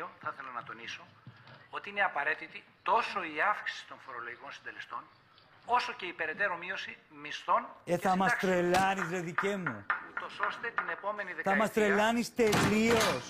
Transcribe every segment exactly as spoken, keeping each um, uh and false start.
δύο θα ήθελα να τονίσω ότι είναι απαραίτητη τόσο η αύξηση των φορολογικών συντελεστών, όσο και η περαιτέρω μείωση μισθών. Ε, θα μας τρελάνεις, ρε δικέ μου. Ούτως ώστε την επόμενη δεκαετία... Θα μας τρελάνεις τελείως.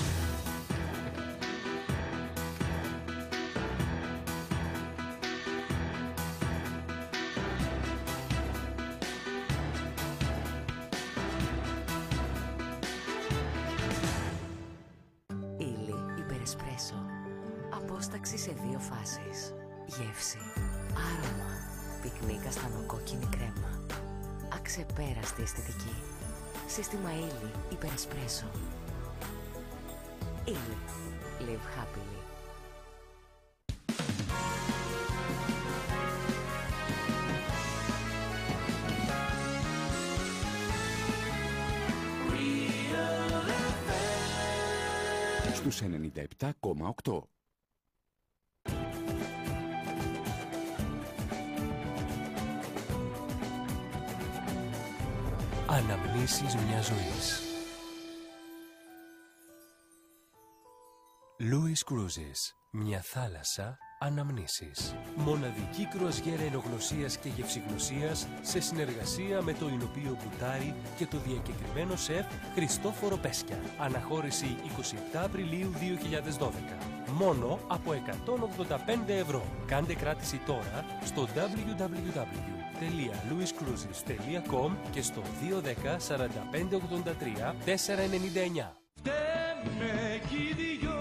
Απόσταξη σε δύο φάσεις. Γεύση, άρωμα, πικνί καστανοκόκκινη κρέμα. Αξεπέραστη αισθητική. Σύστημα Illy υπερεσπρέσο. Illy. Live happily. Στους ενενήντα επτά κόμμα οκτώ. Αναμνήσεις μιας ζωής. Louis Cruises. Μια θάλασσα αναμνήσεις. Μοναδική κρουαζιέρα ενογνωσίας και γευσηγνωσίας σε συνεργασία με το Ινωπείο Μπουτάρι και το διακεκριμένο σεφ Χριστόφορο Πέσκια. Αναχώρηση εικοστή εβδόμη Απριλίου δύο χιλιάδες δώδεκα. Μόνο από εκατόν ογδόντα πέντε ευρώ. Κάντε κράτηση τώρα στο double-u double-u double-u τελεία louis cruises τελεία com και στο δύο ένα μηδέν σαράντα πέντε ογδόντα τρία τετρακόσια ενενήντα εννιά. Φταίμε κι οι δυο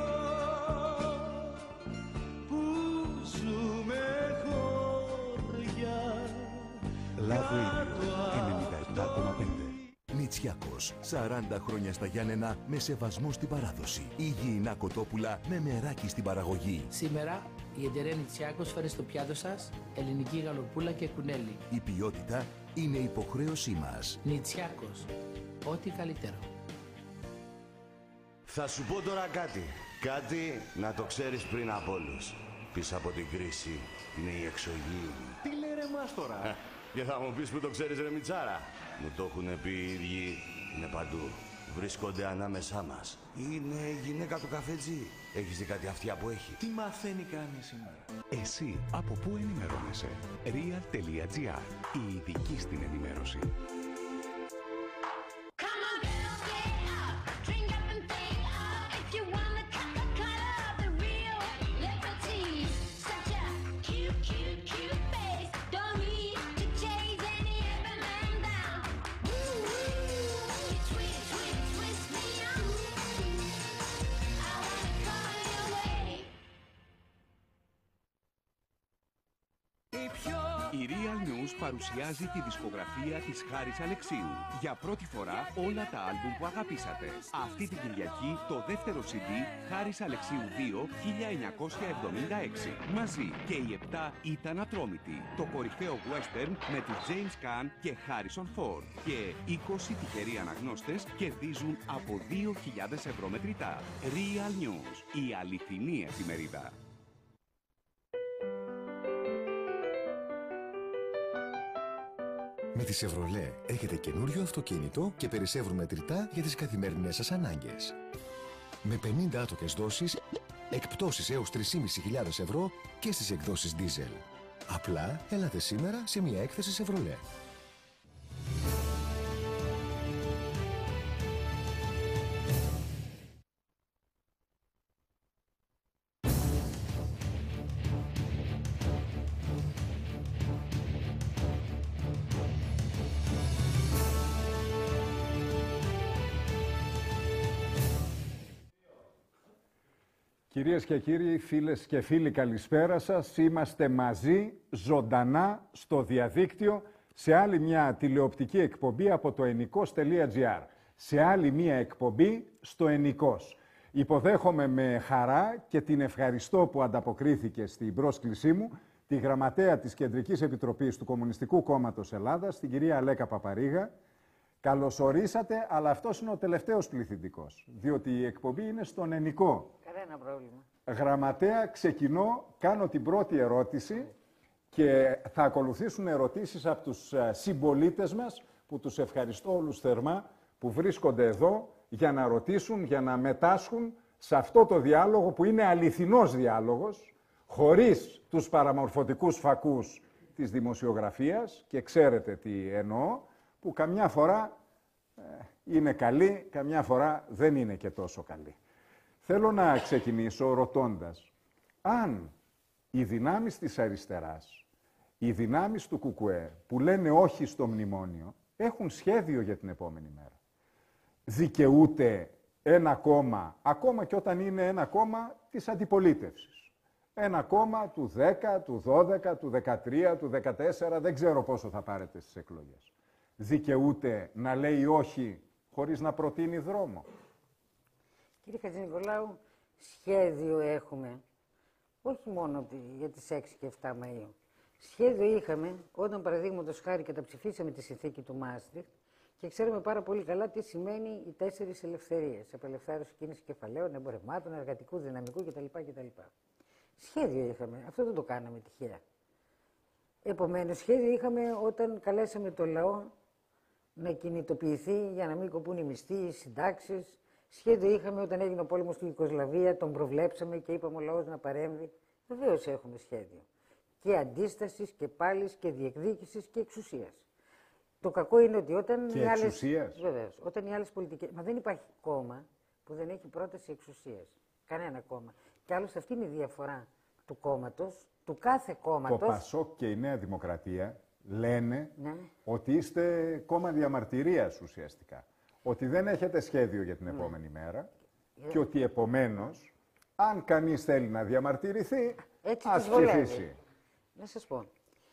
που ζούμε χωριά. Λάβο Ήλιο ενενήντα επτά κόμμα πέντε. Νητσιάκος, σαράντα χρόνια στα Γιάννενα με σεβασμό στην παράδοση. Υγιεινά κοτόπουλα με μεράκι στην παραγωγή. Σήμερα η εταιρεία Νητσιάκος φέρει στο πιάτο σας ελληνική γαλοπούλα και κουνέλι. Η ποιότητα είναι υποχρέωσή μας. Νητσιάκος, ό,τι καλύτερο. Θα σου πω τώρα κάτι. Κάτι να το ξέρεις πριν από όλους. Πίσω από την κρίση είναι η εξωγήινη. Τι λέει ρε μας τώρα? Και θα μου πεις που το ξέρεις ρε Μιτσάρα. Μου το έχουν πει οι ίδιοι. Είναι παντού. Βρίσκονται ανάμεσά μας. Είναι η γυναίκα του καφετζή. Έχεις δει κάτι αυτιά που έχει? Τι μαθαίνει κάνει σήμερα? Εσύ από πού ενημερώνεσαι? real τελεία gr. Η ειδική στην ενημέρωση. Η Real News παρουσιάζει τη δισκογραφία της Χάρης Αλεξίου. Για πρώτη φορά όλα τα άλμπουμ που αγαπήσατε. Αυτή την Κυριακή το δεύτερο σι ντι Χάρης Αλεξίου δύο χίλια εννιακόσια εβδομήντα έξι. Μαζί και οι επτά ήταν ατρόμητοι. Το κορυφαίο western με τους James Caan και Harrison Ford. Και είκοσι τυχεροί αναγνώστες κερδίζουν από δύο χιλιάδες ευρώ μετρητά. Real News, η αληθινή εφημερίδα. Με τη Chevrolet έχετε καινούριο αυτοκίνητο και περισσεύουν μετρητά για τις καθημερινές σας ανάγκες. Με πενήντα άτοκες δόσεις, εκπτώσεις έως τρεις χιλιάδες πεντακόσια ευρώ και στις εκδόσεις diesel. Απλά έλατε σήμερα σε μια έκθεση Chevrolet. Κυρίες και κύριοι, φίλες και φίλοι, καλησπέρα σας. Είμαστε μαζί, ζωντανά, στο διαδίκτυο, σε άλλη μια τηλεοπτική εκπομπή από το ενικός τελεία τζι άρ. Σε άλλη μια εκπομπή στο Ενικός. Υποδέχομαι με χαρά και την ευχαριστώ που ανταποκρίθηκε στην πρόσκλησή μου τη γραμματέα της Κεντρικής Επιτροπής του Κομμουνιστικού Κόμματος Ελλάδας, την κυρία Αλέκα Παπαρίγα. Καλωσορίσατε, αλλά αυτός είναι ο τελευταίος πληθυντικός, διότι η εκπομπή είναι στον Ενικό. Κανένα πρόβλημα. Γραμματέα, ξεκινώ, κάνω την πρώτη ερώτηση και θα ακολουθήσουν ερωτήσεις από τους συμπολίτες μας, που τους ευχαριστώ όλους θερμά, που βρίσκονται εδώ για να ρωτήσουν, για να μετάσχουν σε αυτό το διάλογο που είναι αληθινός διάλογος, χωρίς τους παραμορφωτικούς φακούς της δημοσιογραφίας, και ξέρετε τι εννοώ, που καμιά φορά ε, είναι καλή, καμιά φορά δεν είναι και τόσο καλή. Θέλω να ξεκινήσω ρωτώντας, αν οι δυνάμεις της αριστεράς, οι δυνάμεις του Κουκουέ, που λένε όχι στο μνημόνιο, έχουν σχέδιο για την επόμενη μέρα. Δικαιούται ένα κόμμα, ακόμα και όταν είναι ένα κόμμα της αντιπολίτευσης, ένα κόμμα του δέκα, του δώδεκα, του δεκατρία, του δεκατέσσερα, δεν ξέρω πόσο θα πάρετε στις εκλογές. Δικαιούται να λέει όχι χωρίς να προτείνει δρόμο? Κύριε Χατζηνικολάου, σχέδιο έχουμε, όχι μόνο για τις έξι και επτά Μαΐου. Σχέδιο είχαμε όταν, παραδείγματος χάρη, καταψηφίσαμε τη συνθήκη του Μάστριχτ και ξέρουμε πάρα πολύ καλά τι σημαίνει οι τέσσερις ελευθερίες. Απελευθέρωση κίνηση κεφαλαίων, εμπορευμάτων, εργατικού δυναμικού κτλ. κτλ. Σχέδιο είχαμε. Αυτό δεν το κάναμε τυχαία. Επομένως, σχέδιο είχαμε όταν καλέσαμε το λαό να κινητοποιηθεί για να μην κοπούν οι μισθοί, οι συντάξεις. Σχέδιο είχαμε όταν έγινε ο πόλεμος του Ιουγκοσλαβία, τον προβλέψαμε και είπαμε ο λαός να παρέμβει. Βεβαίως έχουμε σχέδιο. Και αντίστασης και πάλης και διεκδίκησης και εξουσίας. Το κακό είναι ότι όταν και οι άλλες... εξουσίας. Βεβαίως, όταν οι άλλες πολιτικές... Μα δεν υπάρχει κόμμα που δεν έχει πρόταση εξουσίας. Κανένα κόμμα. Και άλλωστε αυτή είναι η διαφορά του κόμματος, του κάθε κόμματος. Το Πασόκ και η Νέα Δημοκρατία λένε ναι. ότι είστε κόμμα διαμαρτυρίας ουσιαστικά. Ότι δεν έχετε σχέδιο για την επόμενη ναι. μέρα yeah. και ότι επομένως, αν κανείς θέλει να διαμαρτυρηθεί, έτσι ας ψηφίσει. Να σας πω,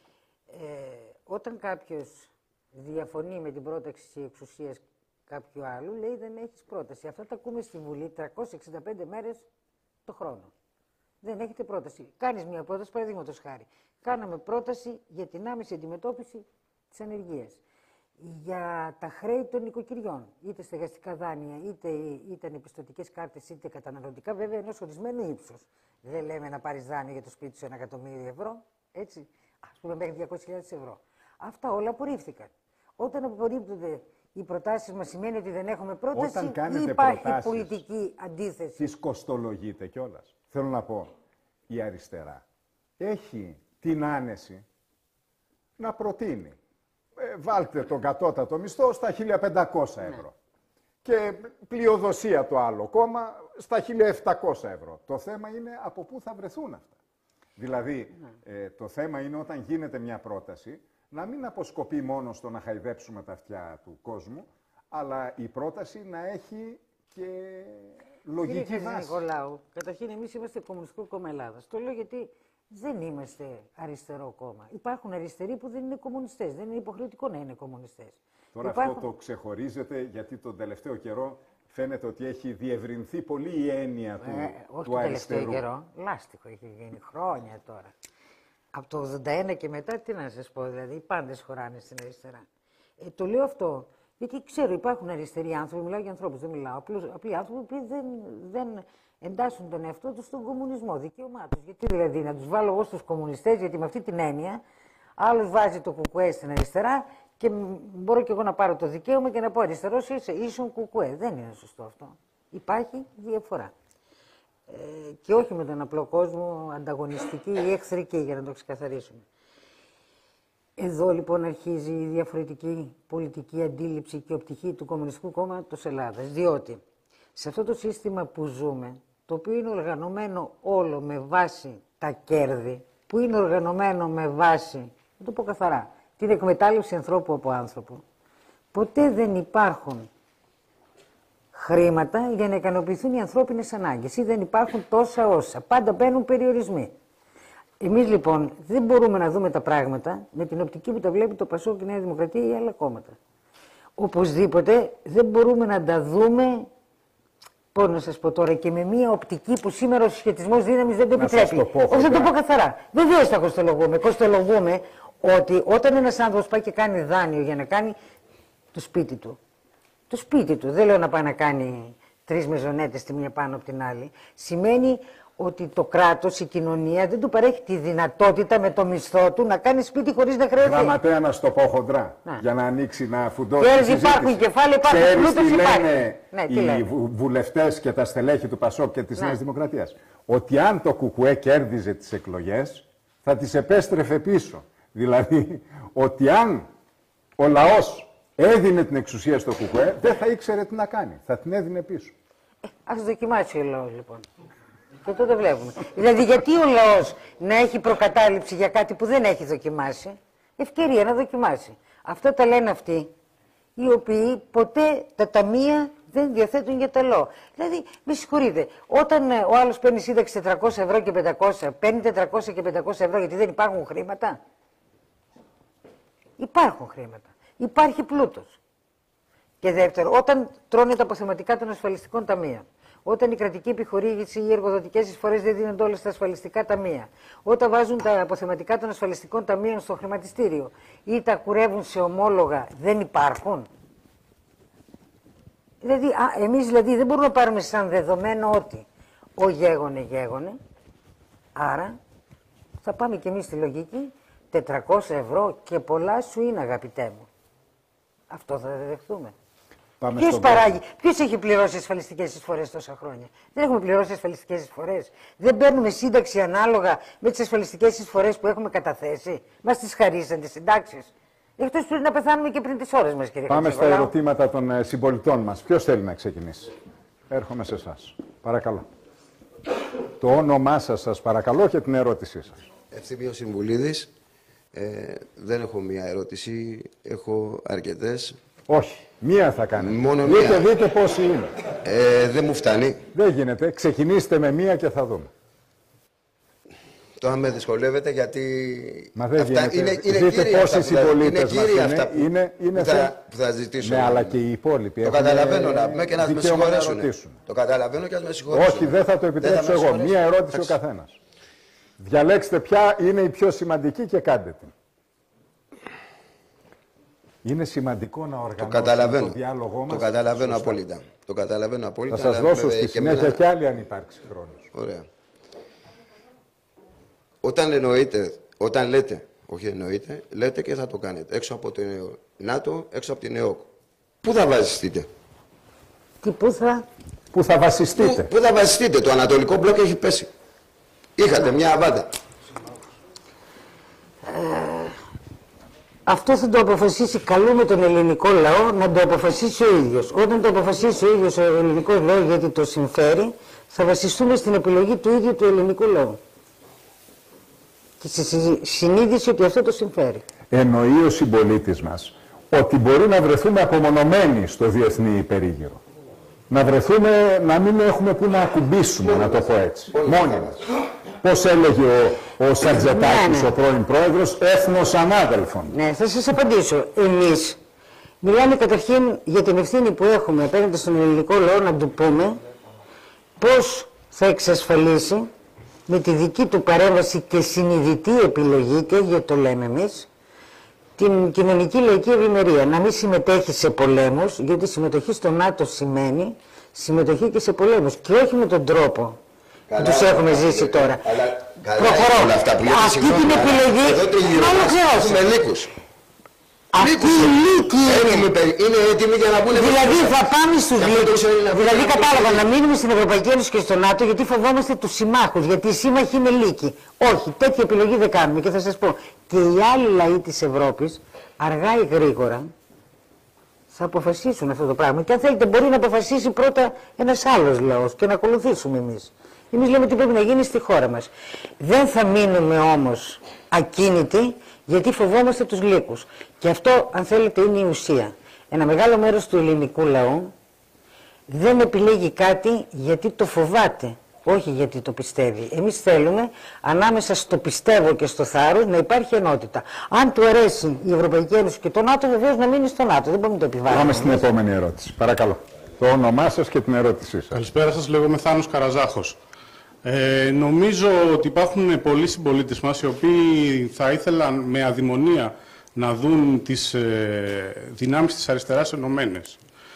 ε, όταν κάποιος διαφωνεί με την πρόταξη εξουσίας κάποιου άλλου, λέει δεν έχεις πρόταση. Αυτά τα ακούμε στη Βουλή τριακόσιες εξήντα πέντε μέρες το χρόνο. Δεν έχετε πρόταση. Κάνεις μια πρόταση, παραδείγματος χάρη. Κάναμε πρόταση για την άμεση αντιμετώπιση της ανεργίας. Για τα χρέη των νοικοκυριών, είτε στεγαστικά δάνεια, είτε ήταν επιστοτικές κάρτες, είτε καταναλωτικά, βέβαια ενός ορισμένου ύψους. Δεν λέμε να πάρεις δάνειο για το σπίτι σου ένα εκατομμύριο ευρώ, έτσι, ας πούμε μέχρι διακόσιες χιλιάδες ευρώ. Αυτά όλα απορρίφθηκαν. Όταν απορρίπτονται οι προτάσεις μας, σημαίνει ότι δεν έχουμε πρόταση ή υπάρχει πολιτική αντίθεση? Τις κοστολογείτε κιόλας. Θέλω να πω, η αριστερά έχει την άνεση να προτείνει. Ε, βάλτε τον κατώτατο μισθό στα χίλια πεντακόσια ευρώ. Ναι. Και πλειοδοσία το άλλο κόμμα στα χίλια επτακόσια ευρώ. Το θέμα είναι από πού θα βρεθούν αυτά. Δηλαδή, ναι. ε, το θέμα είναι όταν γίνεται μια πρόταση να μην αποσκοπεί μόνο στο να χαϊδέψουμε τα αυτιά του κόσμου, αλλά η πρόταση να έχει και λογική Κύριε βάση. Κύριε Νικολάου, καταρχήν εμείς είμαστε Κομμουνιστικό Κόμμα Ελλάδας. Το λέω γιατί δεν είμαστε αριστερό κόμμα. Υπάρχουν αριστεροί που δεν είναι κομμουνιστές. Δεν είναι υποχρεωτικό να είναι κομμουνιστές. Τώρα Υπάρχουν... αυτό το ξεχωρίζεται γιατί τον τελευταίο καιρό φαίνεται ότι έχει διευρυνθεί πολύ η έννοια του, ε, όχι του αριστερού. Τελευταίο καιρό, λάστιχο έχει γίνει χρόνια τώρα. Από το ογδόντα ένα και μετά, τι να σας πω, δηλαδή, οι πάντες χωράνε στην αριστερά. Ε, το λέω αυτό, γιατί ξέρω, υπάρχουν αριστεροί άνθρωποι, μιλάω για ανθρώπους, δεν μιλάω, απλούς, απλοί άνθρωποι που δεν, δεν εντάσσουν τον εαυτό τους στον κομμουνισμό, δικαίωμά τους. Γιατί δηλαδή να τους βάλω εγώ στους κομμουνιστές, γιατί με αυτή την έννοια, άλλος βάζει το κουκουέ στην αριστερά και μπορώ και εγώ να πάρω το δικαίωμα και να πω αριστερός είσαι, ίσον κουκουέ. Δεν είναι σωστό αυτό. Υπάρχει διαφορά. Ε, και όχι με τον απλό κόσμο, ανταγωνιστική ή εχθρική, για να το ξεκαθαρίσουμε. Εδώ λοιπόν αρχίζει η διαφορετική πολιτική αντίληψη και οπτική του Κομμουνιστικού Κόμματος Ελλάδας. Διότι σε αυτό το σύστημα που ζούμε, το οποίο είναι οργανωμένο όλο με βάση τα κέρδη, που είναι οργανωμένο με βάση, να το πω καθαρά, την εκμετάλλευση ανθρώπου από άνθρωπο, ποτέ δεν υπάρχουν χρήματα για να ικανοποιηθούν οι ανθρώπινες ανάγκες ή δεν υπάρχουν τόσα όσα. Πάντα μπαίνουν περιορισμοί. Εμείς λοιπόν δεν μπορούμε να δούμε τα πράγματα με την οπτική που τα βλέπει το Πασόκ και η Νέα Δημοκρατία ή άλλα κόμματα. Οπωσδήποτε δεν μπορούμε να τα δούμε, πώς να σας πω τώρα, και με μια οπτική που σήμερα ο συσχετισμός δύναμης δεν το επιτρέπει. Όχι, θα το πω καθαρά. Βεβαίως θα κοστολογούμε. Κοστολογούμε ότι όταν ένας άνθρωπος πάει και κάνει δάνειο για να κάνει το σπίτι του, το σπίτι του, δεν λέω να πάει να κάνει τρεις μεζονέτες τη μία πάνω από την άλλη, σημαίνει ότι το κράτος, η κοινωνία δεν του παρέχει τη δυνατότητα με το μισθό του να κάνει σπίτι χωρίς να χρεωθεί. Γραμματέα, να στο πω χοντρά, να. για να ανοίξει, να φουντώσει τη συζήτηση. Υπάρχουν κεφάλαια, υπάρχουν πλούτος, υπάρχει. Ναι, τι λένε οι βουλευτές και τα στελέχη του ΠΑΣΟΚ και της ναι. Νέας Δημοκρατίας? Ότι αν το ΚΚΕ κέρδιζε τις εκλογές, θα τις επέστρεφε πίσω. Δηλαδή, ότι αν ο λαός έδινε την εξουσία στο ΚΚΕ, δεν θα ήξερε τι να κάνει. Θα την έδινε πίσω. Ε, ας δοκιμάσει ο λαός, λοιπόν. Και τότε βλέπουμε. Δηλαδή, γιατί ο λαός να έχει προκατάληψη για κάτι που δεν έχει δοκιμάσει? Ευκαιρία να δοκιμάσει. Αυτό τα λένε αυτοί, οι οποίοι ποτέ τα ταμεία δεν διαθέτουν για τα λαό. Δηλαδή, με συγχωρείτε, όταν ο άλλος παίρνει σύνταξη τετρακόσια ευρώ και πεντακόσια, παίρνει τετρακόσια και πεντακόσια ευρώ γιατί δεν υπάρχουν χρήματα? Υπάρχουν χρήματα. Υπάρχει πλούτος. Και δεύτερο, όταν τρώνε τα αποθεματικά των ασφαλιστικών ταμείων, όταν η κρατική επιχορήγηση ή οι εργοδοτικές εισφορές δεν δίνονται όλες στα ασφαλιστικά ταμεία, όταν βάζουν τα αποθεματικά των ασφαλιστικών ταμείων στο χρηματιστήριο ή τα κουρεύουν σε ομόλογα, δεν υπάρχουν. Δηλαδή, α, εμείς δηλαδή δεν μπορούμε να πάρουμε σαν δεδομένο ότι ο γέγονε γέγονε, άρα θα πάμε κι εμείς στη λογική τετρακόσια ευρώ και πολλά σου είναι, αγαπητέ μου. Αυτό θα δεχτούμε. Ποιος παράγει, ποιος έχει πληρώσει ασφαλιστικές εισφορές τόσα χρόνια? Δεν έχουμε πληρώσει ασφαλιστικές εισφορές. Δεν παίρνουμε σύνταξη ανάλογα με τις ασφαλιστικές εισφορές που έχουμε καταθέσει. Μας τις χαρίσαν τις συντάξεις. Εκτός πριν να πεθάνουμε και πριν τις ώρες μας, κύριε Πάμε Χατζηγολάου. στα ερωτήματα των ε, συμπολιτών μας. Ποιος θέλει να ξεκινήσει? Έρχομαι σε εσάς. Παρακαλώ. Το όνομά σας, σας παρακαλώ, και την ερώτησή σας. Ευθύμιος Συμβουλίδης. Ε, δεν έχω μία ερώτηση, έχω αρκετές. Όχι, μία θα κάνετε. Μόνο δείτε, μία. Δείτε πόσοι είναι. Ε, δεν μου φτάνει. Δεν γίνεται. Ξεκινήστε με μία και θα δούμε. Τώρα με δυσκολεύεται γιατί. Μα δεν αυτά γίνεται. είναι, είναι Δείτε πόσοι συμπολίτες μας είναι. Αυτά που, είναι, είναι που, θα, που θα ζητήσω. Ναι, αλλά και οι υπόλοιποι. Το καταλαβαίνω να πούμε και να με συγχωρέσουν. Το καταλαβαίνω και να με συγχωρέσουν. Όχι, δεν θα το επιτρέψω εγώ. Μία ερώτηση ο καθένας. Διαλέξτε ποια είναι η πιο σημαντική και κάντε την. Είναι σημαντικό να οργανώσουμε το, το διάλογό μας. Το καταλαβαίνω απόλυτα. Το καταλαβαίνω απόλυτα. Θα σας δώσω στη συνέχεια κι άλλη αν υπάρξει χρόνος. Ωραία. Όταν εννοείτε, όταν λέτε, όχι εννοείτε, λέτε και θα το κάνετε. Έξω από το ΝΑΤΟ, έξω από την ΕΟΚ. Πού θα βασιστείτε? Τι πού θα? Πού θα βασιστείτε? Πού, πού θα βασιστείτε? Το Ανατολικό Μπλοκ έχει πέσει. Είχατε μια αβάντα. Ε, αυτό θα το αποφασίσει, καλούμε τον ελληνικό λαό να το αποφασίσει ο ίδιος. Όταν το αποφασίσει ο ίδιος ο ελληνικός λαός γιατί το συμφέρει, θα βασιστούμε στην επιλογή του ίδιου του ελληνικού λαού. Και στη συνείδηση ότι αυτό το συμφέρει. Εννοεί ο συμπολίτης μας ότι μπορεί να βρεθούμε απομονωμένοι στο διεθνή υπερήγυρο. Να βρεθούμε, να μην έχουμε που να ακουμπήσουμε, να το πω έτσι. Μόνοι μας. Πώς έλεγε ο, ο Σαρτζετάκης, ναι, ναι. ο πρώην πρόεδρος, έθνος ανάδελφων. Ναι, θα σας απαντήσω. Εμείς μιλάμε καταρχήν για την ευθύνη που έχουμε απέναντι στον ελληνικό λαό να του πούμε πώς θα εξασφαλίσει με τη δική του παρέμβαση και συνειδητή επιλογή, και γιατί το λέμε εμείς, την κοινωνική λαϊκή ευημερία. Να μην συμμετέχει σε πολέμους, γιατί συμμετοχή στο ΝΑΤΟ σημαίνει συμμετοχή και σε πολέμους. Και όχι με τον τρόπο που τους έχουμε ζήσει τώρα. Προχωρώ. Αυτή την επιλογή να ολοκληρώσουμε. Αυτή η λύκη είναι έτοιμη για να μπουν. Δηλαδή θα πάμε στους λύκους. Δηλαδή κατάλαβα να μείνουμε στην Ευρωπαϊκή Ένωση και στο ΝΑΤΟ γιατί φοβόμαστε τους συμμάχους. Γιατί οι σύμμαχοι είναι λύκοι. Όχι, τέτοια επιλογή δεν κάνουμε. Και θα σας πω, και οι άλλοι λαοί της Ευρώπης, αργά ή γρήγορα, θα αποφασίσουν αυτό το πράγμα. Και αν θέλετε, μπορεί να αποφασίσει πρώτα ένας άλλος λαός και να ακολουθήσουμε εμείς. Εμείς λέμε τι πρέπει να γίνει στη χώρα μας. Δεν θα μείνουμε όμως ακίνητοι, γιατί φοβόμαστε τους λύκους. Και αυτό, αν θέλετε, είναι η ουσία. Ένα μεγάλο μέρος του ελληνικού λαού δεν επιλέγει κάτι γιατί το φοβάται, όχι γιατί το πιστεύει. Εμείς θέλουμε ανάμεσα στο πιστεύω και στο θάρρος να υπάρχει ενότητα. Αν του αρέσει η Ευρωπαϊκή Ένωση και το ΝΑΤΟ, βεβαίως να μείνει στο ΝΑΤΟ. Δεν μπορούμε να το επιβάλλουμε. Πάμε στην επόμενη ερώτηση. Παρακαλώ. Το όνομά σας και την ερώτησή σας. Καλησπέρα σας, λέγομαι Θάνος Καραζάχος. Ε, νομίζω ότι υπάρχουν πολλοί συμπολίτες μας οι οποίοι θα ήθελαν με αδημονία να δουν τις ε, δυνάμεις της αριστεράς ενωμένες.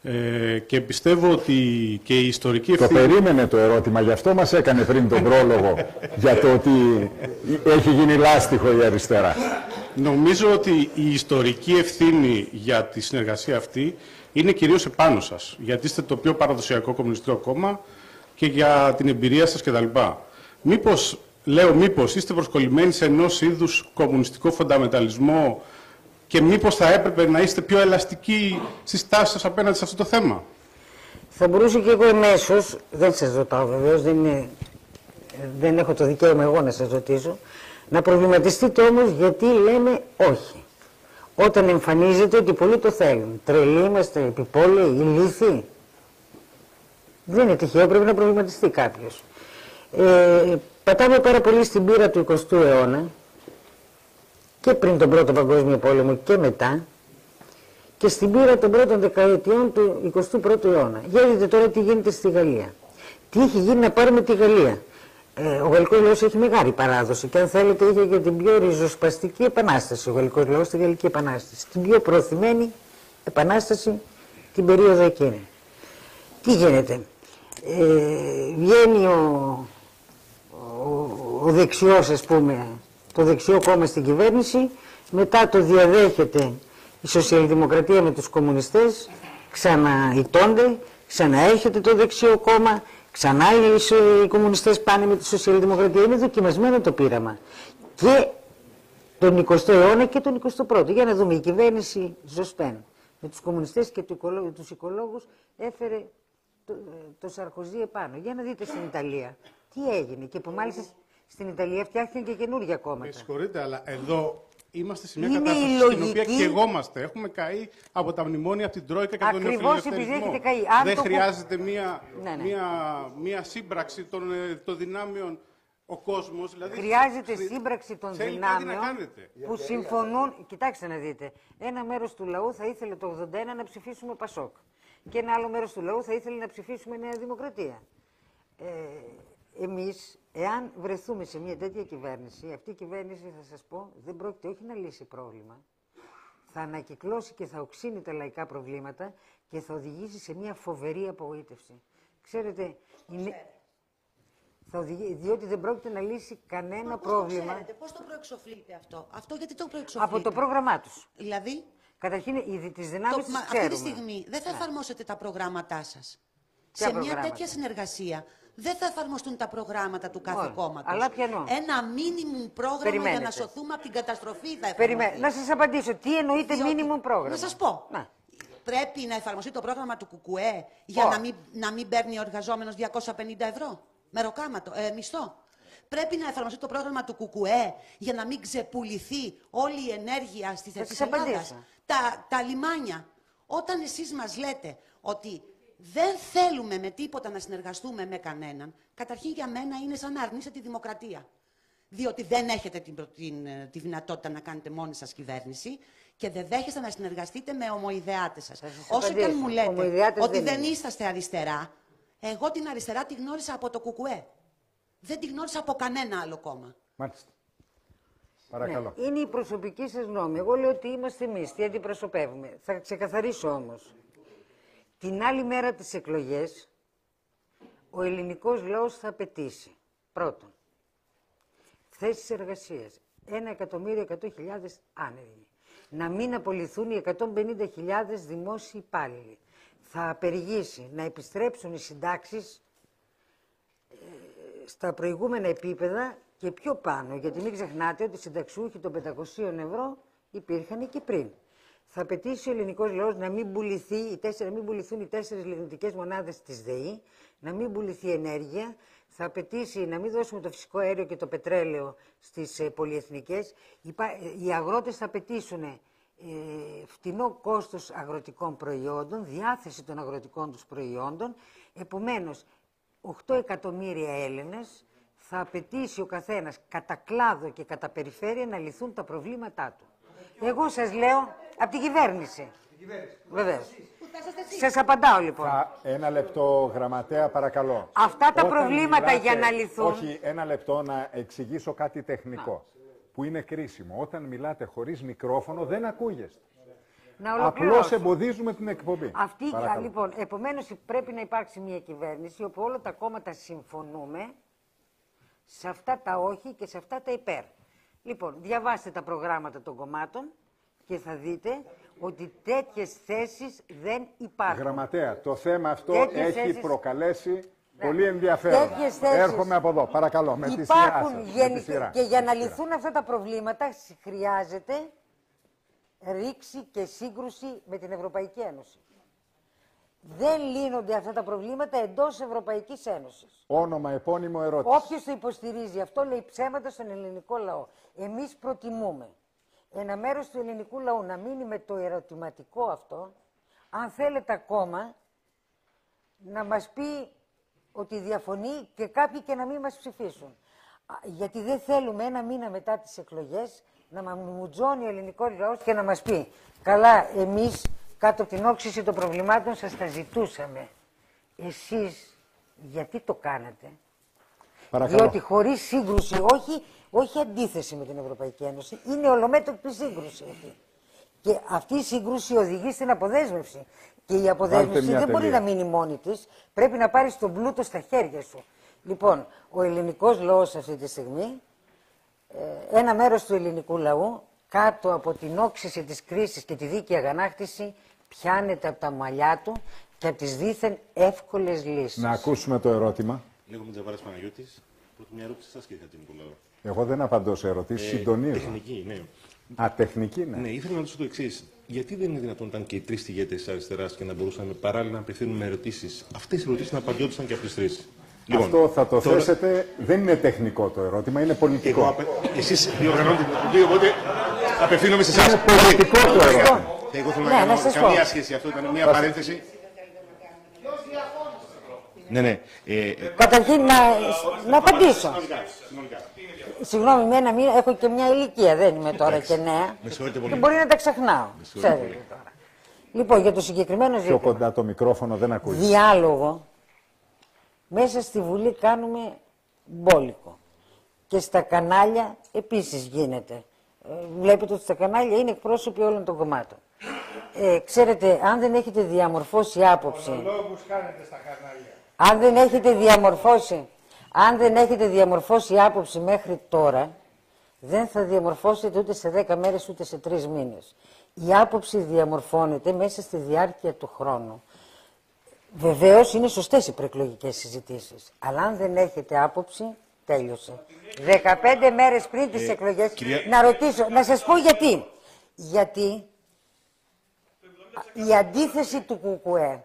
Ε, και πιστεύω ότι και η ιστορική ευθύνη... Το περίμενε το ερώτημα, γι' αυτό μας έκανε πριν τον πρόλογο, για το ότι έχει γίνει λάστιχο η αριστερά. Νομίζω ότι η ιστορική ευθύνη για τη συνεργασία αυτή είναι κυρίως επάνω σας, γιατί είστε το πιο παραδοσιακό κομμουνιστικό κόμμα και για την εμπειρία σας κτλ. Μήπως, λέω μήπως, είστε προσκολλημένοι σε ενός είδους κομμουνιστικό φονταμεταλισμό και μήπως θα έπρεπε να είστε πιο ελαστικοί στις στάσεις σας απέναντι σε αυτό το θέμα. Θα μπορούσε και εγώ εμέσως, δεν σας ρωτάω βεβαίως, δεν, είναι, δεν έχω το δικαίωμα εγώ να σας ρωτήσω, να προβληματιστείτε όμως γιατί λέμε όχι. Όταν εμφανίζεται ότι πολλοί το θέλουν. Τρελοί είμαστε, επιπόλαιοι, ηλίθιοι. Δεν είναι τυχαίο, πρέπει να προβληματιστεί κάποιος. Ε, πατάμε πάρα πολύ στην πείρα του εικοστού αιώνα, και πριν τον Πρώτο Παγκόσμιο Πόλεμο και μετά, και στην πείρα των πρώτων δεκαετιών του εικοστού πρώτου αιώνα. Για δείτε τώρα τι γίνεται στη Γαλλία. Τι έχει γίνει να πάρουμε τη Γαλλία. Ε, ο γαλλικός λαός έχει μεγάλη παράδοση και αν θέλετε είχε και την πιο ριζοσπαστική επανάσταση ο γαλλικός λαός στη Γαλλική Επανάσταση. Την πιο προωθημένη επανάσταση την περίοδο εκείνη. Τι γίνεται. Ε, βγαίνει ο, ο, ο δεξιός, ας πούμε, το δεξιό κόμμα στην κυβέρνηση, μετά το διαδέχεται η σοσιαλδημοκρατία με τους κομμουνιστές, ξαναητώνται, ξαναέρχεται το δεξιό κόμμα, ξανά οι κομμουνιστές πάνε με τη σοσιαλδημοκρατία. Είναι δοκιμασμένο το πείραμα. Και τον εικοστό αιώνα και τον εικοστό πρώτο. Για να δούμε, η κυβέρνηση Ζοσπέν με τους κομμουνιστές και τους οικολόγους έφερε το, το Σαρκοζή επάνω. Για να δείτε στην Ιταλία τι έγινε. Και που μάλιστα στην Ιταλία φτιάχτηκαν και καινούργια κόμματα. Με συγχωρείτε, αλλά εδώ είμαστε σε μια είναι κατάσταση στην οποία και εγώμαστε. Έχουμε καεί από τα μνημόνια, από την Τρόικα και από τον νεοφιλελευθερισμό. Δεν το... χρειάζεται μια, ναι, ναι. Μια, μια σύμπραξη των, των δυνάμεων ο κόσμος. Δηλαδή, χρειάζεται σύμπραξη των δυνάμεων που συμφωνούν. Κοιτάξτε να δείτε. Ένα μέρος του λαού θα ήθελε το ογδόντα ένα να ψηφίσουμε Πασόκ. Και ένα άλλο μέρος του λαού θα ήθελε να ψηφίσουμε Νέα Δημοκρατία. Ε, εμείς, εάν βρεθούμε σε μια τέτοια κυβέρνηση, αυτή η κυβέρνηση, θα σας πω, δεν πρόκειται όχι να λύσει πρόβλημα, θα ανακυκλώσει και θα οξύνει τα λαϊκά προβλήματα και θα οδηγήσει σε μια φοβερή απογοήτευση. Ξέρετε, είναι... θα οδηγεί... διότι δεν πρόκειται να λύσει κανένα Μα, πώς πρόβλημα. Το ξέρετε, πώς το προεξοφλείτε αυτό, αυτό γιατί το προεξοφλείτε. Από το πρόγραμμά τους. Δηλαδή. Καταρχήν, ήδη τις δυνάμεις τις ξέρουμε. Αυτή τη στιγμή δεν θα εφαρμόσετε τα προγράμματά σας. Ποια σε προγράμματα? Μια τέτοια συνεργασία δεν θα εφαρμοστούν τα προγράμματα του κάθε κόμματος. Αλλά πιανό. Ένα μίνιμουμ πρόγραμμα Περιμένετε. για να σωθούμε από την καταστροφή θα εφαρμοστεί. Περιμένετε. Να σας απαντήσω. Τι εννοείται Διότι... μίνιμουμ πρόγραμμα. Να σας πω. Να. Πρέπει να εφαρμοστεί το πρόγραμμα του ΚΚΕ για να μην, να μην παίρνει ο εργαζόμενος διακόσια πενήντα ευρώ μεροκάματο, ε, μισθό. Πρέπει να εφαρμοστεί το πρόγραμμα του ΚΚΕ για να μην ξεπουληθεί όλη η ενέργεια στη θέση της Ελλάδας. Τα, τα λιμάνια. Όταν εσείς μας λέτε ότι δεν θέλουμε με τίποτα να συνεργαστούμε με κανέναν, καταρχήν για μένα είναι σαν να αρνείστε τη δημοκρατία. Διότι δεν έχετε την, την, τη δυνατότητα να κάνετε μόνοι σας κυβέρνηση και δεν δέχεστε να συνεργαστείτε με ομοειδεάτες σας. Όσο και αν μου λέτε ότι δεν, δεν είσαστε αριστερά, εγώ την αριστερά τη γνώρισα από το ΚΚΕ. Δεν τη γνώρισα από κανένα άλλο κόμμα. Μάλιστα. Παρακαλώ. Ναι, είναι η προσωπική σας γνώμη. Εγώ λέω ότι είμαστε εμείς, τι αντιπροσωπεύουμε. Θα ξεκαθαρίσω όμως. Την άλλη μέρα τις εκλογές, ο ελληνικός λαός θα απαιτήσει, πρώτον, θέσεις εργασίας, ένα εκατομμύριο εκατό χιλιάδες άνεργοι. Να μην απολυθούν οι εκατόν πενήντα χιλιάδες δημόσιοι υπάλληλοι. Θα απεργήσει να επιστρέψουν οι συντάξεις ε, στα προηγούμενα επίπεδα και πιο πάνω, γιατί μην ξεχνάτε ότι οι συνταξιούχοι των πεντακοσίων ευρώ υπήρχαν και πριν. Θα απαιτήσει ο ελληνικός λαός να μην, πουληθεί, οι τέσσερι, να μην πουληθούν οι τέσσερις λιγνητικές μονάδες της ΔΕΗ, να μην πουληθεί ενέργεια, θα απαιτήσει να μην δώσουμε το φυσικό αέριο και το πετρέλαιο στις ε, πολυεθνικές. Οι αγρότες θα απαιτήσουν ε, φτηνό κόστος αγροτικών προϊόντων, διάθεση των αγροτικών τους προϊόντων. Επομένως, οκτώ εκατομμύρια Έλληνες θα απαιτήσει ο καθένας κατά κλάδο και κατά περιφέρεια να λυθούν τα προβλήματά του. Εγώ σας λέω από την κυβέρνηση. Βεβαίως. Σας απαντάω λοιπόν. Θα, ένα λεπτό, γραμματέα, παρακαλώ. Αυτά τα Όταν προβλήματα μιλάτε, για να λυθούν. Όχι, ένα λεπτό να εξηγήσω κάτι τεχνικό. Να. Που είναι κρίσιμο. Όταν μιλάτε χωρίς μικρόφωνο δεν ακούγεστε. Να ολοκληρώσω. Απλώς εμποδίζουμε την εκπομπή. Αυτή, Παρακαλώ. λοιπόν, επομένως πρέπει να υπάρξει μια κυβέρνηση όπου όλα τα κόμματα συμφωνούμε σε αυτά τα όχι και σε αυτά τα υπέρ. Λοιπόν, διαβάστε τα προγράμματα των κομμάτων και θα δείτε ότι τέτοιες θέσεις δεν υπάρχουν. Γραμματέα, το θέμα αυτό Τέτοιες έχει θέσεις... προκαλέσει ναι. πολύ ενδιαφέρον. Θέσεις... Έρχομαι από εδώ, παρακαλώ, με τη σειρά Υπάρχουν σας, γεν... με τη σειρά. Και για να λυθούν αυτά τα προβλήματα χρειάζεται ρήξη και σύγκρουση με την Ευρωπαϊκή Ένωση. Δεν λύνονται αυτά τα προβλήματα εντός Ευρωπαϊκής Ένωσης. Όνομα, επώνυμο, ερώτηση. Όποιος το υποστηρίζει αυτό λέει ψέματα στον ελληνικό λαό. Εμείς προτιμούμε ένα μέρος του ελληνικού λαού να μείνει με το ερωτηματικό αυτό, αν θέλετε ακόμα να μας πει ότι διαφωνεί και κάποιοι και να μην μας ψηφίσουν. Γιατί δεν θέλουμε ένα μήνα μετά τις εκλογές να μαμουτζώνει ο ελληνικός λαός και να μας πει καλά, εμείς κάτω από την όξυση των προβλημάτων σας τα ζητούσαμε. Εσείς γιατί το κάνατε? Παρακαλώ. Διότι χωρίς σύγκρουση, όχι, όχι αντίθεση με την Ευρωπαϊκή Ένωση, είναι ολομέτωπη σύγκρουση αυτή. Και αυτή η σύγκρουση οδηγεί στην αποδέσμευση. Και η αποδέσμευση δεν μπορεί να μείνει μόνη της, πρέπει να πάρει τον πλούτο στα χέρια σου. Λοιπόν, ο ελληνικός λαός αυτή τη στιγμή, ένα μέρος του ελληνικού λαού, κάτω από την όξυση της κρίσης και τη δίκαιη αγανάκτηση, πιάνεται από τα μαλλιά του και από τις δήθεν εύκολες λύσεις. Να ακούσουμε το ερώτημα. Λέγομαι Τζαβάρας Παναγιώτης. Πρώτη μια ερώτηση σας, κύριε Χατζηνικολάου. Εγώ δεν απαντώ σε ερωτήσεις, ε, συντονίζω. Τεχνική, ναι. Α, τεχνική, ναι. Ναι, ήθελα να ρωτήσω το εξής. Γιατί δεν είναι δυνατόν ήταν και οι τρεις ηγέτες της αριστεράς και να μπορούσαμε παράλληλα να απευθύνουμε ερωτήσεις? Αυτές οι ερωτήσεις να απαντιόντουσαν και από τις τρεις. Λοιπόν, αυτό θα το τώρα... θέσετε, δεν είναι τεχνικό το ερώτημα, είναι πολιτικό. Εγώ, απε... Εσείς διοργανώνετε την εκπομπή, οπότε απευθύνομαι σε εσάς. Είναι πολιτικό το ερώτημα. Εγώ θέλω ναι, να κάνω καμία σχέση, αυτό ήταν μια παρένθεση. Ναι, ναι. Ε, Καταρχήν να, να απαντήσω. Συγγνώμη, με ένα μήνα έχω και μια ηλικία, δεν είμαι τώρα και νέα. Και μπορεί να τα ξεχνάω. Ξέρετε τώρα. Λοιπόν, για το συγκεκριμένο ζήτημα. Πιο κοντά το μικρόφωνο δεν ακούει. Διάλογο. Μέσα στη Βουλή κάνουμε μπόλικο. Και στα κανάλια επίσης γίνεται. Βλέπετε ότι στα κανάλια είναι εκπρόσωποι όλων των κομμάτων. Ε, ξέρετε, αν δεν έχετε διαμορφώσει άποψη... κάνετε στα κανάλια. Αν δεν έχετε διαμορφώσει... Αν δεν έχετε διαμορφώσει άποψη μέχρι τώρα, δεν θα διαμορφώσετε ούτε σε δέκα μέρες ούτε σε τρεις μήνες. Η άποψη διαμορφώνεται μέσα στη διάρκεια του χρόνου. Βεβαίως είναι σωστές οι προεκλογικές συζητήσεις. Αλλά αν δεν έχετε άποψη, τέλειωσε. δεκαπέντε μέρες πριν τις ε, εκλογές, κυρία... να ρωτήσω, να σας πω γιατί. Γιατί η αντίθεση του ΚΚΕ,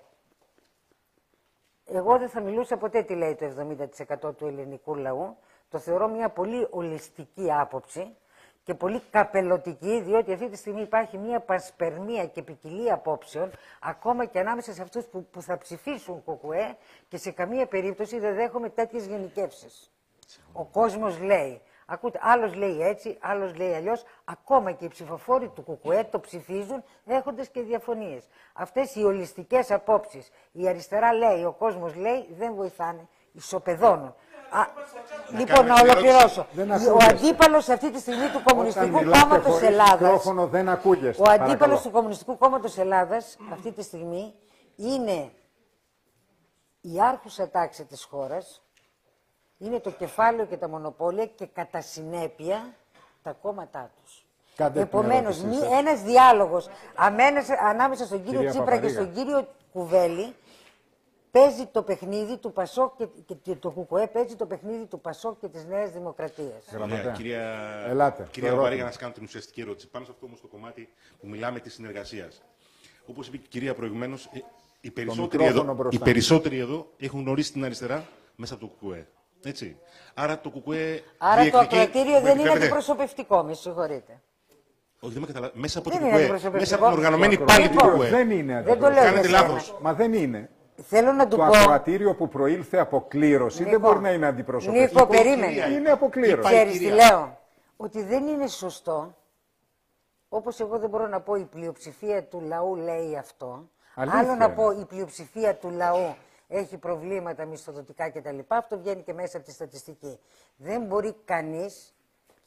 εγώ δεν θα μιλούσα ποτέ τι λέει το εβδομήντα τοις εκατό του ελληνικού λαού, το θεωρώ μια πολύ ολιστική άποψη και πολύ καπελωτική, διότι αυτή τη στιγμή υπάρχει μια πασπερμία και ποικιλία απόψεων, ακόμα και ανάμεσα σε αυτούς που, που θα ψηφίσουν ΚΚΕ και σε καμία περίπτωση δεν δέχομαι τέτοιες γενικεύσεις. Ο κόσμος λέει, ακούτε, άλλος λέει έτσι, άλλος λέει αλλιώς, ακόμα και οι ψηφοφόροι του ΚΚΕ το ψηφίζουν έχοντας και διαφωνίες. Αυτές οι ολιστικές απόψεις, η αριστερά λέει, ο κόσμος λέει, δεν βοηθάνε, ισοπεδώνουν. Α, λοιπόν, να ολοκληρώσω. Ο αντίπαλος αυτή τη στιγμή του Κομμουνιστικού Κόμματος Ελλάδας, ο αντίπαλος του Κομμουνιστικού Κόμματος Ελλάδας αυτή τη στιγμή είναι η άρχουσα τάξη της χώρας, είναι το κεφάλαιο και τα μονοπόλια και κατά συνέπεια τα κόμματά τους. Επομένως, ένας διάλογος ανάμεσα στον κύριο Τσίπρα Παπαρίγα και στον κύριο Κουβέλη παίζει το παιχνίδι του Πασόκ και, και το ΚΚΕ παίζει το παιχνίδι του Πασόκ και της Νέας Δημοκρατίας. Yeah, κυρία Ελάτε, κυρία Παπαρίγα, να σας κάνω την ουσιαστική ερώτηση. Πάνω σε αυτό όμως το κομμάτι που μιλάμε της συνεργασίας. Όπως είπε η κυρία προηγουμένως, οι περισσότεροι, εδώ, οι περισσότεροι εδώ έχουν γνωρίσει την αριστερά μέσα από το ΚΚΕ. Έτσι. Άρα το ΚΚΕ. Άρα το ακροατήριο δεν είναι αντιπροσωπευτικό, με συγχωρείτε. Όχι, δεν με καταλαβαίνω. Μέσα από το ΚΚΕ. Μέσα από την οργανωμένη πάλι του ΚΚΕ. Δεν είναι. Δεν το λέω. Κάνετε λάθος. Μα δεν είναι. Θέλω να του το πω... ακροατήριο που προήλθε από κλήρωση δεν μπορεί να είναι αντιπροσωπευτικό. Νίκο, περίμενε. Είναι από κλήρωση. Ξέρεις τι λέω. Ότι δεν είναι σωστό, όπως εγώ δεν μπορώ να πω η πλειοψηφία του λαού λέει αυτό, αλήθεια. Άλλο να πω η πλειοψηφία του λαού έχει προβλήματα μισθοδοτικά κτλ. Αυτό βγαίνει και μέσα από τη στατιστική. Δεν μπορεί κανείς, και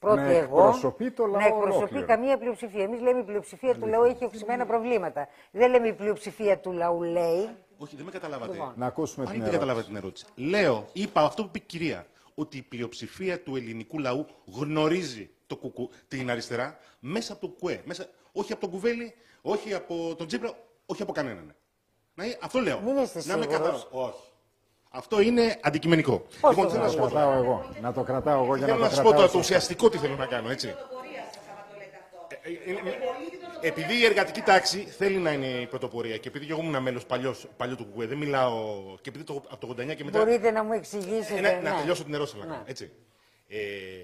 πρώτη να εγώ, εκπροσωπεί το λαό να εκπροσωπεί ολόκληρο. καμία πλειοψηφία. Εμείς λέμε η πλειοψηφία του λαού έχει οξυμένα προβλήματα. Δεν λέμε η πλειοψηφία του λαού λέει. Όχι, δεν με καταλάβατε. Λοιπόν. Να ακούσουμε Πάλι την δεν ερώτηση. καταλάβατε την ερώτηση. Λέω, είπα αυτό που είπε η κυρία, ότι η πλειοψηφία του ελληνικού λαού γνωρίζει το κουκου, την αριστερά μέσα από το κουκουέ. Μέσα, όχι από τον Κουβέλη, όχι από τον Τσίπρα, όχι από κανέναν. Να, αυτό λέω. Μην είστε να είμαι σίγουρος. καθαρός. Όχι. Αυτό είναι αντικειμενικό. Πώς λοιπόν, το θέλω Να να το σου πω κρατάω τώρα. εγώ. Να το κρατάω εγώ για Θέλω να να το σου πω τώρα κρατάω. το ουσιαστικό τι θέλω να κάνω, έτσι. Ε, ε, ε, Επειδή η εργατική τάξη θέλει να είναι η πρωτοπορία και επειδή και εγώ ήμουν μέλος παλιό του κουκουέ, δεν μιλάω. Και επειδή το, από το ογδόντα εννιά και μετά. Μπορείτε να μου εξηγήσετε. Ε, να, ναι. να τελειώσω την ερώτηση. Ναι. Έτσι. Ε,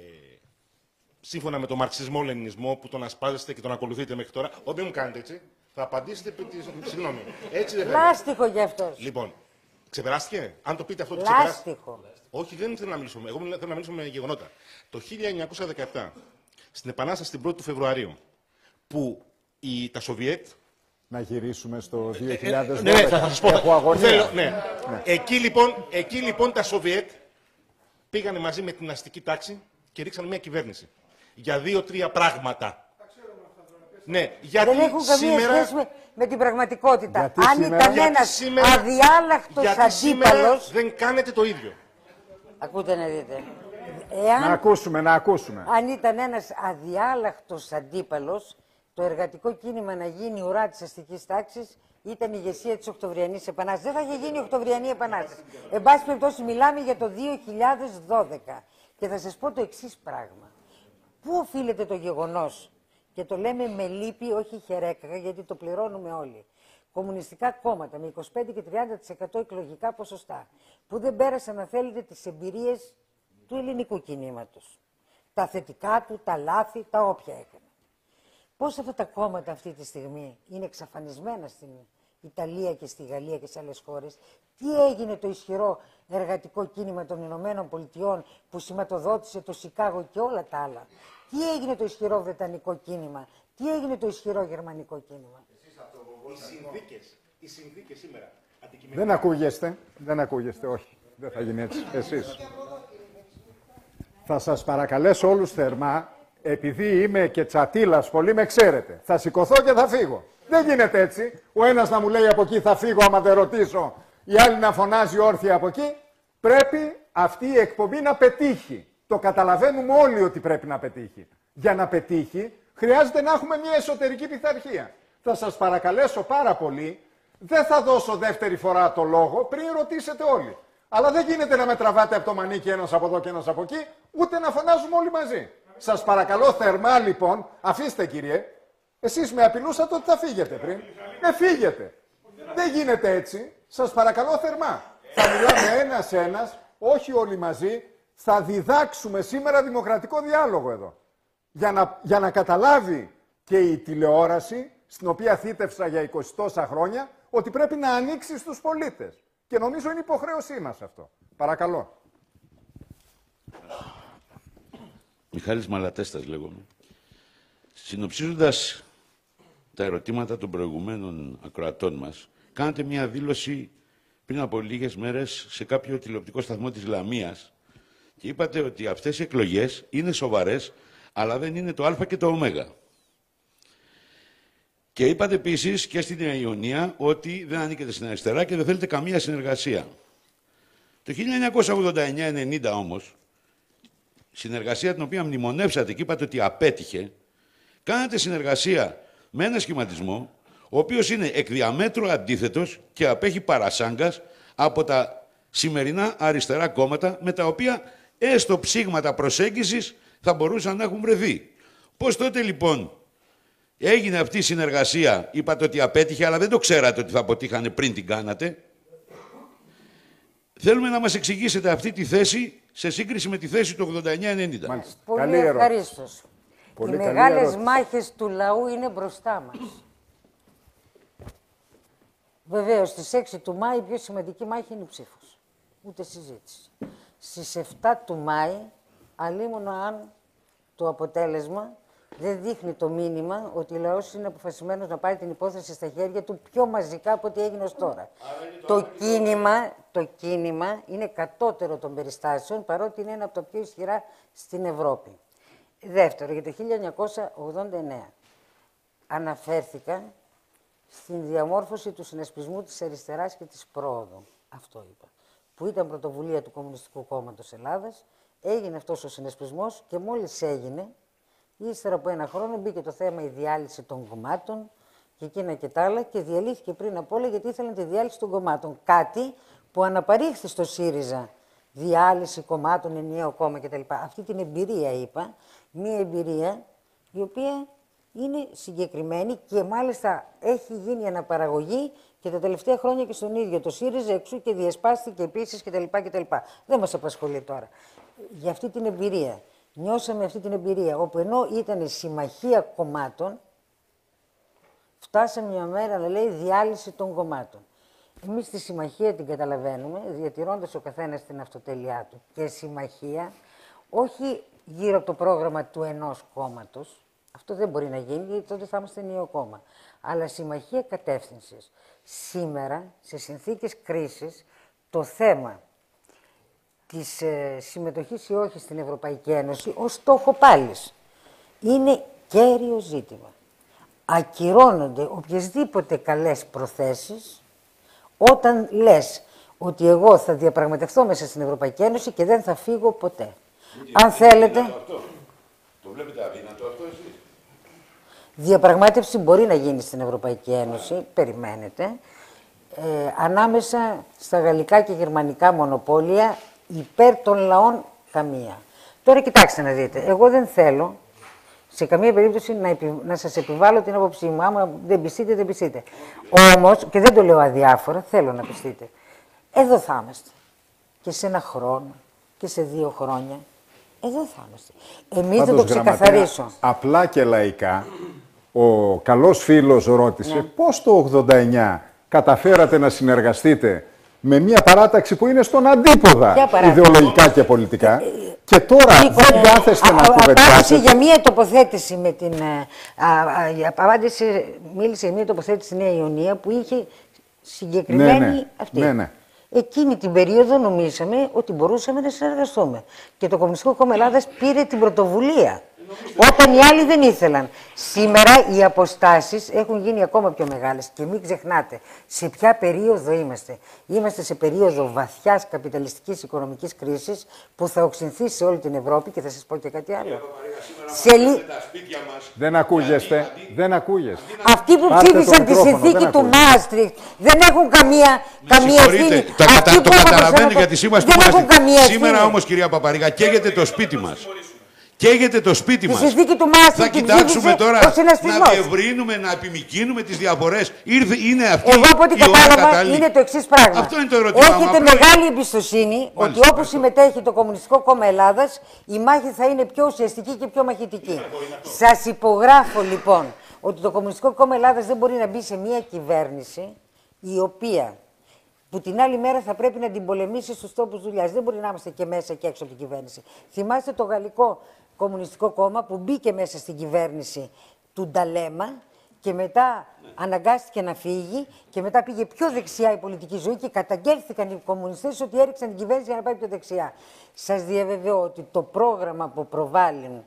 σύμφωνα με τον μαρξισμό-λενινισμό που τον ασπάζεστε και τον ακολουθείτε μέχρι τώρα, ό,τι μου κάνετε έτσι, θα απαντήσετε επί της. Συγγνώμη. Έτσι δεν θέλει. Λάστιχο γι' αυτό. Λοιπόν, ξεπεράστηκε. Αν το πείτε αυτό, το ξεπεράστηκε. Λάστιχο. Όχι, δεν θέλω να μιλήσω. Εγώ θέλω να μιλήσω με γεγονότα. Το χίλια εννιακόσια δεκαεπτά, στην Επανάσταση την πρώτη του Φεβρουαρίου, που οι, τα Σοβιέτ. Να γυρίσουμε στο δύο χιλιάδες Ε, δώδεκα. ναι, ναι, θα σας πω. Έχω αγωνία. Θέλω, ναι. Ναι. Εκεί, λοιπόν, εκεί λοιπόν τα Σοβιέτ πήγανε μαζί με την αστική τάξη και ρίξαν μια κυβέρνηση. Για δύο-τρία πράγματα. Ναι, γιατί Δεν έχουν καμία σήμερα... σχέση με, με την πραγματικότητα. Γιατί Αν σήμερα- ήταν γιατί ένας σήμερα- αδιάλακτος γιατί σήμερα αντίπαλος. δεν κάνετε το ίδιο. Ακούτε να δείτε. Να Εάν ακούσουμε, να ακούσουμε. αν ήταν ένας αδιάλακτος αντίπαλος, το εργατικό κίνημα να γίνει ουρά της αστικής τάξης ήταν η ηγεσία της Οκτωβριανής Επανάστασης. Δεν θα είχε γίνει η Οκτωβριανή Επανάσταση. Εν πάση περιπτώσει, μιλάμε για το δύο χιλιάδες δώδεκα. Και θα σας πω το εξής πράγμα. Πού οφείλεται το γεγονός, και το λέμε με λύπη, όχι χερέκακα, γιατί το πληρώνουμε όλοι. Κομμουνιστικά κόμματα με είκοσι πέντε και τριάντα τοις εκατό εκλογικά ποσοστά, που δεν πέρασαν, αν θέλετε, τις εμπειρίες του ελληνικού κινήματος. Τα θετικά του, τα λάθη, τα όποια έκανε. Πώς αυτά τα κόμματα αυτή τη στιγμή είναι εξαφανισμένα στην Ιταλία και στη Γαλλία και σε άλλες χώρες. Τι έγινε το ισχυρό εργατικό κίνημα των Ηνωμένων Πολιτειών που σηματοδότησε το Σικάγο και όλα τα άλλα. Τι έγινε το ισχυρό βρετανικό κίνημα. Τι έγινε το ισχυρό γερμανικό κίνημα. Οι συνθήκες, οι συνθήκες σήμερα. Αντικειμενικά. Δεν ακούγεστε, δεν ακούγεστε, όχι. Δεν θα γίνει έτσι. Εσείς. Θα σας παρακαλέσω όλους θερμά, επειδή είμαι και τσατήλας πολύ, με ξέρετε. Θα σηκωθώ και θα φύγω. Δεν γίνεται έτσι. Ο ένας να μου λέει από εκεί θα φύγω άμα δεν ρωτήσω, η άλλη να φωνάζει όρθια από εκεί. Πρέπει αυτή η εκπομπή να πετύχει. Το καταλαβαίνουμε όλοι ότι πρέπει να πετύχει. Για να πετύχει, χρειάζεται να έχουμε μια εσωτερική πειθαρχία. Θα σας παρακαλέσω πάρα πολύ, δεν θα δώσω δεύτερη φορά το λόγο πριν ρωτήσετε όλοι. Αλλά δεν γίνεται να με τραβάτε από το μανίκι ένας από εδώ και ένας από εκεί, ούτε να φωνάζουμε όλοι μαζί. Σας παρακαλώ θερμά λοιπόν, αφήστε κύριε, εσείς με απειλούσατε ότι θα φύγετε πριν. Ε, φύγετε. Δεν γίνεται έτσι. Σας παρακαλώ θερμά. Θα μιλάμε ένας-ένας, όχι όλοι μαζί. Θα διδάξουμε σήμερα δημοκρατικό διάλογο εδώ. Για να, για να καταλάβει και η τηλεόραση, στην οποία θύτευσα για είκοσι τόσα χρόνια, ότι πρέπει να ανοίξει στους πολίτες. Και νομίζω είναι υποχρέωσή μας αυτό. Παρακαλώ. Μιχάλης Μαλατέστας λέγομαι. Συνοψίζοντας τα ερωτήματα των προηγουμένων ακροατών μας, κάνατε μια δήλωση πριν από λίγες μέρες σε κάποιο τηλεοπτικό σταθμό της Λαμίας και είπατε ότι αυτές οι εκλογές είναι σοβαρές, αλλά δεν είναι το Α και το Ω. Και είπατε επίσης και στην Νέα Ιωνία ότι δεν ανήκετε στην αριστερά και δεν θέλετε καμία συνεργασία. Το χίλια εννιακόσια ογδόντα εννιά ενενήντα όμως, συνεργασία την οποία μνημονεύσατε και είπατε ότι απέτυχε, κάνατε συνεργασία με ένα σχηματισμό, ο οποίος είναι εκ διαμέτρου αντίθετος και απέχει παρασάγκας από τα σημερινά αριστερά κόμματα, με τα οποία έστω ψήγματα προσέγγισης θα μπορούσαν να έχουν βρεθεί. Πώς τότε λοιπόν έγινε αυτή η συνεργασία, είπατε ότι απέτυχε, αλλά δεν το ξέρατε ότι θα αποτύχανε πριν την κάνατε. Θέλουμε να μας εξηγήσετε αυτή τη θέση σε σύγκριση με τη θέση του ογδόντα εννιά ενενήντα. Μάλιστα. Πολύ Καλή ευχαρίστως. Πολύ Οι καλή μεγάλες ερώτηση. μάχες του λαού είναι μπροστά μας. Βεβαίως, στις έξι του Μάη η πιο σημαντική μάχη είναι η ψήφος. Ούτε συζήτηση. Στις εφτά του Μάη, αλίμονο αν το αποτέλεσμα δεν δείχνει το μήνυμα ότι ο λαός είναι αποφασισμένος να πάρει την υπόθεση στα χέρια του πιο μαζικά από ό,τι έγινε ως τώρα. Το κίνημα, το κίνημα είναι κατώτερο των περιστάσεων, παρότι είναι ένα από τα πιο ισχυρά στην Ευρώπη. Δεύτερο, για το χίλια εννιακόσια ογδόντα εννέα αναφέρθηκα στην διαμόρφωση του συνασπισμού της αριστεράς και της πρόοδου. Αυτό είπα. Που ήταν πρωτοβουλία του Κομμουνιστικού Κόμματος Ελλάδας. Έγινε αυτός ο συνασπισμός και μόλις έγινε, ύστερα από ένα χρόνο μπήκε το θέμα η διάλυση των κομμάτων και εκείνα και τα άλλα και διαλύθηκε πριν απ' όλα γιατί ήθελαν τη διάλυση των κομμάτων. Κάτι που αναπαρήχθη στο ΣΥΡΙΖΑ. Διάλυση κομμάτων, ενιαίο κόμμα κτλ. Αυτή την εμπειρία είπα, μία εμπειρία η οποία είναι συγκεκριμένη και μάλιστα έχει γίνει αναπαραγωγή και τα τελευταία χρόνια και στον ίδιο το ΣΥΡΙΖΑ εξού και διασπάστηκε επίσης κτλ. κτλ. Δεν μας απασχολεί τώρα. Για αυτή την εμπειρία, νιώσαμε αυτή την εμπειρία, όπου ενώ ήταν συμμαχία κομμάτων, φτάσαμε μια μέρα να λέει διάλυση των κομμάτων. Εμείς τη συμμαχία την καταλαβαίνουμε, διατηρώντας ο καθένας την αυτοτέλειά του. Και συμμαχία, όχι γύρω από το πρόγραμμα του ενός κόμματος, αυτό δεν μπορεί να γίνει, γιατί τότε θα είμαστε ενιαίο κόμμα, αλλά συμμαχία κατεύθυνσης. Σήμερα, σε συνθήκες κρίσης, το θέμα της ε, συμμετοχής ή όχι στην Ευρωπαϊκή Ένωση, ως στόχο πάλις, είναι κέριο ζήτημα. Ακυρώνονται οποιασδήποτε καλές προθέσεις, όταν λες ότι εγώ θα διαπραγματευτώ μέσα στην Ευρωπαϊκή Ένωση και δεν θα φύγω ποτέ. Και αν θέλετε... Αυτό. Το βλέπετε αδύνατο αυτό εσείς? Διαπραγμάτευση μπορεί να γίνει στην Ευρωπαϊκή Ένωση, περιμένετε, ε, ανάμεσα στα γαλλικά και γερμανικά μονοπόλια υπέρ των λαών καμία. Τώρα κοιτάξτε να δείτε, εγώ δεν θέλω σε καμία περίπτωση να, επι... να σας επιβάλλω την άποψή μου. Άμα δεν πιστείτε, δεν πιστείτε. Όμως, και δεν το λέω αδιάφορα, θέλω να πιστείτε. Εδώ θα είμαστε. Και σε ένα χρόνο, και σε δύο χρόνια. Εδώ θα είμαστε. Εμείς δεν το ξεκαθαρίσω. Απλά και λαϊκά, ο καλός φίλος ρώτησε ναι. πώς το ογδόντα εννέα καταφέρατε να συνεργαστείτε με μια παράταξη που είναι στον αντίποδα ιδεολογικά και πολιτικά. Ε, ε, και τώρα ε, δεν κάθεστε ε, να κουβεντιάσετε. Απάντησε για μια τοποθέτηση με την... Απάντησε, μίλησε για μια τοποθέτηση στη Νέα Ιωνία που είχε συγκεκριμένη ναι, ναι, αυτή. Ναι, ναι. Εκείνη την περίοδο νομίζαμε ότι μπορούσαμε να συνεργαστούμε. Και το Κομμουνιστικό Κόμμα Ελλάδας πήρε την πρωτοβουλία. Όταν οι άλλοι δεν ήθελαν. Σήμερα οι αποστάσεις έχουν γίνει ακόμα πιο μεγάλες. Και μην ξεχνάτε σε ποια περίοδο είμαστε. Είμαστε σε περίοδο βαθιάς καπιταλιστικής οικονομικής κρίσης που θα οξυνθεί σε όλη την Ευρώπη και θα σας πω και κάτι άλλο. Σε λι... Δεν ακούγεστε. Δεν ακούγεστε. Αυτοί που ψήφισαν τη συνθήκη του Μάστριχτ δεν έχουν καμία, καμία ευθύνη. Το, κατα... το καταλαβαίνω για τη σύμβαση του Μάστριχτ. Σήμερα όμως, κυρία Παπαρίγα, καίγεται το σπίτι μας. Καίγεται το σπίτι μας. Θα κοιτάξουμε τώρα να διευρύνουμε, να επιμικρύνουμε τις διαφορές. Ήρθε, είναι αυτή Εγώ από ό,τι κατάλαβα είναι το εξής πράγμα. Αυτό είναι το ερώτημα. Έχετε μεγάλη εμπιστοσύνη ότι όπως συμμετέχει το Κομμουνιστικό Κόμμα Ελλάδας, η μάχη θα είναι πιο ουσιαστική και πιο μαχητική. Σας υπογράφω λοιπόν ότι το Κομμουνιστικό Κόμμα Ελλάδας δεν μπορεί να μπει σε μια κυβέρνηση η οποία που την άλλη μέρα θα πρέπει να την πολεμήσει στους τόπους δουλειάς. Δεν μπορεί να είμαστε και μέσα και έξω από την κυβέρνηση. Θυμάστε το Γαλλικό Κομμουνιστικό Κόμμα που μπήκε μέσα στην κυβέρνηση του Νταλέμα και μετά αναγκάστηκε να φύγει και μετά πήγε πιο δεξιά η πολιτική ζωή και καταγγέλθηκαν οι κομμουνιστές ότι έριξαν την κυβέρνηση για να πάει πιο δεξιά. Σας διαβεβαιώ ότι το πρόγραμμα που προβάλλουν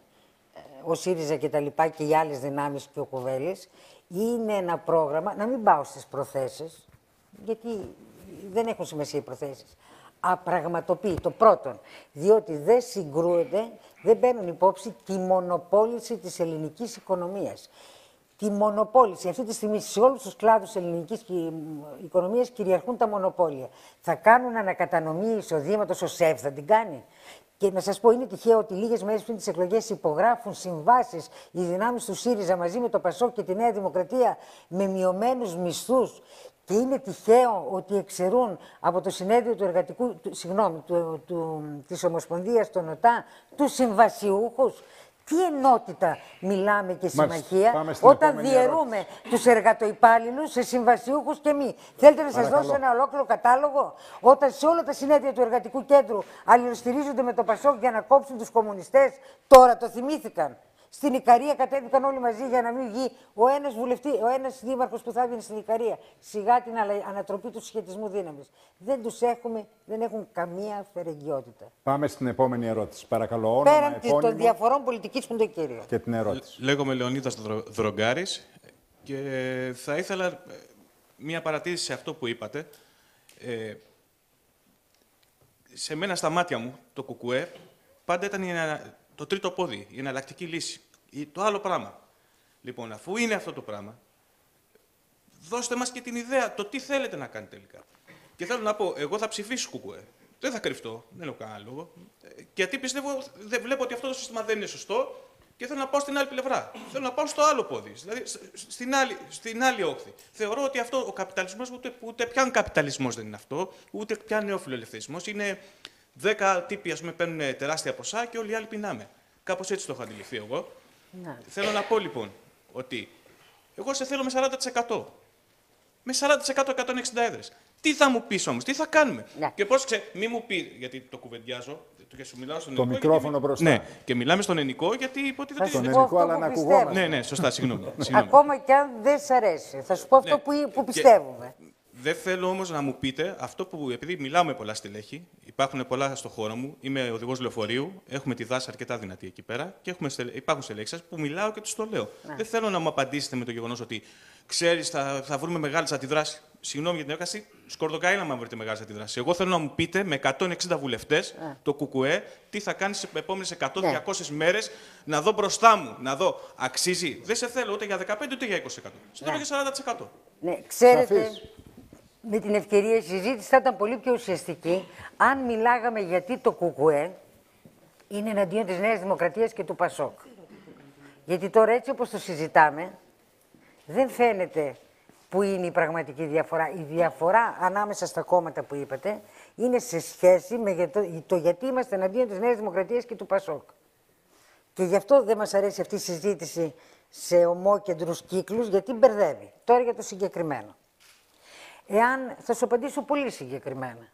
ο ΣΥΡΙΖΑ και τα λοιπά και οι άλλες δυνάμεις και ο Κουβέλης είναι ένα πρόγραμμα, να μην πάω στις προθέσεις, γιατί δεν έχουν σημασία οι προθέσεις. Απραγματοποιεί το πρώτον, διότι δεν συγκρούονται, δεν παίρνουν υπόψη τη μονοπόληση της ελληνικής οικονομίας. Τη μονοπόληση. Αυτή τη στιγμή σε όλους τους κλάδους της ελληνικής οικονομίας κυριαρχούν τα μονοπόλια. Θα κάνουν ανακατανομή εισοδήματος, ο ΣΕΒ θα την κάνει. Και να σας πω, είναι τυχαίο ότι λίγες μέρες πριν τις εκλογές υπογράφουν συμβάσεις οι δυνάμεις του ΣΥΡΙΖΑ μαζί με το ΠΑΣΟΚ και τη Νέα Δημοκρατία με μειωμένους μισθούς. Και είναι τυχαίο ότι εξαιρούν από το συνέδριο του εργατικού, του, συγγνώμη, του, του, της Ομοσπονδίας των ΟΤΑ τους συμβασιούχους. Τι ενότητα μιλάμε και συμμαχία όταν διαιρούμε ερώτηση. τους εργατοϊπάλληλους σε συμβασιούχους και μη. Θέλετε να σας δώσω ένα ολόκληρο κατάλογο όταν σε όλα τα συνέδρια του εργατικού κέντρου αλληλοστηρίζονται με το ΠΑΣΟΚ για να κόψουν τους κομμουνιστές. Τώρα το θυμήθηκαν. Στην Ικαρία κατέβηκαν όλοι μαζί για να μην βγει ο ένας βουλευτή, ο ένας δήμαρχος που θα έβγαινε στην Ικαρία. Σιγά την ανατροπή του συσχετισμού δύναμης. Δεν τους έχουμε, δεν έχουν καμία φερεγγιότητα. Πάμε στην επόμενη ερώτηση. Παρακαλώ, όνομα, Πέραν επώνυμο των διαφορών πολιτικής με τον κύριο. Και την ερώτηση. Λέγομαι Λεωνίδας Δρογκάρης και θα ήθελα μία παρατήρηση σε αυτό που είπατε. Ε, σε μένα στα μάτια μου το ΚΚΕ πάντα ήταν το τρίτο πόδι, η εναλλακτική λύση. Το άλλο πράγμα. Λοιπόν, αφού είναι αυτό το πράγμα, δώστε μας και την ιδέα, το τι θέλετε να κάνετε τελικά. Και θέλω να πω, εγώ θα ψηφίσω ΚΚΕ. Δεν θα κρυφτώ, δεν έχω κανένα λόγο. Γιατί πιστεύω, δεν βλέπω ότι αυτό το σύστημα δεν είναι σωστό και θέλω να πάω στην άλλη πλευρά. Θέλω να πάω στο άλλο πόδι, δηλαδή στην άλλη, στην άλλη όχθη. Θεωρώ ότι αυτό ο καπιταλισμός, ούτε, ούτε πιαν καπιταλισμός δεν είναι αυτό, ούτε πιαν νεοφιλελευθερισμός. Είναι δέκα τύποι, ας πούμε, παίρνουν τεράστια ποσά και όλοι οι άλλοι πεινάμε. Κάπως έτσι το έχω αντιληφθεί εγώ. Να. Θέλω να πω λοιπόν ότι εγώ σε θέλω με σαράντα τοις εκατό. Με σαράντα τοις εκατό εκατόν εξήντα έδρες. Τι θα μου πεις όμως, τι θα κάνουμε. Ναι. Και πώς ξέρει, μη μου πει, γιατί το κουβεντιάζω, και σου μιλάω στον το ελληνικό. μικρόφωνο γιατί... μπροστά. Ναι, και μιλάμε στον ελληνικό γιατί υποτίθεται. Στον ελληνικό, αλλά να ακουγόμαστε. Ναι, ναι, σωστά, συγγνώμη. Ακόμα και αν δεν σ' αρέσει. Θα σου πω αυτό ναι. που, που πιστεύουμε. Και... Δεν θέλω όμως να μου πείτε αυτό που, επειδή μιλάω με πολλά στελέχη, υπάρχουν πολλά στο χώρο μου, είμαι οδηγός λεωφορείου, έχουμε τη δάση αρκετά δυνατή εκεί πέρα και έχουμε, υπάρχουν στελέχοι σας που μιλάω και τους το λέω. Ναι. Δεν θέλω να μου απαντήσετε με το γεγονός ότι ξέρεις, θα, θα βρούμε μεγάλες αντιδράσεις. Συγγνώμη για την έκαση, σκορδοκάει να βρείτε μεγάλες αντιδράσεις. Εγώ θέλω να μου πείτε με εκατόν εξήντα βουλευτές ναι. το ΚΚΕ τι θα κάνει στις επόμενες εκατό με διακόσιες ναι. μέρες να δω μπροστά μου, να δω αξίζει. Δεν σε θέλω ούτε για δεκαπέντε ούτε για είκοσι τοις εκατό. Σε θέλω ναι. για σαράντα τοις εκατό. Ναι, ξέρετε. Με την ευκαιρία η συζήτηση θα ήταν πολύ πιο ουσιαστική αν μιλάγαμε γιατί το ΚΚΕ είναι εναντίον της Νέας Δημοκρατίας και του ΠΑΣΟΚ. Γιατί τώρα έτσι όπως το συζητάμε δεν φαίνεται που είναι η πραγματική διαφορά. Η διαφορά ανάμεσα στα κόμματα που είπατε είναι σε σχέση με το, το γιατί είμαστε εναντίον της Νέας Δημοκρατίας και του ΠΑΣΟΚ. Και γι' αυτό δεν μας αρέσει αυτή η συζήτηση σε ομόκεντρους κύκλους, γιατί μπερδεύει. Τώρα για το συγκεκριμένο. Εάν, θα σου απαντήσω πολύ συγκεκριμένα.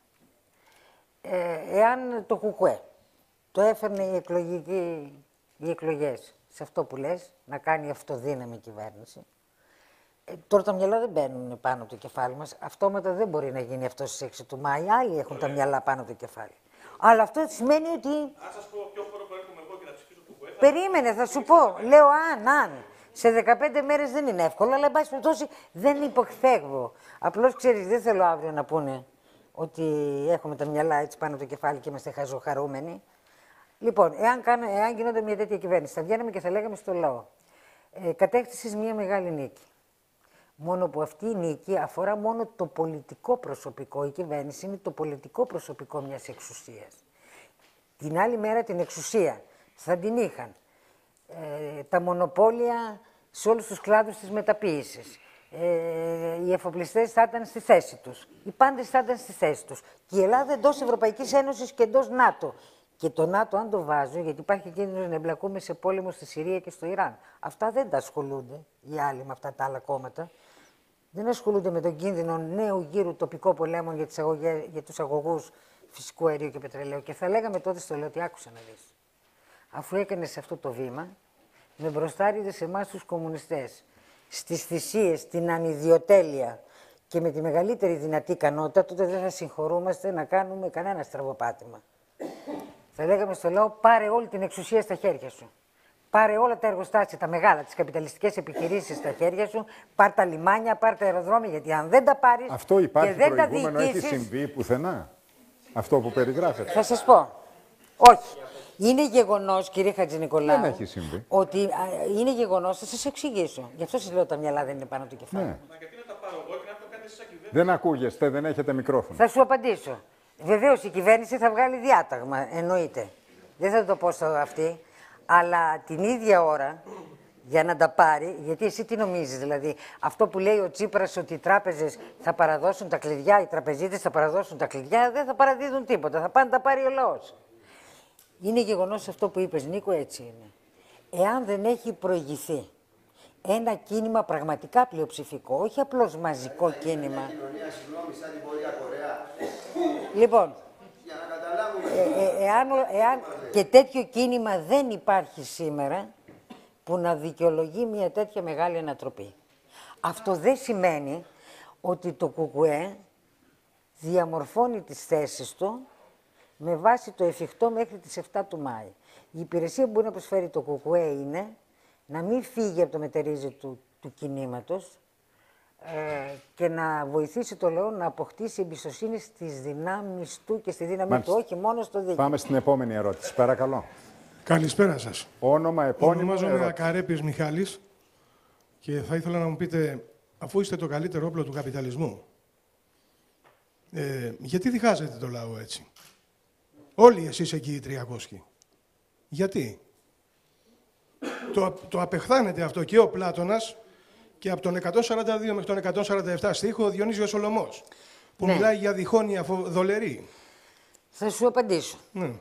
Ε, εάν το ΚΚΕ το έφερνε η εκλογική, οι εκλογές σε αυτό που λες, να κάνει αυτοδύναμη κυβέρνηση, ε, τώρα τα μυαλά δεν μπαίνουν πάνω από το κεφάλι μας. Αυτόματα δεν μπορεί να γίνει αυτό στις έξι του Μάη. Άλλοι έχουν τα μυαλά πάνω από το κεφάλι. Αλλά αυτό σημαίνει ότι... Αν σας πω ποιο χώρο προέρχομαι εγώ και να ψηφίσω το ΚΚΕ... Περίμενε, θα σου πω. Λέω αν, αν. Σε δεκαπέντε μέρες δεν είναι εύκολο, αλλά εν πάση περιπτώσει δεν υποφεύγω. Απλώς ξέρεις, δεν θέλω αύριο να πούνε ότι έχουμε τα μυαλά έτσι πάνω από το κεφάλι και είμαστε χαζοχαρούμενοι. Λοιπόν, εάν, κάνω, εάν γινόταν μια τέτοια κυβέρνηση, θα βγαίναμε και θα λέγαμε στο λαό. Ε, κατέκτησες μια μεγάλη νίκη. Μόνο που αυτή η νίκη αφορά μόνο το πολιτικό προσωπικό. Η κυβέρνηση είναι το πολιτικό προσωπικό μιας εξουσίας. Την άλλη μέρα την εξουσία θα την είχαν. Ε, τα μονοπόλια σε όλους τους κλάδους της μεταποίησης. Ε, οι εφοπλιστές θα ήταν στη θέση τους. Οι πάντες θα ήταν στη θέση τους. Και η Ελλάδα εντός Ευρωπαϊκής Ένωσης και εντός ΝΑΤΟ. Και το ΝΑΤΟ, αν το βάζω, γιατί υπάρχει κίνδυνος να εμπλακούμε σε πόλεμο στη Συρία και στο Ιράν. Αυτά δεν τα ασχολούνται οι άλλοι με αυτά τα άλλα κόμματα. Δεν ασχολούνται με τον κίνδυνο νέου γύρου τοπικών πολέμων για, τις αγωγές, για τους αγωγούς φυσικού αερίου και πετρελαίου. Και θα λέγαμε τότε στο λέω ότι άκουσα να δεις. Αφού έκανες αυτό το βήμα, με μπροστάριδες σε εμάς τους κομμουνιστές, στις θυσίες, την ανιδιοτέλεια και με τη μεγαλύτερη δυνατή ικανότητα, τότε δεν θα συγχωρούμαστε να κάνουμε κανένα στραβοπάτημα. Θα λέγαμε στο λαό, πάρε όλη την εξουσία στα χέρια σου. Πάρε όλα τα εργοστάσια, τα μεγάλα, τις καπιταλιστικές επιχειρήσεις στα χέρια σου, πάρ' τα λιμάνια, πάρ' τα αεροδρόμια, γιατί αν δεν τα πάρεις αυτό υπάρχει και δεν τα προηγούμενο, διοικήσεις... έχει συμβεί πουθενά, αυτό που περιγράφεται. Θα σας πω. Όχι. Είναι γεγονός, κύριε Χατζηνικολάου, δεν έχει συμβεί. Ότι α, είναι γεγονός, θα σας εξηγήσω. Γι' αυτό σας λέω τα μυαλά δεν είναι πάνω από το κεφάλι. Ναι. Δεν ακούγεστε, δεν έχετε μικρόφωνο. Θα σου απαντήσω. Βεβαίως η κυβέρνηση θα βγάλει διάταγμα, εννοείται. Δεν θα το πω στο αυτή, αλλά την ίδια ώρα για να τα πάρει, γιατί εσύ τι νομίζεις, δηλαδή, αυτό που λέει ο Τσίπρας ότι οι τράπεζες θα παραδώσουν τα κλειδιά, οι τραπεζίτες θα παραδώσουν τα κλειδιά, δεν θα παραδίδουν τίποτα, θα πάνε τα πάρει ο λαός. Είναι γεγονός αυτό που είπες, Νίκο, έτσι είναι. Εάν δεν έχει προηγηθεί ένα κίνημα πραγματικά πλειοψηφικό, όχι απλώς μαζικό κίνημα. Λοιπόν, ε, ε, εάν, εάν και τέτοιο κίνημα δεν υπάρχει σήμερα, που να δικαιολογεί μια τέτοια μεγάλη ανατροπή. Αυτό δεν σημαίνει ότι το ΚΚΕ διαμορφώνει τις θέσεις του με βάση το εφικτό μέχρι τις εφτά του Μάη. Η υπηρεσία που μπορεί να προσφέρει το ΚΚΕ είναι να μην φύγει από το μετερίζει του, του κινήματος ε, και να βοηθήσει το λαό να αποκτήσει εμπιστοσύνη στις δυνάμεις του και στη δύναμη Μάλιστα. του, όχι μόνο στο δίκαιο. Πάμε στην επόμενη ερώτηση. Παρακαλώ. Καλησπέρα σας. Όνομα, επώνυμο, Ονομάζομαι ερώτηση. Ακαρέπης Μιχάλης και θα ήθελα να μου πείτε, αφού είστε το καλύτερο όπλο του καπιταλισμού, ε, γιατί διχάζετε το λαό έτσι? Όλοι εσείς εκεί οι τριακόσιοι. Γιατί? Το, το απεχθάνεται αυτό και ο Πλάτωνας και από τον εκατόν σαράντα δύο μέχρι τον εκατόν σαράντα επτά στίχο ο Διονύσιος Σολωμός, που Ναι. μιλάει για διχόνοια φο- δολερή. Θα σου απαντήσω. Ναι.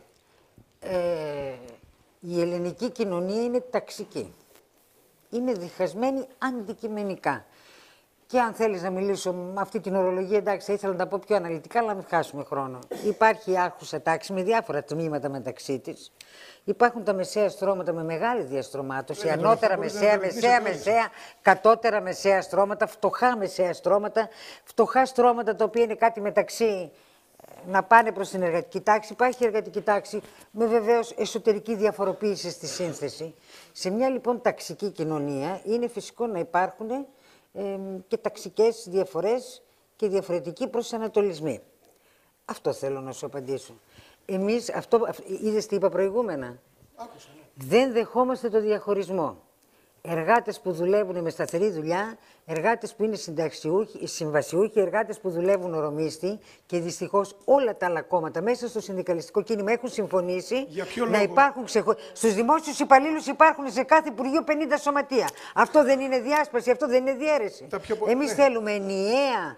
Ε, η ελληνική κοινωνία είναι ταξική. Είναι διχασμένη αντικειμενικά. Και αν θέλεις να μιλήσω με αυτή την ορολογία, εντάξει, θα ήθελα να τα πω πιο αναλυτικά, αλλά να μην χάσουμε χρόνο. Υπάρχει άρχουσα τάξη με διάφορα τμήματα μεταξύ της. Υπάρχουν τα μεσαία στρώματα με μεγάλη διαστρωμάτωση, Ε, ανώτερα τώρα, μεσαία, μπορείτε να μεσαία, το μεσαία, κατώτερα μεσαία στρώματα, φτωχά μεσαία στρώματα, φτωχά στρώματα τα οποία είναι κάτι μεταξύ ε, να πάνε προς την εργατική τάξη. Υπάρχει εργατική τάξη με βεβαίως εσωτερική διαφοροποίηση στη σύνθεση. Σε μια λοιπόν ταξική κοινωνία είναι φυσικό να υπάρχουν ε, και ταξικές διαφορές και διαφορετικοί προσανατολισμοί. Αυτό θέλω να σου απαντήσω. Εμείς, αυτό, είδες τι είπα προηγούμενα. Άκουσα, ναι. Δεν δεχόμαστε το διαχωρισμό. Εργάτες που δουλεύουν με σταθερή δουλειά, εργάτες που είναι συνταξιούχοι, συμβασιούχοι, εργάτες που δουλεύουν ορομίστη και δυστυχώς όλα τα άλλα κόμματα μέσα στο συνδικαλιστικό κίνημα έχουν συμφωνήσει ποιο να λόγο? υπάρχουν ξεχω... Στους δημόσιους υπαλλήλους υπάρχουν σε κάθε υπουργείο πενήντα σωματεία. Αυτό δεν είναι διάσπαση, αυτό δεν είναι διαίρεση. πιο πο- Εμείς ναι. θέλουμε ενιαία,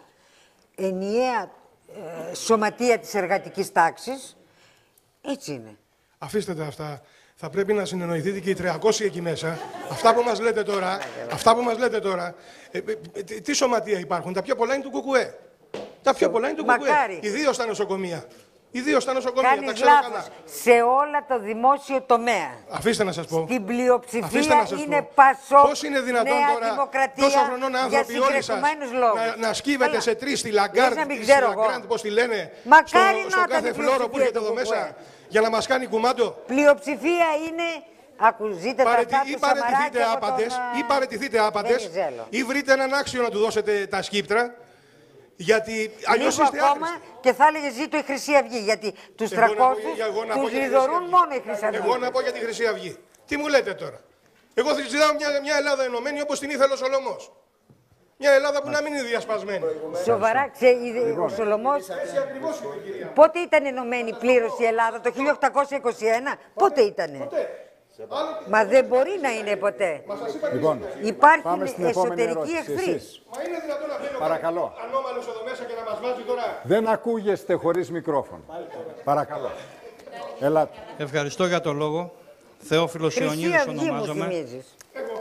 ενιαία ε, σωματεία της εργατικής τάξης. Έτσι είναι. Αφήστε τα αυτά. Θα πρέπει να συνεννοηθείτε και οι τριακόσιοι εκεί μέσα. Αυτά που μας λέτε τώρα, αυτά που μας λέτε τώρα, ε, ε, ε, τι- τι σωματεία υπάρχουν? Τα πιο πολλά είναι του ΚΚΕ. Τα πιο πολλά είναι του Μακάρι. ΚΚΕ. Ιδίως στα νοσοκομεία. Ιδίως στα νοσοκομεία. Τα Κάνεις ξέρω λάθος. καλά. Σε όλα το δημόσιο τομέα. Αφήστε να σας πω. Στην Αφήστε πλειοψηφία να σας είναι πω. Πασόκ, Πώς είναι δυνατόν Νέα τώρα Δημοκρατία, τόσο χρονών άνθρωποι για όλοι σας συγκεκριμένους λόγους. να, να σκύβετε Καλά. σε τρεις στη Λες Λαγκάρντ, να μην στη ξέρω εγώ. Λαγκάρντ, πώς τη λένε, Μακάρι στο, να στο ήταν κάθε η φλόρο που πλειοψηφία έχετε του εδώ ΚΚΕ. μέσα για να μας κάνει κουμάντο. Πλειοψηφία είναι. Ακουζείτε τα Παρετι... αυτά Ή του παρετηθείτε Σαμαράκη από τον, άπαντες, ε, ή παρετηθείτε άπαντες, Βενιζέλο. ή βρείτε έναν άξιο να του δώσετε τα σκύπτρα, γιατί αλλιώς Λίγο είστε ακόμα άχρηστοι. και θα έλεγε ζήτω η Χρυσή Αυγή, γιατί τους Εγώ να πω- τριακόσιους εγώ να πω τους για τη Χρυσή λιδωρούν Αυγή. μόνο η Χρυσή Αυγή. Εγώ να πω για τη Χρυσή Αυγή. Τι μου λέτε τώρα? Εγώ θα ζητάω μια, μια Ελλάδα ενωμένη όπως την ήθελε ο Σολωμός. Μια Ελλάδα που να μην είναι διασπασμένη. Σοβαρά, ξέρει, ο Σολωμός. Έτσι ακριβώς είπε, κυρία. Πότε ήταν ενωμένη πλήρως η Ελλάδα, το χίλια οκτακόσια είκοσι ένα, πότε ήτανε. Μα δεν μπορεί να είναι ποτέ. Λοιπόν, Υπάρχουν πάμε στην επόμενη εσωτερικοί ερώτηση. εχθροί. Εσείς. Μα είναι δυνατόν να μπαίνει ο Παρακαλώ. ανώμαλος εδώ μέσα και να μας βάζει τώρα. Δεν ακούγεστε χωρίς μικρόφωνο. Παρακαλώ. Ελάτε. Ευχαριστώ για το λόγο. Θεόφιλος Χρυσή Ιωνίδης Αυγή μου ονομάζομαι. θυμίζεις.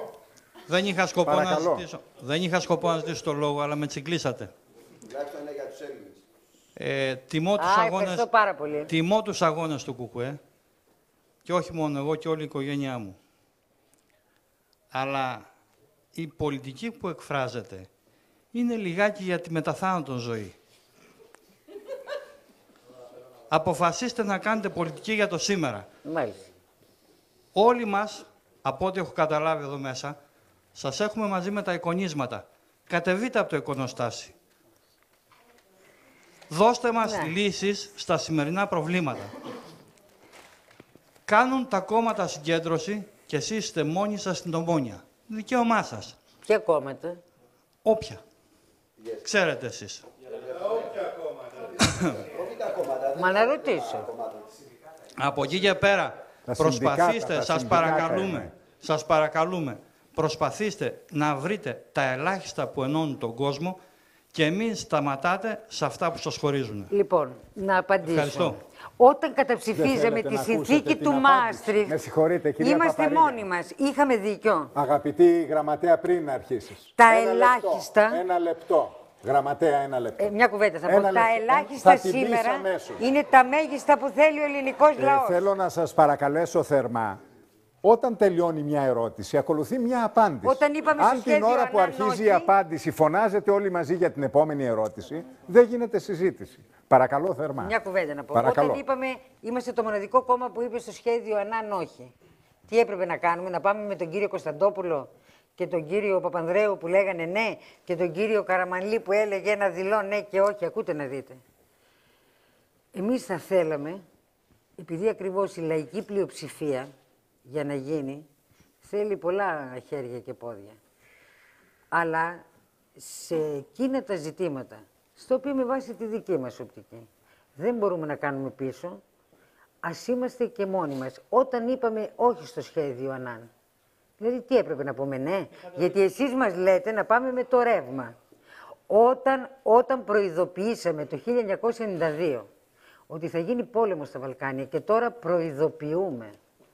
Δεν είχα, σκοπό να Παρακαλώ. ζητήσω, δεν είχα σκοπό να ζητήσω το λόγο, αλλά με τσιγκλίσατε. Τουλάχιστον είναι για τους Έλληνες. Ε, τιμώ, τους Α, αγώνες, ευχαριστώ πάρα πολύ. τιμώ τους αγώνες του ΚΚΕ και όχι μόνο εγώ και όλη η οικογένειά μου. Αλλά η πολιτική που εκφράζεται είναι λιγάκι για τη μεταθάνατον ζωή. Αποφασίστε να κάνετε πολιτική για το σήμερα. Μάλιστα. Όλοι μας, από ό,τι έχω καταλάβει εδώ μέσα, σας έχουμε μαζί με τα εικονίσματα. Κατεβείτε από το εικονοστάσι. Δώστε μας Ναι. λύσεις στα σημερινά προβλήματα. Κάνουν τα κόμματα συγκέντρωση και εσείς είστε μόνοι σας στην Ομόνια. Δικαίωμά σας. Ποια κόμματα? Όποια. Ξέρετε εσείς. Μα να ρωτήσω. Από εκεί και πέρα, Τα προσπαθήστε, συνδικάτα, τα σας συνδικάτα παρακαλούμε, είναι. σας παρακαλούμε, προσπαθήστε να βρείτε τα ελάχιστα που ενώνουν τον κόσμο και μην σταματάτε σε αυτά που σας χωρίζουν. Λοιπόν, να απαντήσω. Ευχαριστώ. Όταν Δεν καταψηφίζαμε θέλετε τη να συνθήκη ακούσετε του την απάντηση. Μάστριχτ, Με συγχωρείτε, κυρία είμαστε Παπαρίγα. μόνοι μας. Είχαμε δίκιο. Αγαπητή γραμματέα, πριν να αρχίσεις. Τα Ένα ελάχιστα- Λεπτό, ένα λεπτό. Γραμματέα, ένα λεπτό. Ε, μια κουβέντα θα πω. Ένα Τα λεπτό. ελάχιστα Θα την πεις σήμερα αμέσως. είναι τα μέγιστα που θέλει ο ελληνικός Ε, λαός. θέλω να σας παρακαλέσω θερμά Όταν τελειώνει μια ερώτηση, ακολουθεί μια απάντηση. Όταν είπαμε Αν την ώρα που αρχίζει όχι... η απάντηση φωνάζετε όλοι μαζί για την επόμενη ερώτηση, δεν γίνεται συζήτηση. Παρακαλώ θερμά. Μια κουβέντα να πω. Παρακαλώ. Όταν είπαμε είμαστε το μοναδικό κόμμα που είπε στο σχέδιο Ανάν όχι. Τι έπρεπε να κάνουμε, να πάμε με τον κύριο Κωνσταντόπουλο και τον κύριο Παπανδρέου που λέγανε ναι και τον κύριο Καραμανλή που έλεγε ένα δειλό ναι και όχι. Ακούτε να δείτε. Εμείς θα θέλαμε, επειδή ακριβώς η λαϊκή πλειοψηφία για να γίνει θέλει πολλά χέρια και πόδια. Αλλά σε εκείνα τα ζητήματα, στο οποίο με βάση τη δική μας οπτική, δεν μπορούμε να κάνουμε πίσω, ας είμαστε και μόνοι μας. Όταν είπαμε όχι στο σχέδιο Ανάν, δηλαδή τι έπρεπε να πούμε ναι, γιατί εσείς μας λέτε να πάμε με το ρεύμα. Όταν, όταν προειδοποιήσαμε το χίλια εννιακόσια ενενήντα δύο ότι θα γίνει πόλεμος στα Βαλκάνια και τώρα προειδοποιούμε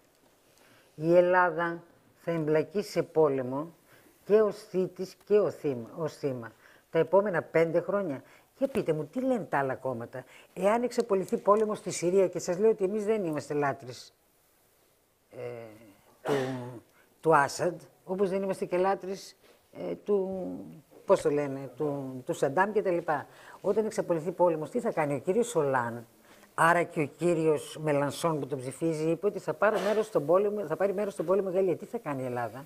η Ελλάδα θα εμπλακεί σε πόλεμο και ως θήτης και ως θύμα, ως θύμα τα επόμενα πέντε χρόνια. Για πείτε μου, τι λένε τα άλλα κόμματα. Εάν εξαπολυθεί πόλεμο στη Συρία και σας λέω ότι εμείς δεν είμαστε λάτρεις ε, του, του Άσαντ, όπως δεν είμαστε και λάτρεις ε, του, πώς το λένε, του, του Σαντάμ και τα λοιπά. Όταν εξαπολυθεί πόλεμος, τι θα κάνει ο κύριος Σολάν, άρα και ο κύριος Μελανσόν που τον ψηφίζει, είπε ότι θα, πάρει μέρος στον πόλεμο, θα πάρει μέρος στον πόλεμο η Γαλλία. Τι θα κάνει η Ελλάδα.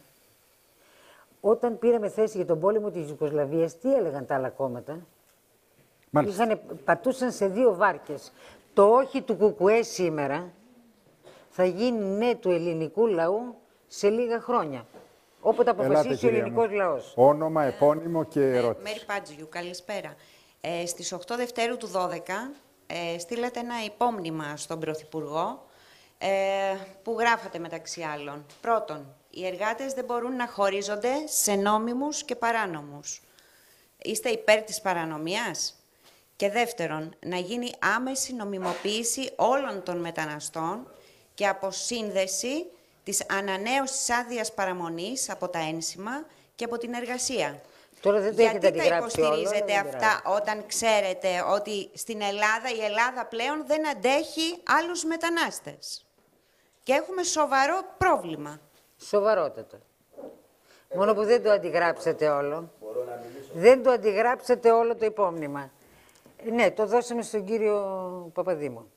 Όταν πήραμε θέση για τον πόλεμο της Ιουγκοσλαβίας, τι έλεγαν τα άλλα κόμματα. Είχανε, πατούσαν σε δύο βάρκες. Το όχι του Κουκουέ σήμερα θα γίνει ναι του ελληνικού λαού σε λίγα χρόνια. Όποτε αποφασίσει ο ελληνικός λαός. Όνομα, επώνυμο και ερώτηση. Μέρη Πάτζιου, καλησπέρα. Ε, στις οκτώ Δευτέρου του δώδεκα ε, στείλατε ένα υπόμνημα στον Πρωθυπουργό ε, που γράφατε μεταξύ άλλων. Πρώτον, οι εργάτες δεν μπορούν να χωρίζονται σε νόμιμους και παράνομους. Είστε υπέρ της παρανομίας? Και δεύτερον, να γίνει άμεση νομιμοποίηση όλων των μεταναστών και αποσύνδεση της ανανέωσης άδειας παραμονής από τα ένσημα και από την εργασία. Τώρα δεν το Γιατί τα υποστηρίζετε όλα, αυτά όταν ξέρετε ότι στην Ελλάδα η Ελλάδα πλέον δεν αντέχει άλλους μετανάστες. Και έχουμε σοβαρό πρόβλημα. Σοβαρότατο. Μόνο που δεν το αντιγράψατε όλο. Δεν το αντιγράψατε όλο το υπόμνημα. Ναι, το δώσαμε στον κύριο Παπαδήμο.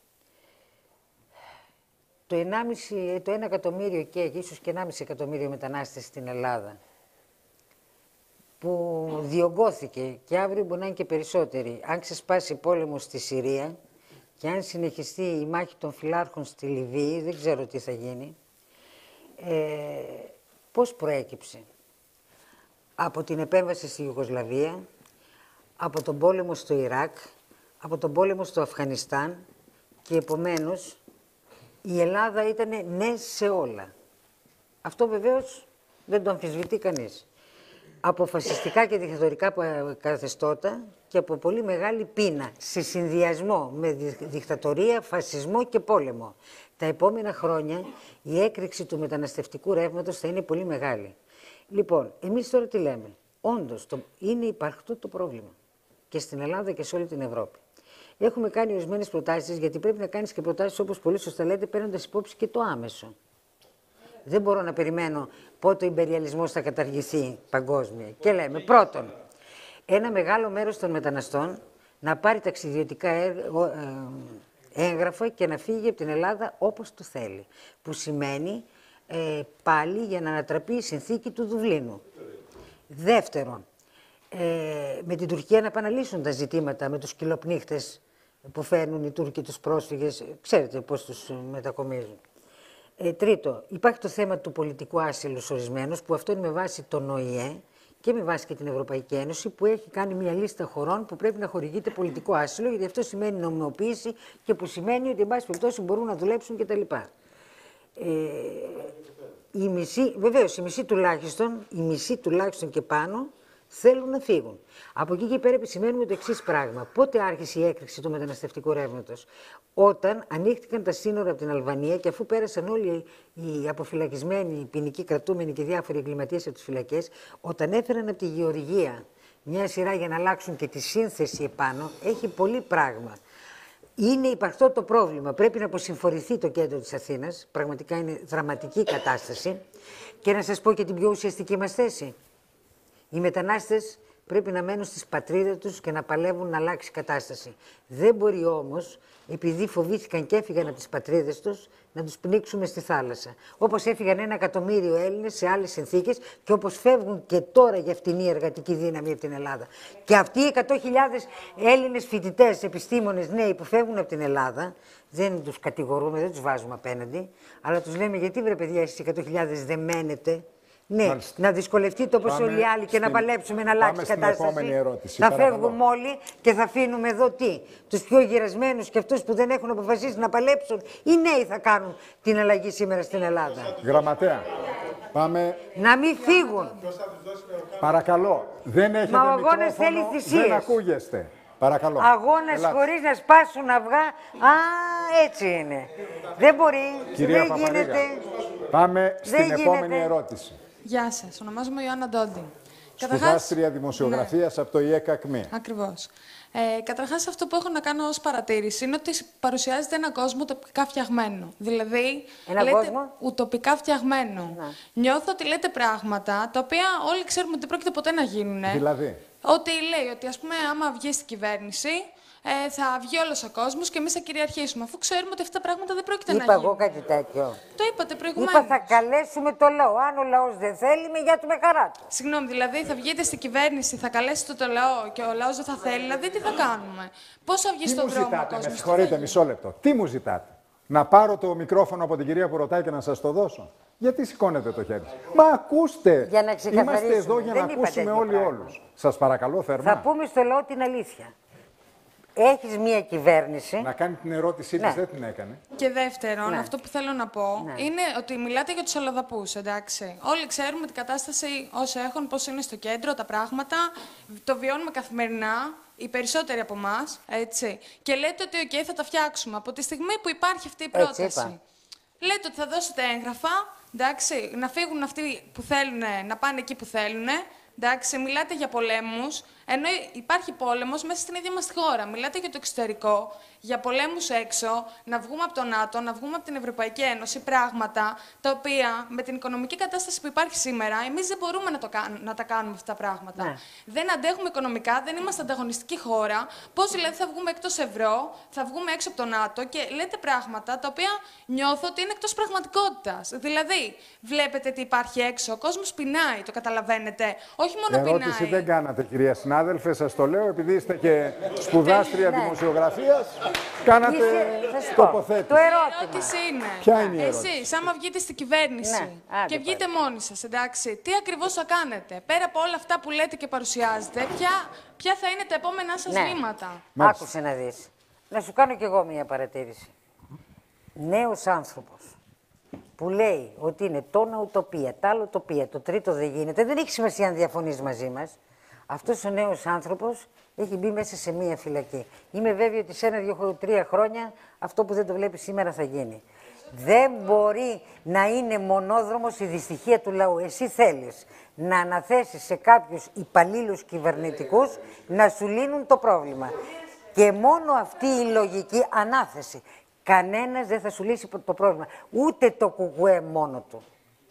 Το, ενάμιση, το ένα εκατομμύριο και ίσως και ενάμιση εκατομμύριο μετανάστες στην Ελλάδα που διωγγώθηκε και αύριο μπορεί να είναι και περισσότεροι. Αν ξεσπάσει πόλεμο στη Συρία και αν συνεχιστεί η μάχη των φυλάρχων στη Λιβύη, δεν ξέρω τι θα γίνει. Ε, πώς προέκυψε? Από την επέμβαση στη Ιουγκοσλαβία, από τον πόλεμο στο Ιράκ, από τον πόλεμο στο Αφγανιστάν και επομένως η Ελλάδα ήταν ναι σε όλα. Αυτό βεβαίως δεν το αμφισβητεί κανείς. Από φασιστικά και δικτατορικά καθεστώτα και από πολύ μεγάλη πείνα σε συνδυασμό με δικτατορία, φασισμό και πόλεμο. Τα επόμενα χρόνια η έκρηξη του μεταναστευτικού ρεύματος θα είναι πολύ μεγάλη. Λοιπόν, εμείς τώρα τι λέμε? Όντως, το, είναι υπαρκτό το πρόβλημα και στην Ελλάδα και σε όλη την Ευρώπη. Έχουμε κάνει ορισμένες προτάσεις, γιατί πρέπει να κάνεις και προτάσεις όπως πολύ σωστά λέτε, παίρνοντας υπόψη και το άμεσο. Δεν μπορώ να περιμένω πότε ο ιμπεριαλισμός θα καταργηθεί παγκόσμια. Και λέμε, πρώτον, ένα μεγάλο μέρος των μεταναστών να πάρει ταξιδιωτικά έγγραφα και να φύγει από την Ελλάδα όπως το θέλει. Που σημαίνει ε, πάλι για να ανατραπεί η συνθήκη του Δουβλίνου. Δεύτερον, ε, με την Τουρκία να επαναλύσουν τα ζητήματα με τους κυλοπνίχτες που φέρνουν οι Τούρκοι τους πρόσφυγες. Ξέρετε πώς τους μετακομίζουν. Ε, τρίτο, υπάρχει το θέμα του πολιτικού άσυλου στους ορισμένους, που αυτό είναι με βάση τον Ο Η Ε και με βάση και την Ευρωπαϊκή Ένωση, που έχει κάνει μια λίστα χωρών που πρέπει να χορηγείται πολιτικό άσυλο, γιατί αυτό σημαίνει νομιμοποίηση και που σημαίνει ότι, εν πάση περιπτώσει, μπορούν να δουλέψουν κτλ. Ε, η μισή, βεβαίως, η μισή τουλάχιστον, η μισή τουλάχιστον και πάνω, θέλουν να φύγουν. Από εκεί και πέρα επισημαίνουμε το εξής πράγμα. Πότε άρχισε η έκρηξη του μεταναστευτικού ρεύματος? Όταν ανοίχτηκαν τα σύνορα από την Αλβανία και αφού πέρασαν όλοι οι αποφυλακισμένοι, οι ποινικοί κρατούμενοι και διάφοροι εγκληματίες από τις φυλακές, όταν έφεραν από τη Γεωργία μια σειρά για να αλλάξουν και τη σύνθεση επάνω, έχει πολύ πράγμα. Είναι υπαρκτό το πρόβλημα. Πρέπει να αποσυμφορηθεί το κέντρο της Αθήνας. Πραγματικά είναι δραματική κατάσταση. Και να σας πω και την πιο ουσιαστική μας θέση. Οι μετανάστες πρέπει να μένουν στις πατρίδες τους και να παλεύουν να αλλάξει η κατάσταση. Δεν μπορεί όμως, επειδή φοβήθηκαν και έφυγαν από τις πατρίδες τους, να τους πνίξουμε στη θάλασσα. Όπως έφυγαν ένα εκατομμύριο Έλληνες σε άλλες συνθήκες και όπως φεύγουν και τώρα για φτηνή εργατική δύναμη από την Ελλάδα. Και αυτοί οι εκατό χιλιάδες Έλληνες φοιτητές, επιστήμονες, νέοι που φεύγουν από την Ελλάδα, δεν τους κατηγορούμε, δεν τους βάζουμε απέναντι, αλλά τους λέμε γιατί βρε παιδιά εσείς εκατό χιλιάδες δεν μένετε. Ναι, μάλιστα. Να δυσκολευτείτε όπως όλοι οι άλλοι και στην... να παλέψουμε να αλλάξει η κατάσταση. Ερώτηση, θα παρακαλώ. φεύγουμε όλοι και θα αφήνουμε εδώ τι. Τους πιο γερασμένους και αυτούς που δεν έχουν αποφασίσει να παλέψουν. Οι νέοι θα κάνουν την αλλαγή σήμερα στην Ελλάδα. Γραμματέα, πάμε. Να μην φύγουν. Παρακαλώ, δεν έχετε Μα ο αγώνας μικρόφωνο, θέλει θυσίες. Δεν ακούγεστε. Παρακαλώ. Αγώνας Ελάτε. χωρίς να σπάσουν αυγά. Α, έτσι είναι. Δεν μπορεί. Κυρία δεν γίνεται. Πάμε στην δεν επόμενη γίνεται. ερώτηση. Γεια σας, ονομάζομαι Ιωάννα Ντόντι. Σπουδάστρια δημοσιογραφίας ναι. από το ΙΕΚΑΚΜΗ. Ακριβώς. Ε, καταρχάς αυτό που έχω να κάνω ως παρατήρηση είναι ότι παρουσιάζεται ένα κόσμο ουτοπικά φτιαγμένο. Δηλαδή, ένα λέτε, κόσμο? ουτοπικά φτιαγμένο. Να. Νιώθω ότι λέτε πράγματα τα οποία όλοι ξέρουμε ότι πρόκειται ποτέ να γίνουν. Δηλαδή. Ότι λέει ότι ας πούμε άμα βγει στην κυβέρνηση ε, θα βγει όλος ο κόσμος και εμείς θα κυριαρχήσουμε. Αφού ξέρουμε ότι αυτά τα πράγματα δεν πρόκειται Είπα να γίνουν. εγώ κάτι τέτοιο. Το είπατε προηγουμένως. Είπα θα καλέσουμε το λαό. Αν ο λαός δεν θέλει, με για του με χαρά του. Συγγνώμη, δηλαδή θα βγείτε στην κυβέρνηση, θα καλέσετε το λαό και ο λαός δεν θα θέλει, δηλαδή τι θα κάνουμε. Πώς θα βγει στον δρόμο ο κόσμος. Με συγχωρείτε, μισό λεπτό. Τι μου ζητάτε. Να πάρω το μικρόφωνο από την κυρία που ρωτάει και να σας το δώσω. Γιατί σηκώνετε το χέρι σας. Μα ακούστε. Για να Είμαστε εδώ για δεν να ακούσουμε όλοι όλους. Σας παρακαλώ θερμά. Θα πούμε στο λαό την αλήθεια. Έχεις μία κυβέρνηση. Να κάνει την ερώτησή ναι. της, δεν την έκανε. Και δεύτερον, ναι. αυτό που θέλω να πω ναι. είναι ότι μιλάτε για τους αλλοδαπούς, εντάξει. Όλοι ξέρουμε την κατάσταση όσο έχουν, πώς είναι στο κέντρο, τα πράγματα. Το βιώνουμε καθημερινά, οι περισσότεροι από εμάς, έτσι. Και λέτε ότι okay, θα τα φτιάξουμε. Από τη στιγμή που υπάρχει αυτή η πρόταση. Λέτε ότι θα δώσετε έγγραφα, εντάξει, να φύγουν αυτοί που θέλουν να πάνε εκεί που θέλουν. Εντάξει, μιλάτε για πολέμους, ενώ υπάρχει πόλεμος μέσα στην ίδια μας τη χώρα. Μιλάτε για το εξωτερικό, για πολέμους έξω, να βγούμε από το ΝΑΤΟ, να βγούμε από την Ευρωπαϊκή Ένωση, πράγματα τα οποία με την οικονομική κατάσταση που υπάρχει σήμερα, εμείς δεν μπορούμε να, το κάνουμε, να τα κάνουμε αυτά τα πράγματα. Ναι. Δεν αντέχουμε οικονομικά, δεν είμαστε ανταγωνιστική χώρα. Πώς δηλαδή θα βγούμε εκτός ευρώ, θα βγούμε έξω από το ΝΑΤΟ και λέτε πράγματα τα οποία νιώθω ότι είναι εκτός πραγματικότητας. Δηλαδή, βλέπετε τι υπάρχει έξω, ο κόσμος πεινάει, το καταλαβαίνετε. Όχι μόνο πεινάει. Ερώτηση δεν κάνατε, κυρία συνάδελφε, σας το λέω, επειδή είστε και σπουδάστρια ναι. δημοσιογραφίας, κάνατε Είσαι, τοποθέτηση. Το ερώτημα. ερώτηση είναι, ποια είναι η ερώτηση? Εσείς, άμα βγείτε στην κυβέρνηση ναι. και βγείτε πάλι. μόνοι σας, εντάξει, τι ακριβώς θα κάνετε, πέρα από όλα αυτά που λέτε και παρουσιάζετε, ποια, ποια θα είναι τα επόμενά σας ναι. βήματα. Μάλιστα. Άκουσε να δεις. Να σου κάνω κι εγώ μία παρατήρηση. Νέος άνθρωπος που λέει ότι είναι τόνα ουτοπία, τα άλλο ουτοπία, το τρίτο δεν γίνεται, δεν έχει σημασία αν διαφωνείς μαζί μας. Αυτός ο νέος άνθρωπος έχει μπει μέσα σε μία φυλακή. Είμαι βέβαιη ότι σε ένα, δύο, τρία χρόνια αυτό που δεν το βλέπει σήμερα θα γίνει. Δεν μπορεί να είναι μονόδρομος η δυστυχία του λαού. Εσύ θέλεις να αναθέσεις σε κάποιους υπαλλήλους κυβερνητικούς να σου λύνουν το πρόβλημα. Και μόνο αυτή η λογική ανάθεση. Κανένας δεν θα σου λύσει το πρόβλημα. Ούτε το κουκουέ μόνο του.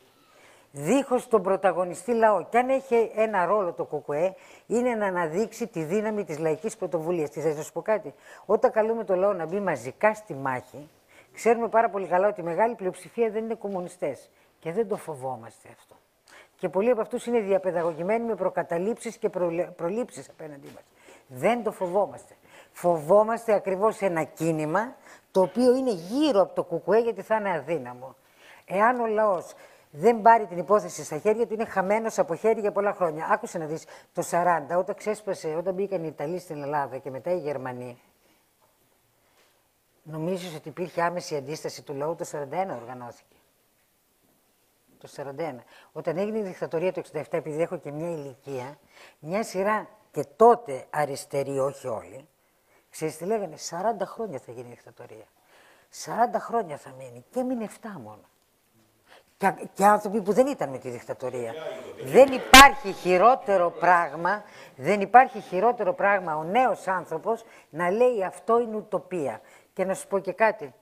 Δίχως τον πρωταγωνιστή λαό. Και αν έχει ένα ρόλο το κουκουέ, είναι να αναδείξει τη δύναμη της λαϊκής πρωτοβουλίας. Τι θες να σου πω κάτι. Όταν καλούμε το λαό να μπει μαζικά στη μάχη, ξέρουμε πάρα πολύ καλά ότι η μεγάλη πλειοψηφία δεν είναι κομμουνιστές. Και δεν το φοβόμαστε αυτό. Και πολλοί από αυτούς είναι διαπαιδαγωγημένοι με προκαταλήψεις και προλήψεις απέναντί μας. Δεν το φοβόμαστε. Φοβόμαστε ακριβώς ένα κίνημα το οποίο είναι γύρω από το κουκουέ γιατί θα είναι αδύναμο. Εάν ο λαός δεν πάρει την υπόθεση στα χέρια του, είναι χαμένος από χέρι για πολλά χρόνια. Άκουσε να δεις, το σαράντα, όταν ξέσπασε, όταν μπήκαν οι Ιταλοί στην Ελλάδα και μετά οι Γερμανοί, νομίζεις ότι υπήρχε άμεση αντίσταση του λαού? Το σαράντα ένα οργανώθηκε. Το σαράντα ένα. Όταν έγινε η δικτατορία το εξήντα επτά, επειδή έχω και μια ηλικία, μια σειρά και τότε αριστεροί, όχι όλοι, ξέρεις τι λέγανε, σαράντα χρόνια θα γίνει η δικτατορία. σαράντα χρόνια θα μείνει και έμεινε επτά μόνο. Και, και άνθρωποι που δεν ήταν με τη δικτατορία. Δεν υπάρχει χειρότερο πράγμα, δεν υπάρχει χειρότερο πράγμα ο νέος άνθρωπος να λέει αυτό είναι ουτοπία. Και να σου πω και κάτι.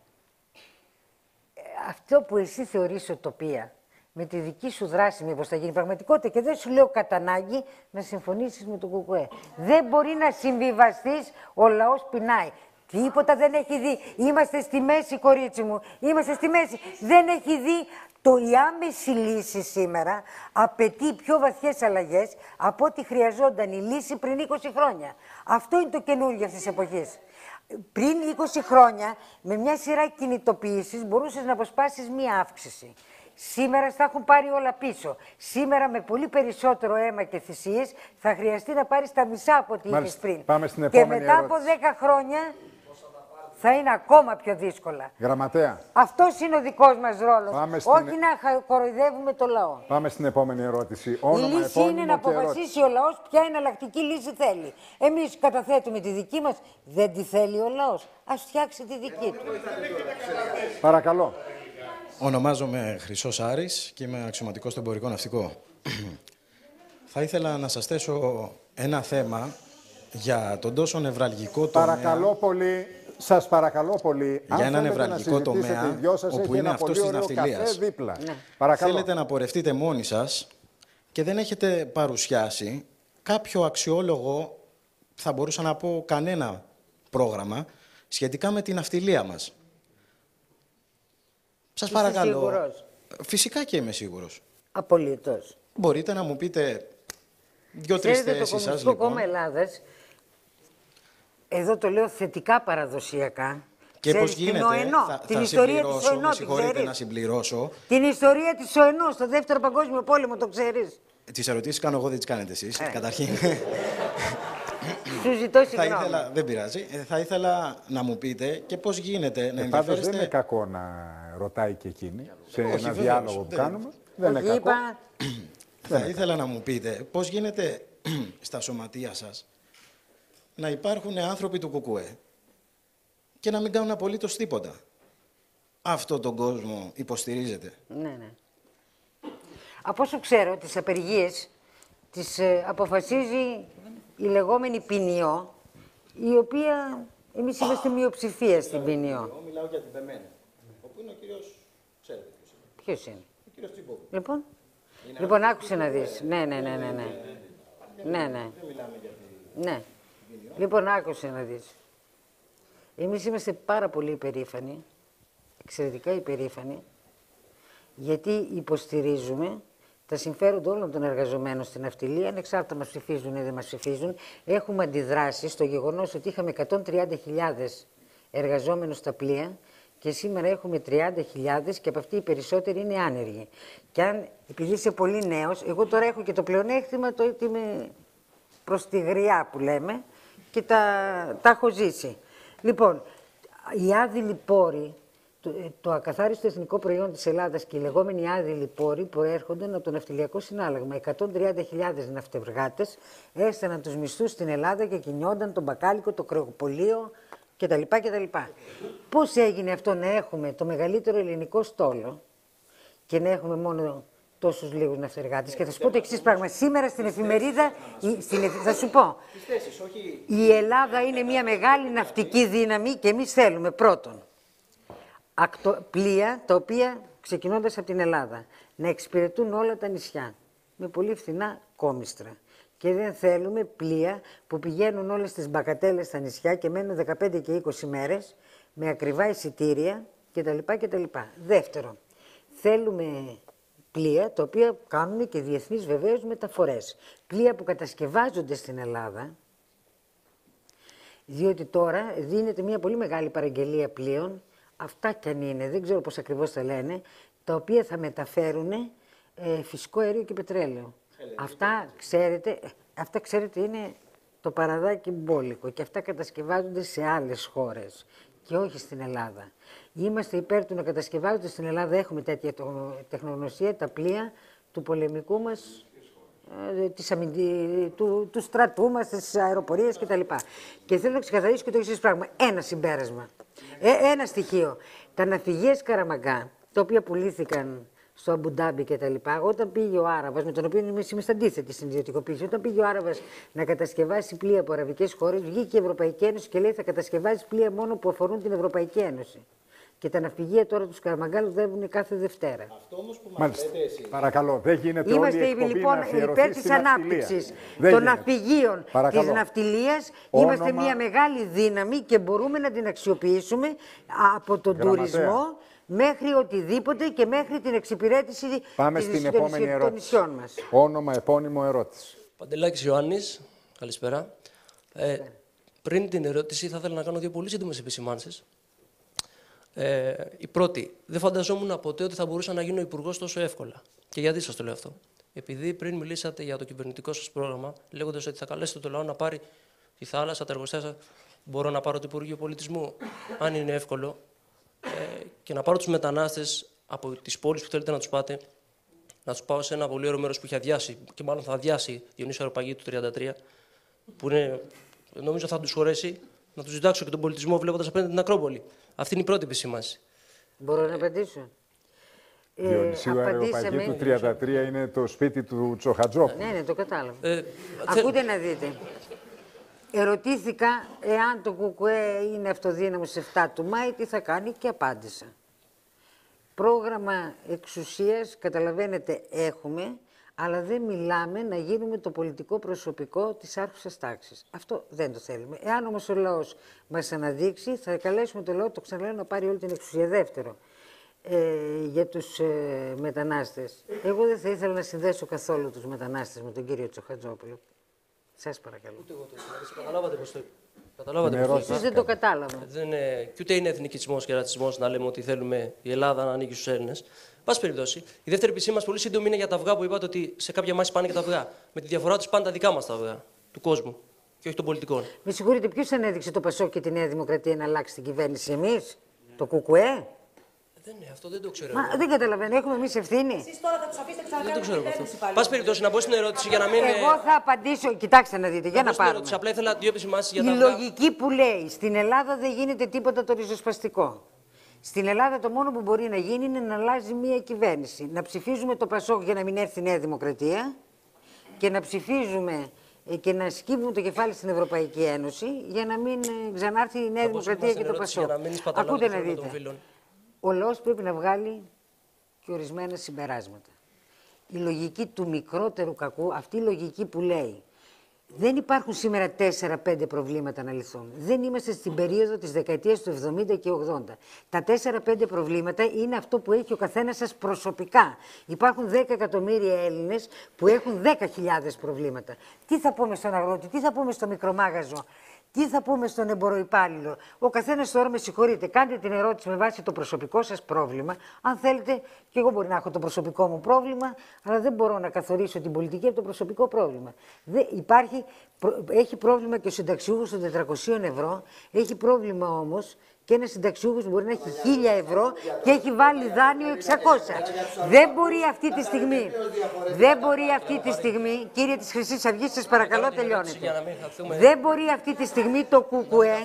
Αυτό που εσύ θεωρείς ουτοπία, με τη δική σου δράση μήπως θα γίνει πραγματικότητα και δεν σου λέω κατά ανάγκη να συμφωνήσεις με τον ΚΚΕ. Δεν μπορεί να συμβιβαστείς, ο λαός πεινάει. Τίποτα δεν έχει δει. Είμαστε στη μέση, κορίτσι μου. Είμαστε στη μέση. Δεν έχει δει. Το η άμεση λύση σήμερα απαιτεί πιο βαθιές αλλαγές από ό,τι χρειαζόταν η λύση πριν είκοσι χρόνια. Αυτό είναι το καινούργιο αυτής της εποχής. Πριν είκοσι χρόνια, με μια σειρά κινητοποιήσεις, μπορούσες να αποσπάσεις μία αύξηση. Σήμερα θα έχουν πάρει όλα πίσω. Σήμερα με πολύ περισσότερο αίμα και θυσίες θα χρειαστεί να πάρεις τα μισά από ό,τι είχες πριν. Πάμε στην και επόμενη μετά ερώτηση. από δέκα χρόνια θα είναι ακόμα πιο δύσκολα. Γραμματέα. Αυτός είναι ο δικός μας ρόλος. Πάμε στην... Όχι να χα- κοροϊδεύουμε το λαό. Πάμε στην επόμενη ερώτηση. Η Όνομα, λύση είναι να αποφασίσει ο λαός ποια εναλλακτική λύση θέλει. Εμείς καταθέτουμε τη δική μας, δεν τη θέλει ο λαός. Ας φτιάξει τη δική του. Παρακαλώ. Ονομάζομαι Χρυσός Άρης και είμαι αξιωματικός στο εμπορικό ναυτικό. Θα ήθελα να σας θέσω ένα θέμα για τον τόσο νευραλγικό τομέα. Παρακαλώ πολύ, σας παρακαλώ πολύ. Για ένα νευραλγικό τομέα, όπου είναι αυτό της ναυτιλίας. Ναι. Παρακαλώ. Θέλετε να πορευτείτε μόνοι σας και δεν έχετε παρουσιάσει κάποιο αξιόλογο, θα μπορούσα να πω κανένα πρόγραμμα, σχετικά με την ναυτιλία μας. Σας Είσαι παρακαλώ. σίγουρος? Φυσικά και είμαι σίγουρος. Απολύτως. Μπορείτε να μου πείτε δύο-τρεις θέσεις σας, το Κομμουνιστικό λοιπόν. Κόμμα Ελλάδας, εδώ το λέω θετικά παραδοσιακά. Και Ξέρεις, πώς γίνεται, την ΟΕΝΟ, θα, την θα ιστορία της συμπληρώσω, ΟΕΝΟ, με την συγχωρείτε ξέρεις? να συμπληρώσω. Την ιστορία της ΟΕΝΟ στο Δεύτερο Παγκόσμιο Πόλεμο, το ξέρεις? Τις ερωτήσεις κάνω εγώ, δεν τις κάνετε εσείς, Ε. καταρχήν. Σου ζητώ θα συγγνώμη. ήθελα, δεν πειράζει, ε, θα ήθελα να μου πείτε και πώς γίνεται να Ε, πάντως ενδιαφέρεστε... δεν είναι κακό να ρωτάει και εκείνη σε Όχι, ένα βεβαίως, διάλογο που δεν- κάνουμε. Δεν είναι κακό. Θα ήθελα να μου πείτε πώς γίνεται στα σωματεία σας να υπάρχουν άνθρωποι του ΚΚΕ και να μην κάνουν απολύτως τίποτα. Αυτό τον κόσμο υποστηρίζετε. Ναι, ναι. Από όσο ξέρω, τις απεργίες τις ε, αποφασίζει η λεγόμενη ποινιό, η οποία εμείς είμαστε μειοψηφία στην ποινιό. Εγώ μιλάω για την Πεμένη, όπου είναι ο κύριος, ξέρετε ποιος είναι. Ποιος είναι? Ο κύριος Τσιμπόπουλος. Λοιπόν, λοιπόν άκουσε να δεις. Ναι, ναι, ναι, ναι, ναι. Ναι, ναι. Δεν μιλάμε για την... Ναι. Λοιπόν, άκουσε να δεις. Εμείς είμαστε πάρα πολύ υπερήφανοι, εξαιρετικά υπερήφανοι, γιατί υποστηρίζουμε τα συμφέροντα όλων των εργαζομένων στην ναυτιλία, ανεξάρτητα μας ψηφίζουν ή δεν μας ψηφίζουν. Έχουμε αντιδράσει στο γεγονός ότι είχαμε εκατόν τριάντα χιλιάδες εργαζόμενους στα πλοία και σήμερα έχουμε τριάντα χιλιάδες και από αυτοί οι περισσότεροι είναι άνεργοι. Και αν, επειδή είσαι πολύ νέος, εγώ τώρα έχω και το πλεονέκτημα το ότι είμαι προς τη γριά που λέμε και τα, τα έχω ζήσει. Λοιπόν, οι άδειλοι πόροι, το, το ακαθάριστο εθνικό προϊόν της Ελλάδας και οι λεγόμενοι άδειλοι πόροι προέρχονται από το ναυτιλιακό συνάλλαγμα. εκατόν τριάντα χιλιάδες ναυτεργάτες έστελναν τους μισθούς στην Ελλάδα και κινιόνταν τον μπακάλικο, το κρεοπολείο κτλ. κτλ. Πώς έγινε αυτό να έχουμε το μεγαλύτερο ελληνικό στόλο και να έχουμε μόνο τόσους λίγους ναυτεργάτες? Και θα σου πω το εξής πράγμα. Σήμερα στην εφημερίδα, η- στην, εφ- θα σου πω, η Ελλάδα είναι μια μεγάλη ναυτική δύναμη και εμείς θέλουμε πρώτον ακτο, πλοία τα οποία ξεκινώντας από την Ελλάδα να εξυπηρετούν όλα τα νησιά με πολύ φθηνά κόμιστρα. Και δεν θέλουμε πλοία που πηγαίνουν όλες τις μπακατέλες στα νησιά και μένουν δεκαπέντε και είκοσι μέρες με ακριβά εισιτήρια κτλ. κτλ. Δεύτερον, θέλουμε πλοία τα οποία κάνουν και διεθνείς βεβαίως μεταφορές. Πλοία που κατασκευάζονται στην Ελλάδα, διότι τώρα δίνεται μια πολύ μεγάλη παραγγελία πλοίων, αυτά κι αν είναι, δεν ξέρω πώς ακριβώς τα λένε, τα οποία θα μεταφέρουν ε, φυσικό αέριο και πετρέλαιο. Αυτά ξέρετε, αυτά ξέρετε είναι το παραδάκι μπόλικο και αυτά κατασκευάζονται σε άλλες χώρες και όχι στην Ελλάδα. Είμαστε υπέρ του να κατασκευάζονται στην Ελλάδα, έχουμε τέτοια το- τεχνογνωσία, τα πλοία του πολεμικού μας, ε, της αμυντι... του, του στρατού μας, της αεροπορίας κτλ. Και θέλω να ξεκαθαρίσω και το εξής πράγμα. Ένα συμπέρασμα. Ε, ένα στοιχείο. Τα ναυπηγεία Καραμαγκά, τα οποία πουλήθηκαν στο Αμπουντάμπι κτλ. Όταν πήγε ο Άραβας, με τον οποίο εμείς είμαστε αντίθετοι στην ιδιωτικοποίηση, όταν πήγε ο Άραβας να κατασκευάσει πλοία από αραβικές χώρες, βγήκε η Ευρωπαϊκή Ένωση και λέει θα κατασκευάσει πλοία μόνο που αφορούν την Ευρωπαϊκή Ένωση. Και τα ναυπηγεία τώρα τους Καραμαγκάλου δεύουν κάθε Δευτέρα. Αυτό όμως που Μάλιστα. λέτε εσείς. Παρακαλώ, δεν γίνεται Είμαστε όλη η εκπομπή λοιπόν να αφιερωθεί υπέρ της στην ναυτιλία. ανάπτυξης Δεν των γίνεται. ναυπηγείων, Παρακαλώ. της ναυτιλίας. Όνομα... Είμαστε μια μεγάλη δύναμη και μπορούμε να την αξιοποιήσουμε από τον Γραμματέα. τουρισμό μέχρι οτιδήποτε και μέχρι την εξυπηρέτηση Πάμε της, στην των, επόμενη των ερώτηση. νησιών μας. Όνομα, επώνυμο, ερώτηση. Παντελάκης Ιωάννης, καλησπέρα. Ε, πριν την ερώτηση θα ήθελα να κάνω δύο πολύ σύντομες επισημάνσεις. Ε, η πρώτη, δεν φανταζόμουν ποτέ ότι θα μπορούσα να γίνω υπουργός τόσο εύκολα. Και γιατί σας το λέω αυτό? Επειδή πριν μιλήσατε για το κυβερνητικό σας πρόγραμμα, λέγοντας ότι θα καλέσετε το λαό να πάρει τη θάλασσα, τα εργοστάσια, μπορώ να πάρω το Υπουργείο Πολιτισμού, αν είναι εύκολο, ε, και να πάρω τους μετανάστες από τις πόλεις που θέλετε να τους πάτε, να τους πάω σε ένα πολύ ωραίο μέρος που έχει αδειάσει, και μάλλον θα αδειάσει η Διονύσου Αεροπαγή του τριάντα τρία, που είναι, νομίζω θα τους χωρέσει, να τους διδάξω και τον πολιτισμό βλέποντας απέναντι την Ακρόπολη. Αυτή είναι η πρώτη επισήμανση. Μπορώ να απαντήσω? Διονυσίου Ε, Αεροπαγή απαντήσαμε- του τριάντα τρία είναι το σπίτι του Τσοχατζόπουλου. Ναι, ναι, το κατάλαβα. Ε, Ακούτε να δείτε. Ερωτήθηκα εάν το ΚΚΕ είναι αυτοδύναμο στις εφτά του Μάη, τι θα κάνει και απάντησα. Πρόγραμμα εξουσίας, καταλαβαίνετε, έχουμε, αλλά δεν μιλάμε να γίνουμε το πολιτικό προσωπικό της άρχουσας τάξης. Αυτό δεν το θέλουμε. Εάν όμως ο λαός μας αναδείξει, θα καλέσουμε το λαό, το ξαναλέω, να πάρει όλη την εξουσία. Δεύτερο, ε, για τους ε, μετανάστες. Εγώ δεν θα ήθελα να συνδέσω καθόλου τους μετανάστες με τον κύριο Τσοχατζόπουλο. Σας παρακαλώ. Ούτε εγώ το ήθελα. Καταλάβατε πώς το Καταλάβατε Την πώς ερώτηση. Εσείς δεν το κατάλαβα. Δεν είναι, και ούτε είναι εθνικισμός και ρατσισμός να λέμε ότι θέλουμε η Ελλάδα να ανήκει στους Έλληνες. Πάση περιπτώσει, η δεύτερη επισήμανση μας πολύ σύντομη είναι για τα αυγά που είπατε ότι σε κάποια μάχη πάνε και τα αυγά. Με τη διαφορά τους πάνε τα δικά μας τα αυγά, του κόσμου και όχι των πολιτικών. Με συγχωρείτε, ποιος ανέδειξε το Πασόκ και τη Νέα Δημοκρατία να αλλάξει την κυβέρνηση, εμείς, το ΚΚΕ? Δεν είναι, αυτό δεν το ξέρω. Μα, δεν καταλαβαίνω, έχουμε εμείς ευθύνη. Εσείς τώρα θα τους αφήσετε Δεν ξανακάνετε το ξέρω κυβέρνηση αυτό. πάλι. Πάση περιπτώσει, να μπω στην ερώτηση για να μην. Εγώ θα απαντήσω, κοιτάξτε να δείτε, για να πάρουμε. Ερώτηση, απλά ήθελα δύο επισημάνσεις για Η τα αυγά. λογική που λέει στην Ελλάδα δεν γίνεται τίποτα το ριζοσπαστικό. Στην Ελλάδα το μόνο που μπορεί να γίνει είναι να αλλάζει μία κυβέρνηση. Να ψηφίζουμε το Πασόκ για να μην έρθει η Νέα Δημοκρατία και να ψηφίζουμε ε, και να σκύβουμε το κεφάλι στην Ευρωπαϊκή Ένωση για να μην ε, ξανάρθει η Νέα Θα πω Δημοκρατία στην και το ερώτηση Πασόκ. για να μην σπαταλάω Ακούτε το να χρόνο των δείτε. φίλων. Ο λαός πρέπει να βγάλει και ορισμένα συμπεράσματα. Η λογική του μικρότερου κακού, αυτή η λογική που λέει δεν υπάρχουν σήμερα τέσσερα πέντε προβλήματα να λυθούν. Δεν είμαστε στην περίοδο της δεκαετίας του εβδομήντα και ογδόντα. Τα τέσσερα πέντε προβλήματα είναι αυτό που έχει ο καθένας σας προσωπικά. Υπάρχουν δέκα εκατομμύρια Έλληνες που έχουν δέκα χιλιάδες προβλήματα. Τι θα πούμε στον αγρότη, τι θα πούμε στο μικρομάγαζο, τι θα πούμε στον εμποροϊπάλληλο. Ο καθένας τώρα, με συγχωρείτε, κάντε την ερώτηση με βάση το προσωπικό σας πρόβλημα. Αν θέλετε, και εγώ μπορεί να έχω το προσωπικό μου πρόβλημα, αλλά δεν μπορώ να καθορίσω την πολιτική από το προσωπικό πρόβλημα. Δεν, υπάρχει, προ, έχει πρόβλημα και ο συνταξιούχος των τετρακοσίων ευρώ, έχει πρόβλημα όμως και ένας συνταξιούχος μπορεί να έχει χίλια ευρώ και έχει βάλει δάνειο εξακόσια. Δεν μπορεί αυτή τη στιγμή, δεν μπορεί αυτή τη στιγμή, κύριε της Χρυσής Αυγής, σας παρακαλώ τελειώνετε. Δεν μπορεί αυτή τη στιγμή το ΚΚΕ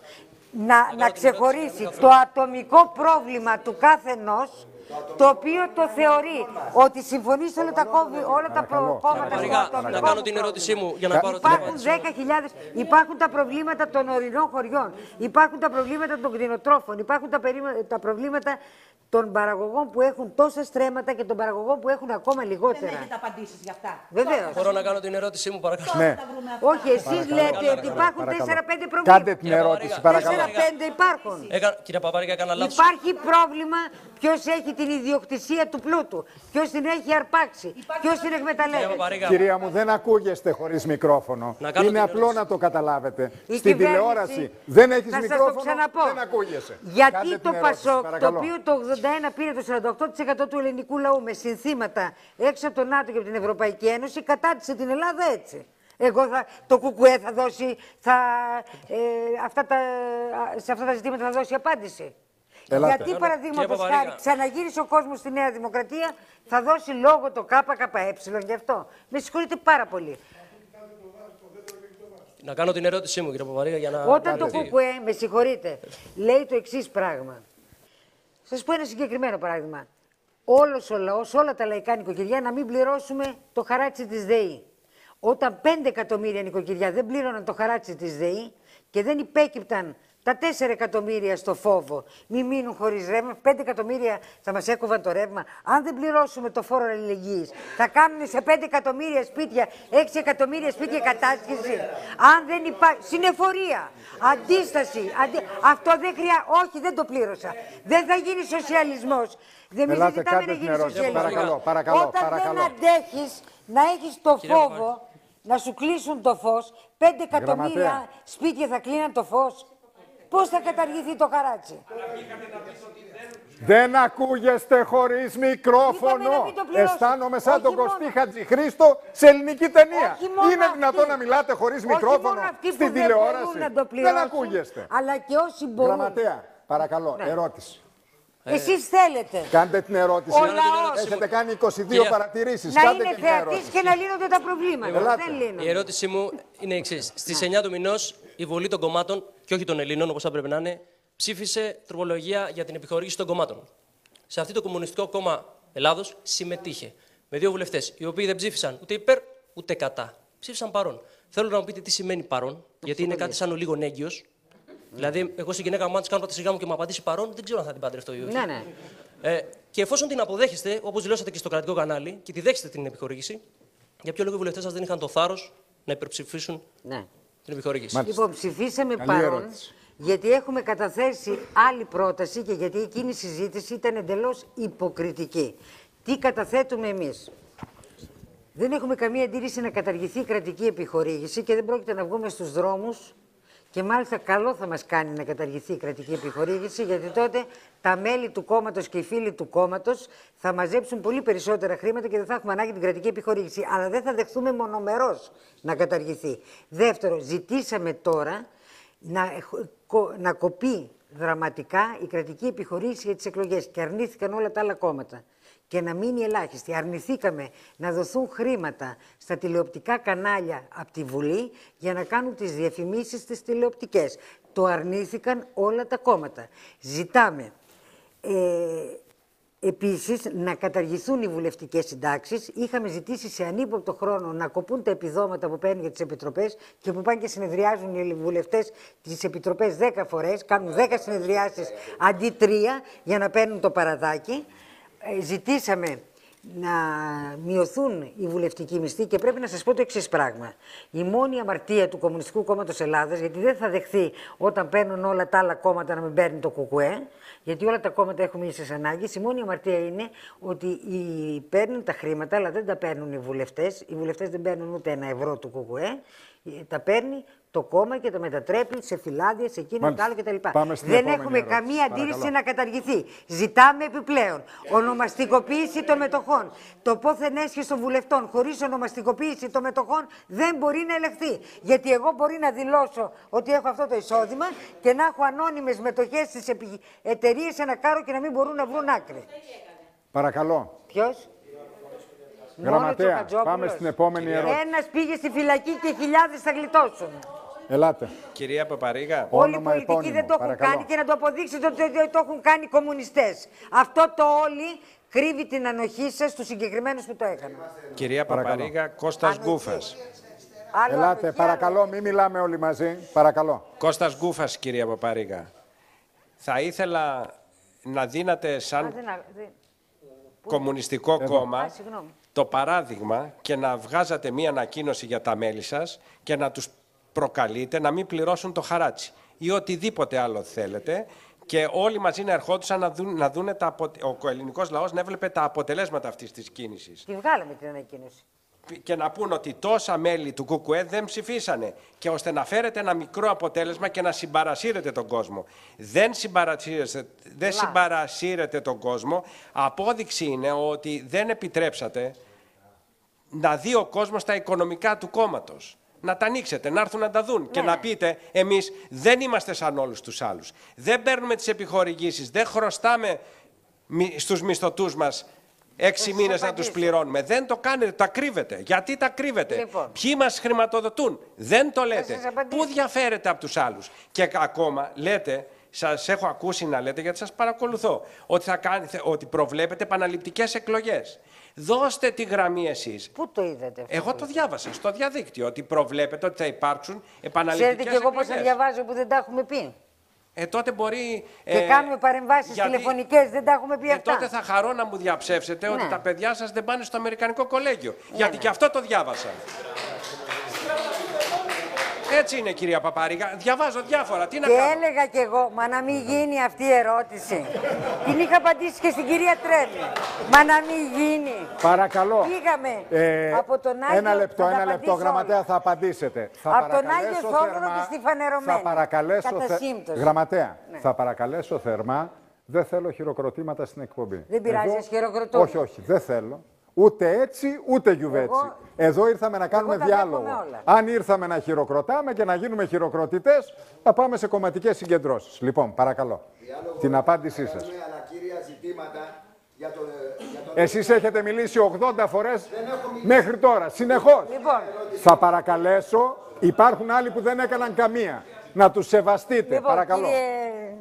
να, να ξεχωρίσει το ατομικό πρόβλημα του κάθε ενός, το οποίο το θεωρεί ότι συμφωνεί σε όλα τα, κόμματα, όλα τα προ- κόμματα στο ατομικό Να κάνω την ερώτησή μου για να πάρω την Υπάρχουν απάντηση. δέκα χιλιάδες, υπάρχουν τα προβλήματα των ορεινών χωριών, υπάρχουν τα προβλήματα των κτηνοτρόφων, υπάρχουν τα, περίμα- τα προβλήματα των παραγωγών που έχουν τόσα στρέμματα και των παραγωγών που έχουν ακόμα λιγότερα. Δεν έχετε απαντήσεις γι' αυτά. Βεβαίως. Μπορώ να κάνω την ερώτησή μου, παρακαλώ. Ναι. Όχι, εσείς λέτε ότι υπάρχουν τέσσερα πέντε προβλήματα. Κάντε την ερώτηση, παρακαλώ. τέσσερα πέντε υπάρχουν. Έκα... Κύριε Παπαρίκα, έκανα λάθος. Υπάρχει πρόβλημα ποιος έχει την ιδιοκτησία του πλούτου, ποιος την έχει αρπάξει, ποιος την εκμεταλλεύεται. Κυρία μου, δεν ακούγεστε χωρίς μικρόφωνο. Να κάνω Είναι την απλό να το καταλάβετε. Η Στην κυβέρνηση- τηλεόραση δεν έχεις θα σας το μικρόφωνο, ξαναπώ. δεν ακούγεσαι. Γιατί Κάντε το την ερώτηση, Πασόκ, το παρακαλώ. οποίο το ογδόντα ένα πήρε το σαράντα οκτώ τοις εκατό του ελληνικού λαού με συνθήματα έξω από το ΝΑΤΟ και από την Ευρωπαϊκή Ένωση, κατάτησε την Ελλάδα έτσι. Εγώ θα, το ΚΚΕ θα δώσει, θα, ε, αυτά τα, σε αυτά τα ζητήματα θα δώσει απάντηση. Ελάτε. Γιατί παραδείγματος Κύριε Παπαρίγα. χάρη ξαναγύρισε ο κόσμος στη Νέα Δημοκρατία, θα δώσει λόγο το ΚΚΕ γι' αυτό. Με συγχωρείτε πάρα πολύ. Να κάνω την ερώτησή μου, κύριε Παπαρίκα, για να. Όταν το Γιατί- ΚΚΕ, με συγχωρείτε, λέει το εξής πράγμα. Σας πω ένα συγκεκριμένο παράδειγμα. όλος ο λαός, όλα τα λαϊκά νοικοκυριά να μην πληρώσουμε το χαράτσι της ΔΕΗ. Όταν πέντε εκατομμύρια νοικοκυριά δεν πλήρωναν το χαράτσι της ΔΕΗ και δεν υπέκυπταν τα τέσσερα εκατομμύρια στο φόβο, μην μείνουν χωρίς ρεύμα, πέντε εκατομμύρια θα μας έκοβαν το ρεύμα. Αν δεν πληρώσουμε το φόρο αλληλεγγύης, θα κάνουν σε πέντε εκατομμύρια σπίτια, έξι εκατομμύρια σπίτια κατάσχεση. Αν δεν υπάρχει συνεφορία, αντίσταση, αντι... αυτό δεν χρειάζεται. Όχι, δεν το πλήρωσα. Δεν θα γίνει σοσιαλισμός. Δεν μην ζητάμε να γίνει σοσιαλισμός. Παρακαλώ, παρακαλώ, Όταν παρακαλώ. δεν αντέχεις να έχεις το φόβο να σου κλείσουν το φως, πέντε εκατομμύρια Γραμματέα. σπίτια θα κλείναν το φως. Πώς θα καταργηθεί το χαράτσι. Δεν ακούγεστε χωρίς μικρόφωνο. Αισθάνομαι σαν τον Κωστή Χατζηχρήστο σε ελληνική ταινία. Είναι δυνατόν να μιλάτε χωρίς μικρόφωνο στην τηλεόραση. Δεν ακούγεστε. Αλλά και όσοι μπορούν. Γραμματέα, παρακαλώ, Ναι. ερώτηση. Εσείς θέλετε. Κάντε την ερώτηση. Ο λαός. Έχετε κάνει είκοσι δύο Κυρία... παρατηρήσεις. Να Κάντε είναι και μια θεατής ερώτηση. και να λύνονται τα προβλήματα. Ελάτε. Δεν λύνονται. Η ερώτησή μου είναι η εξής. Στις εννιά του μηνός η Βουλή των Κομμάτων, και όχι των Ελλήνων όπως θα πρέπει να είναι, ψήφισε τροπολογία για την επιχορήγηση των κομμάτων. Σε αυτό το Κομμουνιστικό Κόμμα Ελλάδος συμμετείχε με δύο βουλευτές, οι οποίοι δεν ψήφισαν ούτε υπέρ ούτε κατά. Ψήφισαν παρόν. Θέλω να μου πείτε τι σημαίνει παρόν, γιατί είναι κάτι σαν ο λίγο έγκυος. Δηλαδή, εγώ στη γυναίκα μου, αν τη κάνω τα μου και μου απαντήσει παρόν, δεν ξέρω αν θα την παντρευτώ ή όχι. Ναι, ναι. Ε, και εφόσον την αποδέχεστε, όπως δηλώσατε και στο κρατικό κανάλι, και τη δέχεστε την επιχορήγηση, για ποιο λόγο οι βουλευτές σας δεν είχαν το θάρρος να υπερψηφίσουν Ναι. την επιχορήγηση. Λοιπόν, ψηφίσαμε Καλή παρόν, ερώτηση. γιατί έχουμε καταθέσει άλλη πρόταση και γιατί εκείνη η συζήτηση ήταν εντελώς υποκριτική. Τι καταθέτουμε εμείς. Δεν έχουμε καμία αντίρρηση να καταργηθεί η κρατική επιχορήγηση και δεν πρόκειται να βγούμε στους δρόμους και μάλιστα καλό θα μας κάνει να καταργηθεί η κρατική επιχορήγηση, γιατί τότε τα μέλη του κόμματος και οι φίλοι του κόμματος θα μαζέψουν πολύ περισσότερα χρήματα και δεν θα έχουμε ανάγκη την κρατική επιχορήγηση. Αλλά δεν θα δεχθούμε μονομερώς να καταργηθεί. Δεύτερο, ζητήσαμε τώρα να, να κοπεί δραματικά η κρατική επιχορήγηση για τις εκλογές και αρνήθηκαν όλα τα άλλα κόμματα. Και να μείνει ελάχιστη. Αρνηθήκαμε να δοθούν χρήματα στα τηλεοπτικά κανάλια από τη Βουλή για να κάνουν τις διαφημίσεις στις τηλεοπτικές. Το αρνήθηκαν όλα τα κόμματα. Ζητάμε ε, επίσης να καταργηθούν οι βουλευτικές συντάξεις. Είχαμε ζητήσει σε ανύποπτο χρόνο να κοπούν τα επιδόματα που παίρνουν για τις επιτροπές και που πάνε και συνεδριάζουν οι βουλευτές τις επιτροπές δέκα φορές, κάνουν δέκα συνεδριάσεις αντί τρία για να παίρνουν το παραδάκι. Ζητήσαμε να μειωθούν οι βουλευτικοί μισθοί και πρέπει να σας πω το εξής πράγμα. Η μόνη αμαρτία του Κομμουνιστικού Κόμματος Ελλάδας, γιατί δεν θα δεχθεί όταν παίρνουν όλα τα άλλα κόμματα να μην παίρνει το ΚΚΕ, γιατί όλα τα κόμματα έχουν ίσες ανάγκες, η μόνη αμαρτία είναι ότι οι παίρνουν τα χρήματα, αλλά δεν τα παίρνουν οι βουλευτές. Οι βουλευτές δεν παίρνουν ούτε ένα ευρώ του ΚΚΕ, τα παίρνει το κόμμα και τα μετατρέπει σε φυλάδια, σε εκείνο, το άλλο κτλ. Δεν έχουμε ερώτηση. καμία αντίρρηση να καταργηθεί. Ζητάμε επιπλέον ονομαστικοποίηση των μετοχών. Το πόθεν έσχεση των βουλευτών χωρίς ονομαστικοποίηση των μετοχών δεν μπορεί να ελεγχθεί. Γιατί εγώ μπορεί να δηλώσω ότι έχω αυτό το εισόδημα και να έχω ανώνυμες μετοχές στις εταιρείες ένα κάρο και να μην μπορούν να βρουν άκρη. Παρακαλώ. Ποιος? Γραμματέα, πάμε στην επόμενη ερώτηση. Ένας πήγε στη φυλακή και χιλιάδες θα γλιτώσουν. Ελάτε. Κυρία Παπαρίγα. Όλοι οι πολιτικοί επώνυμο, δεν το έχουν παρακαλώ. κάνει και να το αποδείξετε ότι το έχουν κάνει οι κομμουνιστές. Αυτό το όλοι κρύβει την ανοχή σας στους συγκεκριμένους που το έκαναν. Κυρία Παπαρίγα, Κώστας Γκούφας. Ελάτε, παρακαλώ, μην μιλάμε όλοι μαζί. Παρακαλώ. Κώστας Γκούφας, κυρία Παπαρίγα. Θα ήθελα να δίνατε σαν... Α, δεν, δεν... Κομμουνιστικό Εδώ. Κόμμα Α, το παράδειγμα και να βγάζατε μία ανακοίνωση για τα μέλη σας και να τους προκαλείτε να μην πληρώσουν το χαράτσι ή οτιδήποτε άλλο θέλετε και όλοι μαζί να ερχόντουσαν να δουν, να δούνε τα, ο ελληνικός λαός να έβλεπε τα αποτελέσματα αυτής της κίνησης. Τη βγάλαμε την ανακοίνωση. Και να πούν ότι τόσα μέλη του ΚΚΕ δεν ψηφίσανε και ώστε να φέρετε ένα μικρό αποτέλεσμα και να συμπαρασύρετε τον κόσμο. Δεν συμπαρασύρετε, δεν συμπαρασύρετε τον κόσμο. Απόδειξη είναι ότι δεν επιτρέψατε να δει ο κόσμος τα οικονομικά του κόμματος. Να τα ανοίξετε, να έρθουν να τα δουν ναι. και να πείτε εμείς δεν είμαστε σαν όλους τους άλλους. Δεν παίρνουμε τις επιχορηγήσεις, δεν χρωστάμε στους μισθωτούς μας Έξι μήνες να τους πληρώνουμε. Δεν το κάνετε, τα κρύβετε. Γιατί τα κρύβετε. Λοιπόν. Ποιοι μας χρηματοδοτούν. Δεν το λέτε. Πού διαφέρετε από τους άλλους. Και ακόμα λέτε σας έχω ακούσει να λέτε, γιατί σας παρακολουθώ, ότι, θα κάνει, ότι προβλέπετε επαναληπτικές εκλογές. Δώστε τη γραμμή εσείς. Πού το είδατε αυτό? Εγώ το διάβασα στο διαδίκτυο, ότι προβλέπετε ότι θα υπάρξουν επαναληπτικές εκλογές. Ξέρετε και εγώ πώς θα διαβάζω που δεν τα έχουμε πει. Ε, τότε μπορεί... Και ε, κάνουμε παρεμβάσεις γιατί... τηλεφωνικές, δεν τα έχουμε πει ε, αυτά. Τότε θα χαρώ να μου διαψεύσετε, ναι, ότι τα παιδιά σας δεν πάνε στο Αμερικανικό κολέγιο. Ναι, γιατί ναι, και αυτό το διάβασα. Έτσι είναι, κυρία Παπαρίγα. Διαβάζω διάφορα. Τι να και κάνω. έλεγα κι εγώ, μα να μην γίνει αυτή η ερώτηση. Την είχα απαντήσει και στην κυρία Τρέμι. Μα να μην γίνει. Παρακαλώ. Πήγαμε ε, από τον Άγιο... Ένα λεπτό, ένα λεπτό, γραμματέα, θα απαντήσετε. Θα από τον Άγιο Θόδωρο και στη Φανερωμένη. Θα παρακαλέσω... Κατά θε... Γραμματέα, ναι, θα παρακαλέσω θερμά. Δεν θέλω χειροκροτήματα στην εκπομπή. Δεν πειράζει, εγώ... χειροκροτώ. Όχι, όχι, δεν θέλω. Ούτε έτσι, ούτε γιουβέτσι. Εγώ... Εδώ ήρθαμε να κάνουμε διάλογο. Αν ήρθαμε να χειροκροτάμε και να γίνουμε χειροκροτητές, θα πάμε σε κομματικές συγκεντρώσεις. Λοιπόν, παρακαλώ. Διάλογο, την απάντησή σας. Αλλά κύρια ζητήματα για το, για το... Εσείς έχετε μιλήσει ογδόντα φορές μέχρι τώρα, συνεχώς. Λοιπόν. Θα παρακαλέσω, υπάρχουν άλλοι που δεν έκαναν καμία. Να τους σεβαστείτε, λοιπόν, παρακαλώ. Κύριε...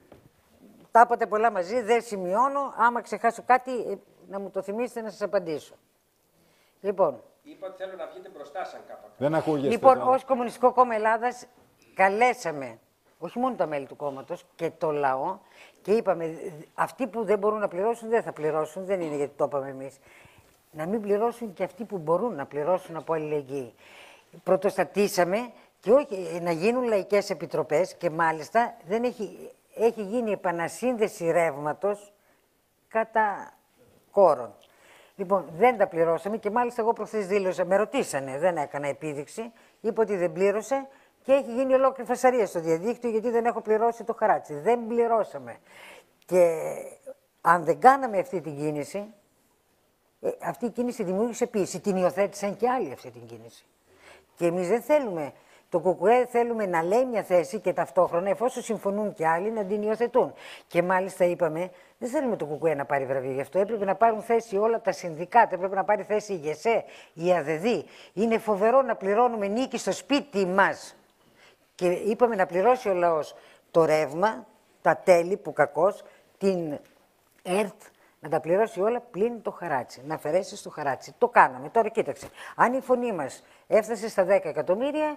Τα είπατε πολλά μαζί, δεν σημειώνω. Άμα ξεχάσω κάτι, να μου το θυμίσετε να σας απαντήσω. Λοιπόν. Είπα ότι θέλω να βγείτε μπροστά σαν κάπα. Δεν ακούγεστε. Λοιπόν, ως Κομμουνιστικό Κόμμα Ελλάδας καλέσαμε όχι μόνο τα μέλη του κόμματος και το λαό και είπαμε αυτοί που δεν μπορούν να πληρώσουν δεν θα πληρώσουν, δεν είναι γιατί το είπαμε εμείς. Να μην πληρώσουν και αυτοί που μπορούν να πληρώσουν από αλληλεγγύη. Πρωτοστατήσαμε και όχι να γίνουν λαϊκές επιτροπές και μάλιστα δεν έχει, έχει γίνει επανασύνδεση ρεύματος κατά κόρον. Λοιπόν, δεν τα πληρώσαμε και μάλιστα εγώ προχθές δήλωσα, με ρωτήσανε, δεν έκανα επίδειξη, είπε ότι δεν πλήρωσε και έχει γίνει ολόκληρη φασαρία στο διαδίκτυο γιατί δεν έχω πληρώσει το χαράτσι. Δεν πληρώσαμε. Και αν δεν κάναμε αυτή την κίνηση, ε, αυτή η κίνηση δημιούργησε πίεση. Την υιοθέτησαν και άλλοι αυτή την κίνηση. Και εμείς δεν θέλουμε, το ΚΚΕ θέλουμε να λέει μια θέση και ταυτόχρονα, εφόσον συμφωνούν και άλλοι, να την υιοθετούν. Και μάλιστα είπαμε, δεν θέλουμε το ΚΚΕ να πάρει βραβείο γι' αυτό. Έπρεπε να πάρουν θέση όλα τα συνδικάτα, έπρεπε να πάρει θέση η ΓΕΣΕ, η ΑΔΔ. Είναι φοβερό να πληρώνουμε νίκη στο σπίτι μας. Και είπαμε να πληρώσει ο λαός το ρεύμα, τα τέλη που κακώς, την ΕΡΤ, να τα πληρώσει όλα πλην το χαράτσι, να αφαιρέσει στο χαράτσι. Το κάναμε. Τώρα κοίταξε, αν η φωνή μας έφτασε στα δέκα εκατομμύρια,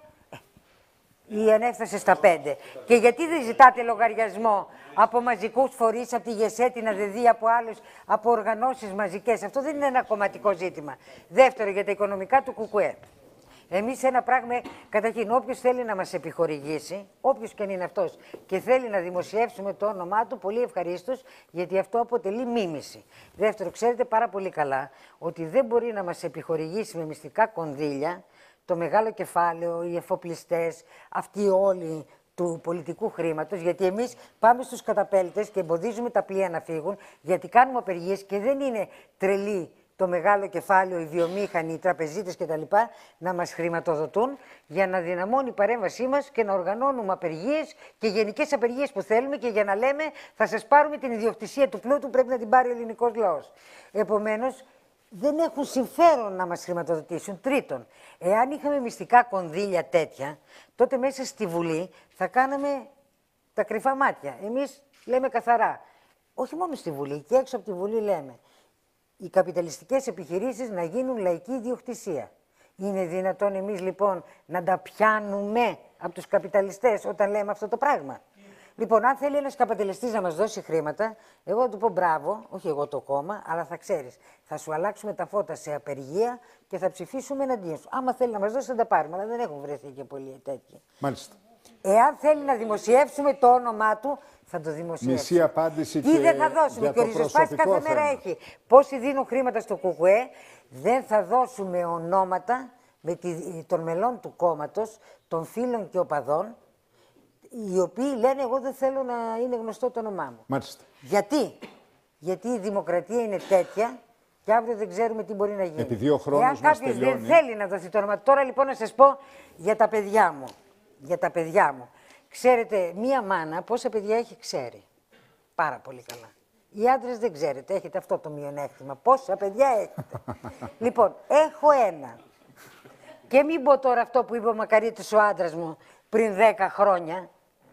ή αν έφτασε στα πέντε. Και γιατί δεν ζητάτε λογαριασμό από μαζικούς φορείς, από τη ΓΕΣΕ, την ΑΔΔ, από άλλους, από οργανώσεις μαζικές. Αυτό δεν είναι ένα κομματικό ζήτημα. Δεύτερο, για τα οικονομικά του ΚΚΕ. Εμείς ένα πράγμα, καταρχήν, όποιος θέλει να μας επιχορηγήσει, όποιος και αν είναι αυτός, και θέλει να δημοσιεύσουμε το όνομά του, πολύ ευχαρίστως, γιατί αυτό αποτελεί μίμηση. Δεύτερο, ξέρετε πάρα πολύ καλά ότι δεν μπορεί να μας επιχορηγήσει με μυστικά κονδύλια το μεγάλο κεφάλαιο, οι εφοπλιστές, αυτοί όλοι του πολιτικού χρήματος, γιατί εμείς πάμε στους καταπέλτες και εμποδίζουμε τα πλοία να φύγουν, γιατί κάνουμε απεργίες και δεν είναι τρελοί το μεγάλο κεφάλαιο, οι βιομήχανοι, οι τραπεζίτες κτλ. Να μας χρηματοδοτούν για να δυναμώνει η παρέμβασή μας και να οργανώνουμε απεργίες και γενικές απεργίες που θέλουμε και για να λέμε θα σας πάρουμε την ιδιοκτησία του πλούτου, πρέπει να την πάρει ο ελληνικός λαός. Επομένως, δεν έχουν συμφέρον να μας χρηματοδοτήσουν. Τρίτον, εάν είχαμε μυστικά κονδύλια τέτοια, τότε μέσα στη Βουλή θα κάναμε τα κρυφά μάτια. Εμείς λέμε καθαρά, όχι μόνο στη Βουλή, και έξω από τη Βουλή λέμε, οι καπιταλιστικές επιχειρήσεις να γίνουν λαϊκή ιδιοκτησία. Είναι δυνατόν εμείς λοιπόν να τα πιάνουμε από τους καπιταλιστές όταν λέμε αυτό το πράγμα? Λοιπόν, αν θέλει ένας καπιταλιστής να μας δώσει χρήματα, εγώ θα του πω μπράβο, όχι εγώ το κόμμα, αλλά θα ξέρεις, θα σου αλλάξουμε τα φώτα σε απεργία και θα ψηφίσουμε εναντίον σου. Άμα θέλει να μας δώσει, θα τα πάρουμε, αλλά δεν έχουν βρεθεί και πολλοί τέτοιοι. Μάλιστα. Εάν θέλει να δημοσιεύσουμε το όνομά του, θα το δημοσιεύσουμε. Μισή απάντηση και και δεν θα δώσουμε. Και ο Ριζοσπάσης κάθε μέρα έχει. Πόσοι δίνουν χρήματα στο ΚΚΕ, δεν θα δώσουμε ονόματα με τη, των μελών του κόμματος, των φίλων και οπαδών, οι οποίοι λένε εγώ δεν θέλω να είναι γνωστό το όνομά μου. Μάλιστα. Γιατί? Γιατί η δημοκρατία είναι τέτοια και αύριο δεν ξέρουμε τι μπορεί να γίνει. Επί δύο χρόνους Εάν κάποιος δεν θέλει να δοθεί το όνομα. Τώρα λοιπόν να σας πω για τα παιδιά μου. Για τα παιδιά μου. Ξέρετε, μία μάνα πόσα παιδιά έχει ξέρει. Πάρα πολύ καλά. Οι άντρες δεν ξέρετε, έχετε αυτό το μειονέκτημα. Πόσα παιδιά έχετε. Λοιπόν, έχω ένα. Και μην πω τώρα αυτό που είπε ο Μακαρίτης ο άντρας μου πριν δέκα χρόνια.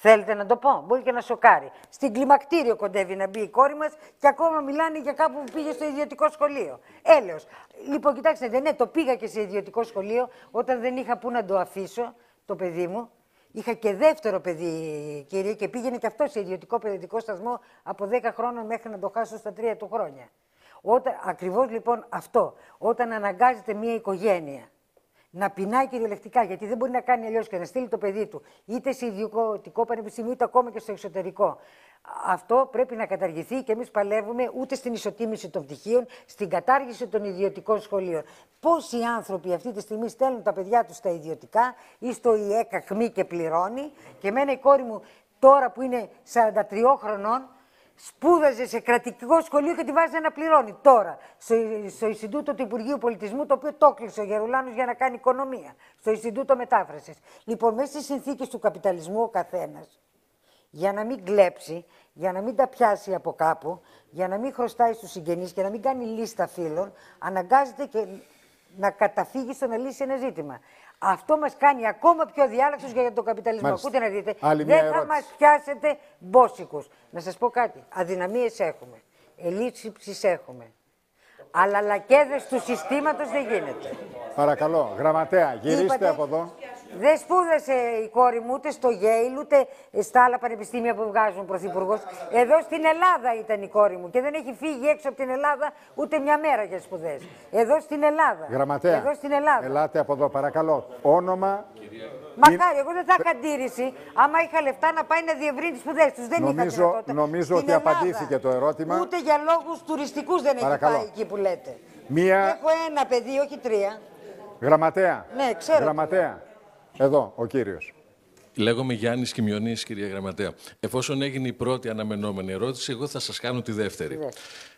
Θέλετε να το πω, μπορεί και να σοκάρει. Στην κλιμακτήριο κοντεύει να μπει η κόρη μας και ακόμα μιλάνε για κάπου που πήγε στο ιδιωτικό σχολείο. Έλεος. Λοιπόν, κοιτάξτε, ναι, το πήγα και σε ιδιωτικό σχολείο όταν δεν είχα πού να το αφήσω το παιδί μου. Είχα και δεύτερο παιδί, κύριε, και πήγαινε και αυτό σε ιδιωτικό παιδικό σταθμό από δέκα χρόνων μέχρι να το χάσω στα τρία του χρόνια. Όταν, ακριβώς λοιπόν αυτό, όταν αναγκάζεται μια οικογένεια να πεινάει κυριολεκτικά, γιατί δεν μπορεί να κάνει αλλιώς και να στείλει το παιδί του είτε σε ιδιωτικό πανεπιστήμιο είτε ακόμα και στο εξωτερικό. Αυτό πρέπει να καταργηθεί και εμείς παλεύουμε ούτε στην ισοτίμηση των πτυχίων, στην κατάργηση των ιδιωτικών σχολείων. Πόσοι άνθρωποι αυτή τη στιγμή στέλνουν τα παιδιά τους στα ιδιωτικά ή στο ΙΕΚΑ ΧΜΗ και πληρώνει, και εμένα η κόρη μου τώρα που είναι σαράντα τριών χρονών, σπούδαζε σε κρατικό σχολείο και τη βάζει να πληρώνει τώρα στο, στο Ινστιτούτο του Υπουργείου Πολιτισμού, το οποίο το έκλεισε ο Γερουλάνος για να κάνει οικονομία, στο Ινστιτούτο Μετάφρασης. Λοιπόν, μέσα στις συνθήκες του καπιταλισμού ο καθένας, για να μην κλέψει, για να μην τα πιάσει από κάπου, για να μην χρωστάει στους συγγενείς και να μην κάνει λίστα φίλων, αναγκάζεται και να καταφύγει στο να λύσει ένα ζήτημα. Αυτό μας κάνει ακόμα πιο διάλεκτους για τον καπιταλισμό. Μάλιστα. Ακούτε να δείτε, Άλλη δεν μια θα ερώτηση. μας πιάσετε μπόσικους. Να σας πω κάτι, αδυναμίες έχουμε, ελλείψεις έχουμε, αλλά λακέδες του συστήματος δεν γίνεται. Παρακαλώ, γραμματέα, γυρίστε Είπατε, από εδώ. Δεν σπούδασε η κόρη μου ούτε στο Yale, ούτε στα άλλα πανεπιστήμια που βγάζουν πρωθυπουργός. Εδώ στην Ελλάδα ήταν η κόρη μου και δεν έχει φύγει έξω από την Ελλάδα ούτε μια μέρα για σπουδές. Εδώ στην Ελλάδα. Γραμματέα, Εδώ στην Ελλάδα. ελάτε από εδώ, παρακαλώ. Όνομα. Μακάρι, εγώ δεν θα είχα αντίρρηση άμα είχα λεφτά να πάει να διευρύνει τις σπουδές τους. Δεν είχα Νομίζω, δυνατότητα. νομίζω Στην ότι Ελλάδα, απαντήθηκε το ερώτημα. Ούτε για λόγους τουριστικούς δεν Παρακαλώ. έχει πάει εκεί που λέτε. Μία... Έχω ένα παιδί, όχι τρία. Γραμματέα. Ναι, ξέρω. Γραμματέα. Εδώ, ο κύριος. Λέγομαι Γιάννης Κιμιονής, κυρία Γραμματέα. Εφόσον έγινε η πρώτη αναμενόμενη ερώτηση, εγώ θα σας κάνω τη δεύτερη. Ναι.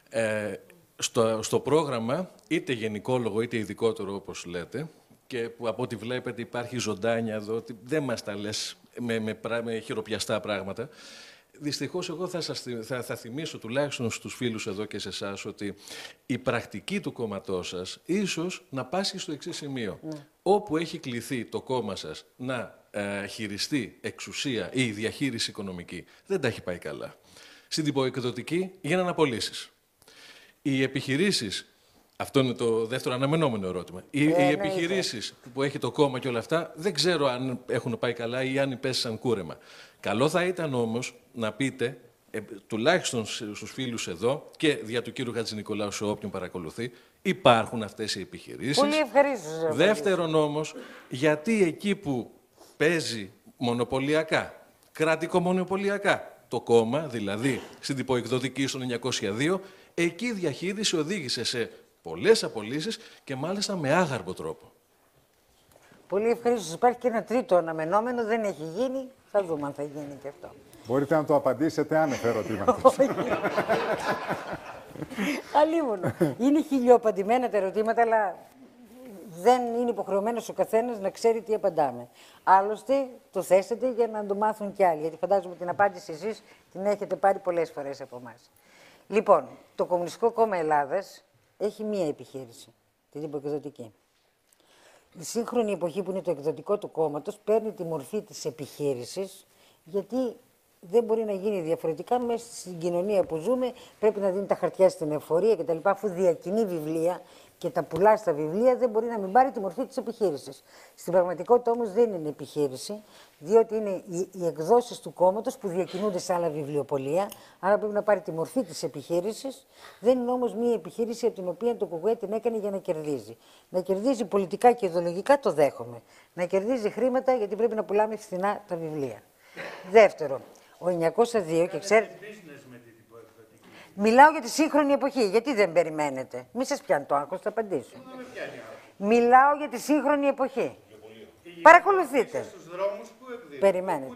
Ε, στο, στο πρόγραμμα, είτε γενικόλογο είτε ειδικότερο όπως λέτε, και που από ό,τι βλέπετε υπάρχει ζωντάνια εδώ, ότι δεν μας τα λες με, με, με, με χειροπιαστά πράγματα. Δυστυχώς, εγώ θα, σας, θα, θα θυμίσω τουλάχιστον στους φίλους εδώ και σε εσάς ότι η πρακτική του κόμματός σας ίσως να πάσει στο εξής σημείο. Ναι. Όπου έχει κληθεί το κόμμα σας να ε, χειριστεί εξουσία ή διαχείριση οικονομική, δεν τα έχει πάει καλά. Στην τυποεκδοτική γίνανε απολύσεις. Οι επιχειρήσεις, αυτό είναι το δεύτερο αναμενόμενο ερώτημα, οι, Ε, οι ναι, επιχειρήσεις που έχει το κόμμα και όλα αυτά, δεν ξέρω αν έχουν πάει καλά ή αν υπέστησαν κούρεμα. Καλό θα ήταν όμως να πείτε, ε, τουλάχιστον στους φίλους εδώ και δια του κύριου Χατζηνικολάου σε όποιον παρακολουθεί, υπάρχουν αυτές οι επιχειρήσεις. Πολύ ευχαρίστως. Δεύτερον όμως, γιατί εκεί που παίζει μονοπωλιακά, κρατικο-μονοπωλιακά, το κόμμα, δηλαδή στην τυποεκδοτική στον εννιακόσια δύο, εκεί η διαχείριση οδήγησε σε πολλές απολύσεις και μάλιστα με άγαρμπο τρόπο. Πολύ ευχαρίστως. Υπάρχει και ένα τρίτο αναμενόμενο, δεν έχει γίνει. Θα δούμε αν θα γίνει και αυτό. Μπορείτε να το απαντήσετε άνευ ερωτήματος. Αλίμονο. Είναι χιλιοπαντημένα τα ερωτήματα, αλλά δεν είναι υποχρεωμένος ο καθένας να ξέρει τι απαντάμε. Άλλωστε, το θέσετε για να το μάθουν κι άλλοι, γιατί φαντάζομαι την απάντηση εσείς την έχετε πάρει πολλές φορές από εμάς. Λοιπόν, το Κομμουνιστικό Κόμμα Ελλάδας έχει μία επιχείρηση, την τυποεκδοτική. Η σύγχρονη εποχή που είναι το εκδοτικό του κόμματος παίρνει τη μορφή της επιχείρησης, γιατί δεν μπορεί να γίνει διαφορετικά μέσα στην κοινωνία που ζούμε. Πρέπει να δίνει τα χαρτιά στην εφορία κτλ. Αφού διακινεί βιβλία και τα πουλά στα βιβλία, δεν μπορεί να μην πάρει τη μορφή της επιχείρησης. Στην πραγματικότητα όμως δεν είναι επιχείρηση, διότι είναι οι, οι εκδόσεις του κόμματος που διακινούνται σε άλλα βιβλιοπωλεία, άρα πρέπει να πάρει τη μορφή της επιχείρησης. Δεν είναι όμως μια επιχείρηση από την οποία το ΚΚΕ την έκανε για να κερδίζει. Να κερδίζει πολιτικά και ιδεολογικά το δέχομαι. Να κερδίζει χρήματα γιατί πρέπει να πουλάμε φθηνά τα βιβλία. Δεύτερον, ο εννιακόσια δύο και ξέρετε. Μιλάω για τη σύγχρονη εποχή. Γιατί δεν περιμένετε? Μη σας πιάνει το άγχος, θα απαντήσω. Μιλάω για τη σύγχρονη εποχή. Παρακολουθείτε. Περιμένετε.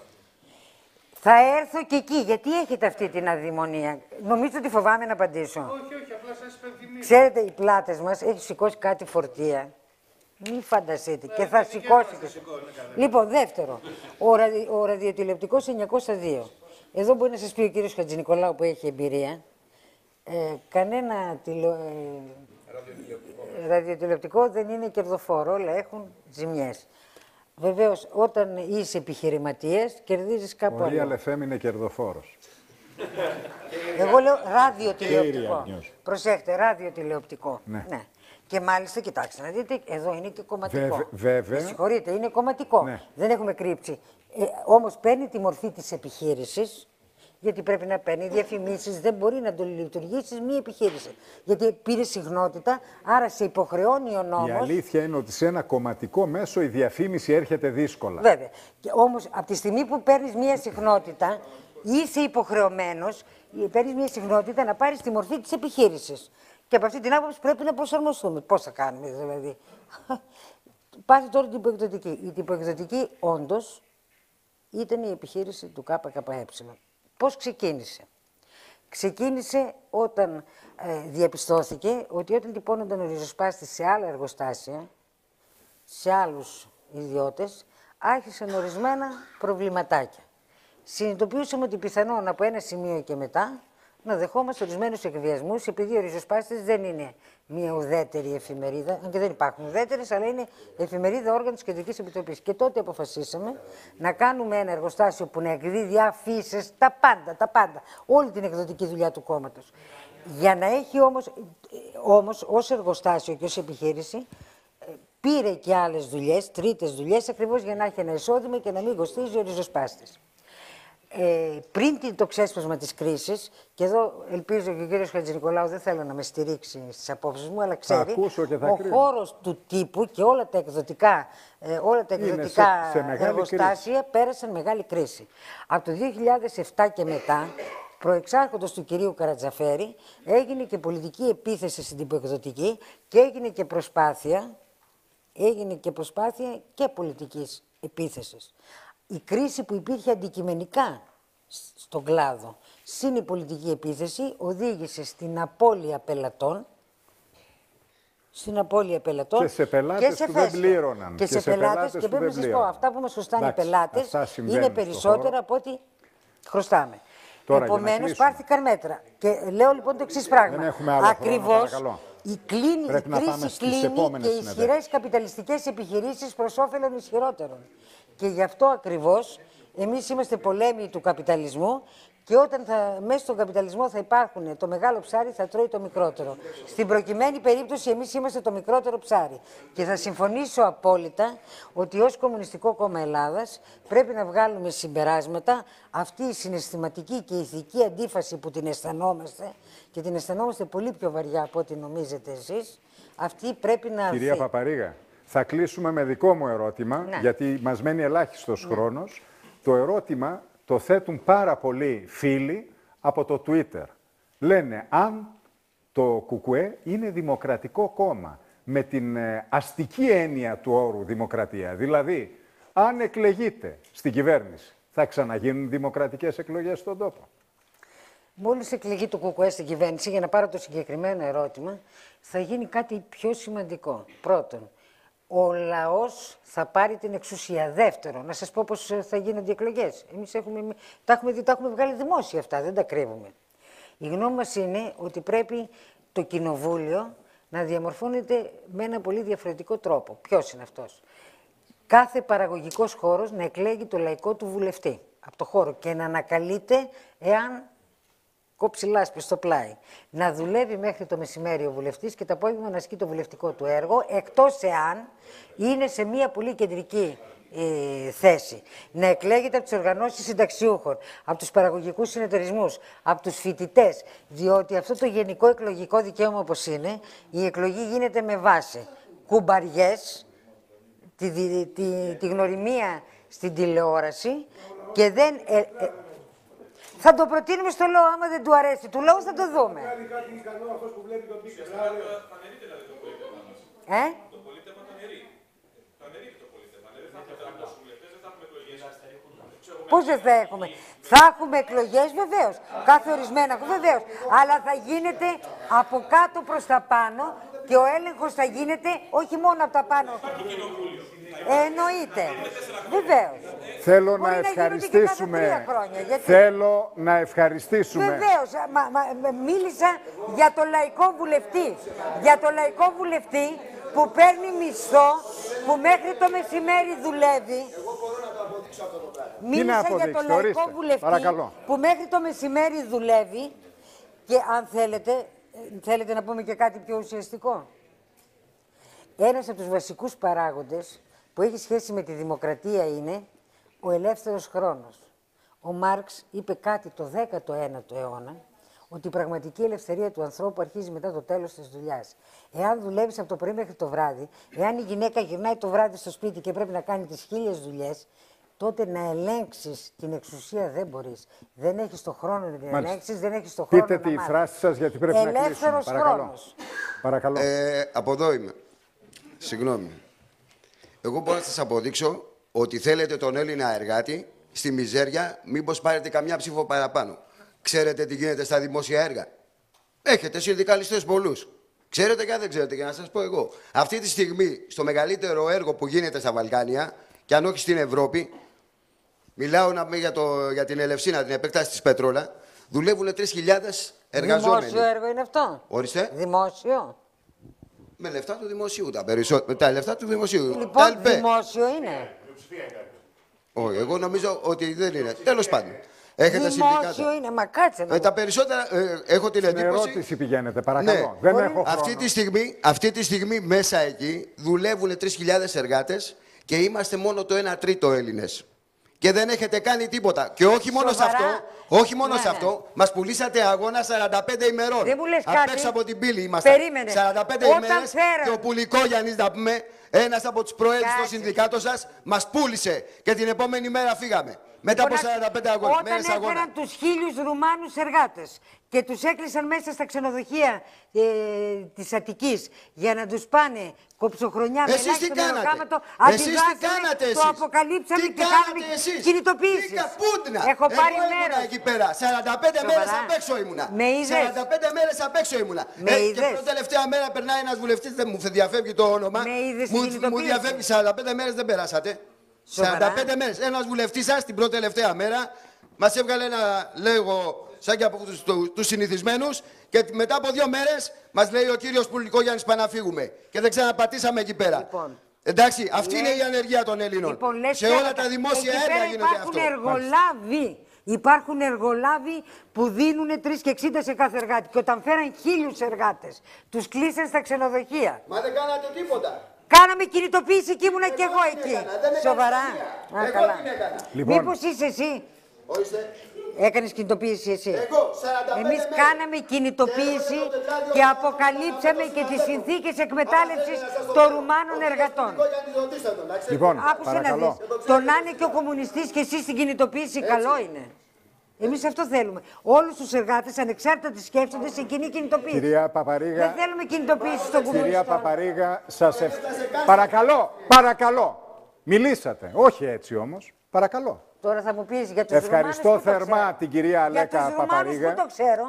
Θα έρθω και εκεί. Γιατί έχετε αυτή την αδειμονία? Νομίζετε ότι φοβάμαι να απαντήσω? Όχι, όχι, απλά σας υπενθυμίζω. Ξέρετε, οι πλάτες μας έχει σηκώσει κάτι φορτία. Μην φανταστείτε. Και θα σηκώσει. Λοιπόν, δεύτερο. Ο, ραδι... ο ραδιοτηλεοπτικός εννιακόσια δύο. Εδώ μπορεί να σας πει ο κύριος Χατζηνικολάου που έχει εμπειρία. Ε, κανένα τηλεο... ε, ραδιοτηλεοπτικό δεν είναι κερδοφόρο. Όλα έχουν ζημιές. Βεβαίως, όταν είσαι επιχειρηματίας, κερδίζεις κάπου Ο αλλού. Real εφ εμ είναι κερδοφόρος. Εγώ λέω ραδιοτηλεοπτικό. Προσέχτε, ραδιοτηλεοπτικό. Ναι. Ναι. Και μάλιστα, κοιτάξτε, να δείτε, εδώ είναι και κομματικό. Βεβαι- βέβαια. Με συγχωρείτε, είναι κομματικό. Ναι. Δεν έχουμε κρύψει. Ε, όμως παίρνει τη μορφή της επιχείρησης, γιατί πρέπει να παίρνει διαφημίσεις, δεν μπορεί να το λειτουργήσει μία επιχείρηση. Γιατί πήρε συχνότητα, άρα σε υποχρεώνει ο νόμος. Η αλήθεια είναι ότι σε ένα κομματικό μέσο η διαφήμιση έρχεται δύσκολα. Βέβαια. Και όμως, από τη στιγμή που παίρνεις μία συχνότητα, είσαι υποχρεωμένος, παίρνεις μία συχνότητα να πάρεις τη μορφή της επιχείρησης. Και από αυτή την άποψη πρέπει να προσαρμοστούμε. Πώς θα κάνουμε, δηλαδή. Πάτε τώρα την τυποεκδοτική. Η τυποεκδοτική, όντως, ήταν η επιχείρηση του ΚΚΕ. Πώς ξεκίνησε. Ξεκίνησε όταν ε, διαπιστώθηκε ότι όταν τυπώνονταν ο ριζοσπάστης σε άλλα εργοστάσια, σε άλλους ιδιώτες, άρχισαν ορισμένα προβληματάκια. Συνειδητοποιούσαμε ότι πιθανόν από ένα σημείο και μετά να δεχόμαστε ορισμένους εκβιασμούς, επειδή ο ριζοσπάστης δεν είναι μια ουδέτερη εφημερίδα, αν και δεν υπάρχουν ουδέτερες, αλλά είναι εφημερίδα όργανο της Κεντρικής Επιτροπής. Και τότε αποφασίσαμε να κάνουμε ένα εργοστάσιο που να εκδίδει αφίσες, τα πάντα, τα πάντα, όλη την εκδοτική δουλειά του κόμματος. Για να έχει όμως, όμως ως εργοστάσιο και ως επιχείρηση, πήρε και άλλες δουλειές, τρίτες δουλειές, ακριβώς για να έχει ένα εισόδημα και να μην κοστίζει ο ριζοσπάστης. Ε, πριν το ξέσπασμα της κρίσης, και εδώ ελπίζω και ο κύριος Χατζηνικολάου δεν θέλω να με στηρίξει στις απόψεις μου, αλλά ξέρει, ο κρίνω. χώρος του τύπου και όλα τα εκδοτικά, ε, όλα τα εκδοτικά σε, σε εργοστάσια κρίση. πέρασαν μεγάλη κρίση. Από το δύο χιλιάδες επτά και μετά, προεξάρχοντος του κυρίου Καρατζαφέρη, έγινε και πολιτική επίθεση στην τυποεκδοτική και έγινε και προσπάθεια, έγινε και προσπάθεια και πολιτικής επίθεσης. Η κρίση που υπήρχε αντικειμενικά στον κλάδο, συν η πολιτική επίθεση, οδήγησε στην απώλεια πελατών, στην απώλεια πελατών και σε πελάτες που δεν πλήρωναν. Και, και σε, σε πελάτες, πελάτες και πρέπει να σας πω, αυτά που μας χρωστάνε οι πελάτες είναι περισσότερα από ό,τι χρωστάμε. Επομένως, πάρθηκαν μέτρα. Και λέω λοιπόν το εξής πράγμα. Ακριβώς η, κλίνη, η κρίση κλείνει και οι ισχυρές καπιταλιστικές επιχειρήσεις προς όφελον ισχυρότερων. Και γι' αυτό ακριβώς εμείς είμαστε πολέμοι του καπιταλισμού και όταν θα, μέσα στον καπιταλισμό θα υπάρχουν το μεγάλο ψάρι, θα τρώει το μικρότερο. Στην προκειμένη περίπτωση εμείς είμαστε το μικρότερο ψάρι. Και θα συμφωνήσω απόλυτα ότι ως Κομμουνιστικό Κόμμα Ελλάδας πρέπει να βγάλουμε συμπεράσματα. Αυτή η συναισθηματική και ηθική αντίφαση που την αισθανόμαστε, και την αισθανόμαστε πολύ πιο βαριά από ό,τι νομίζετε εσείς, αυτή πρέπει να αρθεί. Κυρία Παπαρίγα, θα κλείσουμε με δικό μου ερώτημα, ναι. γιατί μας μένει ελάχιστος ναι. χρόνος. Το ερώτημα το θέτουν πάρα πολλοί φίλοι από το Twitter. Λένε αν το ΚΚΕ είναι δημοκρατικό κόμμα, με την ε, αστική έννοια του όρου δημοκρατία. Δηλαδή, αν εκλεγείτε στην κυβέρνηση, θα ξαναγίνουν δημοκρατικές εκλογές στον τόπο. Μόλις εκλεγεί το ΚΚΕ στην κυβέρνηση, για να πάρω το συγκεκριμένο ερώτημα, θα γίνει κάτι πιο σημαντικό. Πρώτον, ο λαός θα πάρει την εξουσία. Δεύτερον, να σας πω πώς θα γίνονται οι εκλογές. Εμείς έχουμε, τα, έχουμε, τα έχουμε βγάλει δημόσια αυτά, δεν τα κρύβουμε. Η γνώμη μας είναι ότι πρέπει το κοινοβούλιο να διαμορφώνεται με ένα πολύ διαφορετικό τρόπο. Ποιος είναι αυτός? Κάθε παραγωγικός χώρος να εκλέγει το λαϊκό του βουλευτή από το χώρο και να ανακαλείται εάν κόψει λάσπη στο πλάι. Να δουλεύει μέχρι το μεσημέρι ο βουλευτής και το απόγευμα να ασκεί το βουλευτικό του έργο, εκτός εάν είναι σε μια πολύ κεντρική ε, θέση. Να εκλέγεται από τις οργανώσεις συνταξιούχων, από τους παραγωγικούς συνεταιρισμούς, από τους φοιτητές, διότι αυτό το γενικό εκλογικό δικαίωμα όπως είναι, η εκλογή γίνεται με βάση κουμπαριές, τη, τη, τη, τη γνωριμία στην τηλεόραση και δεν... Ε, ε, θα το προτείνουμε στο λαό, άμα δεν του αρέσει. Του λαού θα το δούμε. Ε? Πώς δεν θα έχουμε? Θα έχουμε εκλογές βεβαίως. Κάθε ορισμένα, βεβαίως. Αλλά θα γίνεται από κάτω προς τα πάνω και ο έλεγχος θα γίνεται όχι μόνο από τα πάνω. Ε, εννοείται. Βεβαίως. Θέλω να ευχαριστήσουμε. Χρόνια, γιατί... Θέλω να ευχαριστήσουμε. Βεβαίως. Μα, μα, μίλησα για το λαϊκό βουλευτή. Για το λαϊκό βουλευτή που που παίρνει μισθό, που μέχρι το μεσημέρι δουλεύει. Μίλησα για τον λαϊκό βουλευτή Παρακαλώ. που μέχρι το μεσημέρι δουλεύει και αν θέλετε, θέλετε να πούμε και κάτι πιο ουσιαστικό. Ένας από τους βασικούς παράγοντες που έχει σχέση με τη δημοκρατία είναι ο ελεύθερος χρόνος. Ο Μάρξ είπε κάτι το δέκατο ένατο αιώνα, ότι η πραγματική ελευθερία του ανθρώπου αρχίζει μετά το τέλος της δουλειάς. Εάν δουλεύεις από το πρωί μέχρι το βράδυ, εάν η γυναίκα γυρνάει το βράδυ στο σπίτι και πρέπει να κάνει τις χίλιες δουλειές, τότε να ελέγξεις την εξουσία δεν μπορείς. Δεν έχεις το χρόνο να την ελέγξεις, δεν έχεις το χρόνο Πείτε να τη μάθεις. φράση σας γιατί πρέπει να κλείσουμε. Παρακαλώ. Παρακαλώ. Ε, από εδώ είμαι. Συγγνώμη. Εγώ μπορώ να σας αποδείξω ότι θέλετε τον Έλληνα εργάτη στη μιζέρια, μήπως πάρετε καμιά ψήφο παραπάνω. Ξέρετε τι γίνεται στα δημόσια έργα. Έχετε συνδικαλιστές πολλούς. Ξέρετε και αν δεν ξέρετε, για να σας πω εγώ. Αυτή τη στιγμή, στο μεγαλύτερο έργο που γίνεται στα Βαλκάνια, και αν όχι στην Ευρώπη, μιλάω να, για, το, για την Ελευσίνα, την επέκταση της Πετρόλα, δουλεύουν τρεις χιλιάδες εργαζόμενοι. Δημόσιο έργο είναι αυτό. Ορίστε. Δημόσιο. Με λεφτά του δημοσίου τα περισσότερα. Τα λεφτά του δημοσίου. Λοιπόν, δημόσιο είναι. Όχι, εγώ νομίζω ότι δεν είναι. Τέλος πάντων. Έχετε Δημόσιο συνδικάτα. είναι, μα κάτσε να Ε, τα περισσότερα, ε, έχω την Στην εντύπωση... ερώτηση πηγαίνετε, παρακαλώ. Ναι. Δεν έχω χρόνο. Αυτή τη, στιγμή, αυτή τη στιγμή μέσα εκεί δουλεύουν τρεις χιλιάδες εργάτες και είμαστε μόνο το ένα τρίτο Έλληνες. Και δεν έχετε κάνει τίποτα. Και όχι μόνο σε αυτό, όχι μόνο Ναι, σε αυτό, ναι. μας πουλήσατε αγώνα σαράντα πέντε ημερών. Δεν μου λες Απ' κάτι. έξω από την πύλη είμαστε. Περίμενε. σαράντα πέντε Όταν ημέρες φέρα- και ο Πουλικόγιαννης, να πούμε, ένας από τους προέδρους στο συνδικάτο σας, μας πούλησε και την επόμενη μέρα φύγαμε. Μετά από σαράντα πέντε αγώνες, Όταν μέρες αγώνα. έφεραν τους χίλιους Ρουμάνους εργάτες και τους έκλεισαν μέσα στα ξενοδοχεία ε, της Αττικής για να τους πάνε κοψοχρονιά με Εσείς τι ελάχιστο κάνατε? μεροκάματο, Εσείς τι αντιδράσαμε, κάνατε το εσείς? αποκαλύψαμε Τι και κάνατε κάναμε εσείς? κινητοποίησεις. Τι καπούντνα. Έχω πάρει Εγώ ήμουνα μέρος. εκεί πέρα. σαράντα πέντε Σοβαρά. μέρες απ' έξω ήμουνα. Με είδες? σαράντα πέντε μέρες απ' έξω ήμουνα. Με Ε, και είδες? πρώτη τελευταία μέρα περνάει ένας βουλευτής, δεν μου διαφεύγει το όνομα. Με είδες Μου, στην μου κινητοποίηση? διαφεύγει, σαράντα πέντε μέρες δεν περάσατε. Σοβαρά. σαράντα πέντε μέρες. Ένας βουλευτής σας την πρώτη τελευταία μέρα μας έβγαλε ένα λέγω σαν και από τους, τους, τους συνηθισμένους και μετά από δύο μέρες μας λέει ο κύριος Πουλικόγιαννης πάμε να φύγουμε. Και δεν ξαναπατήσαμε εκεί πέρα. Λοιπόν. Εντάξει, αυτή Λες- είναι η ανεργία των Ελλήνων. Λοιπόν, λες σε και όλα άλλα- τα δημόσια εκεί έργα πέρα γίνεται υπάρχουν αυτό. εργολάβοι. Υπάρχουν εργολάβοι που δίνουν τρία και εξήντα σε κάθε εργάτη. Και όταν φέραν χίλιους εργάτες, τους κλείσαν στα ξενοδοχεία. Μα δεν κάνατε τίποτα. Κάναμε κινητοποίηση και ήμουνα κι εγώ την εκεί. έκανα, δεν έκανες Σοβαρά. καμία. Α, Εγώ καλά. την έκανα. Λοιπόν. Μήπως είσαι εσύ. Ορίστε. Έκανες κινητοποίηση εσύ. Εγώ, σαράντα πέντε Εμείς μέρες. κάναμε κινητοποίηση Και έχω το και τετράδιο αποκαλύψαμε να και τις σας συνθήκες πω. εκμετάλλευσης Άμα θέλετε να σας το των πω. Ρουμάνων Ο εργατών. Πουλικόγιαννης, ρωτήστε τον, να ξέρετε. Λοιπόν, Άκουσε να παρακαλώ. δεις. Το να είναι και ο κομμουνιστής και εσύ στην κινητοποίηση καλό είναι. Εμείς αυτό θέλουμε. Όλους τους εργάτες ανεξάρτητα τι σκέφτονται σε κοινή κινητοποίηση. Κυρία Παπαρίγα, Δεν θέλουμε κινητοποίηση στον κομμουνιστή. κυρία Παπαρίγα, σας ευ... Παρακαλώ, παρακαλώ. Μιλήσατε. Όχι έτσι όμως. Παρακαλώ. Τώρα θα μου πεις για τους Ευχαριστώ Ρουμάνους, πού το θερμά ξέρω. την κυρία Για Αλέκα τους Ρουμάνους Παπαρίγα. πού το ξέρω.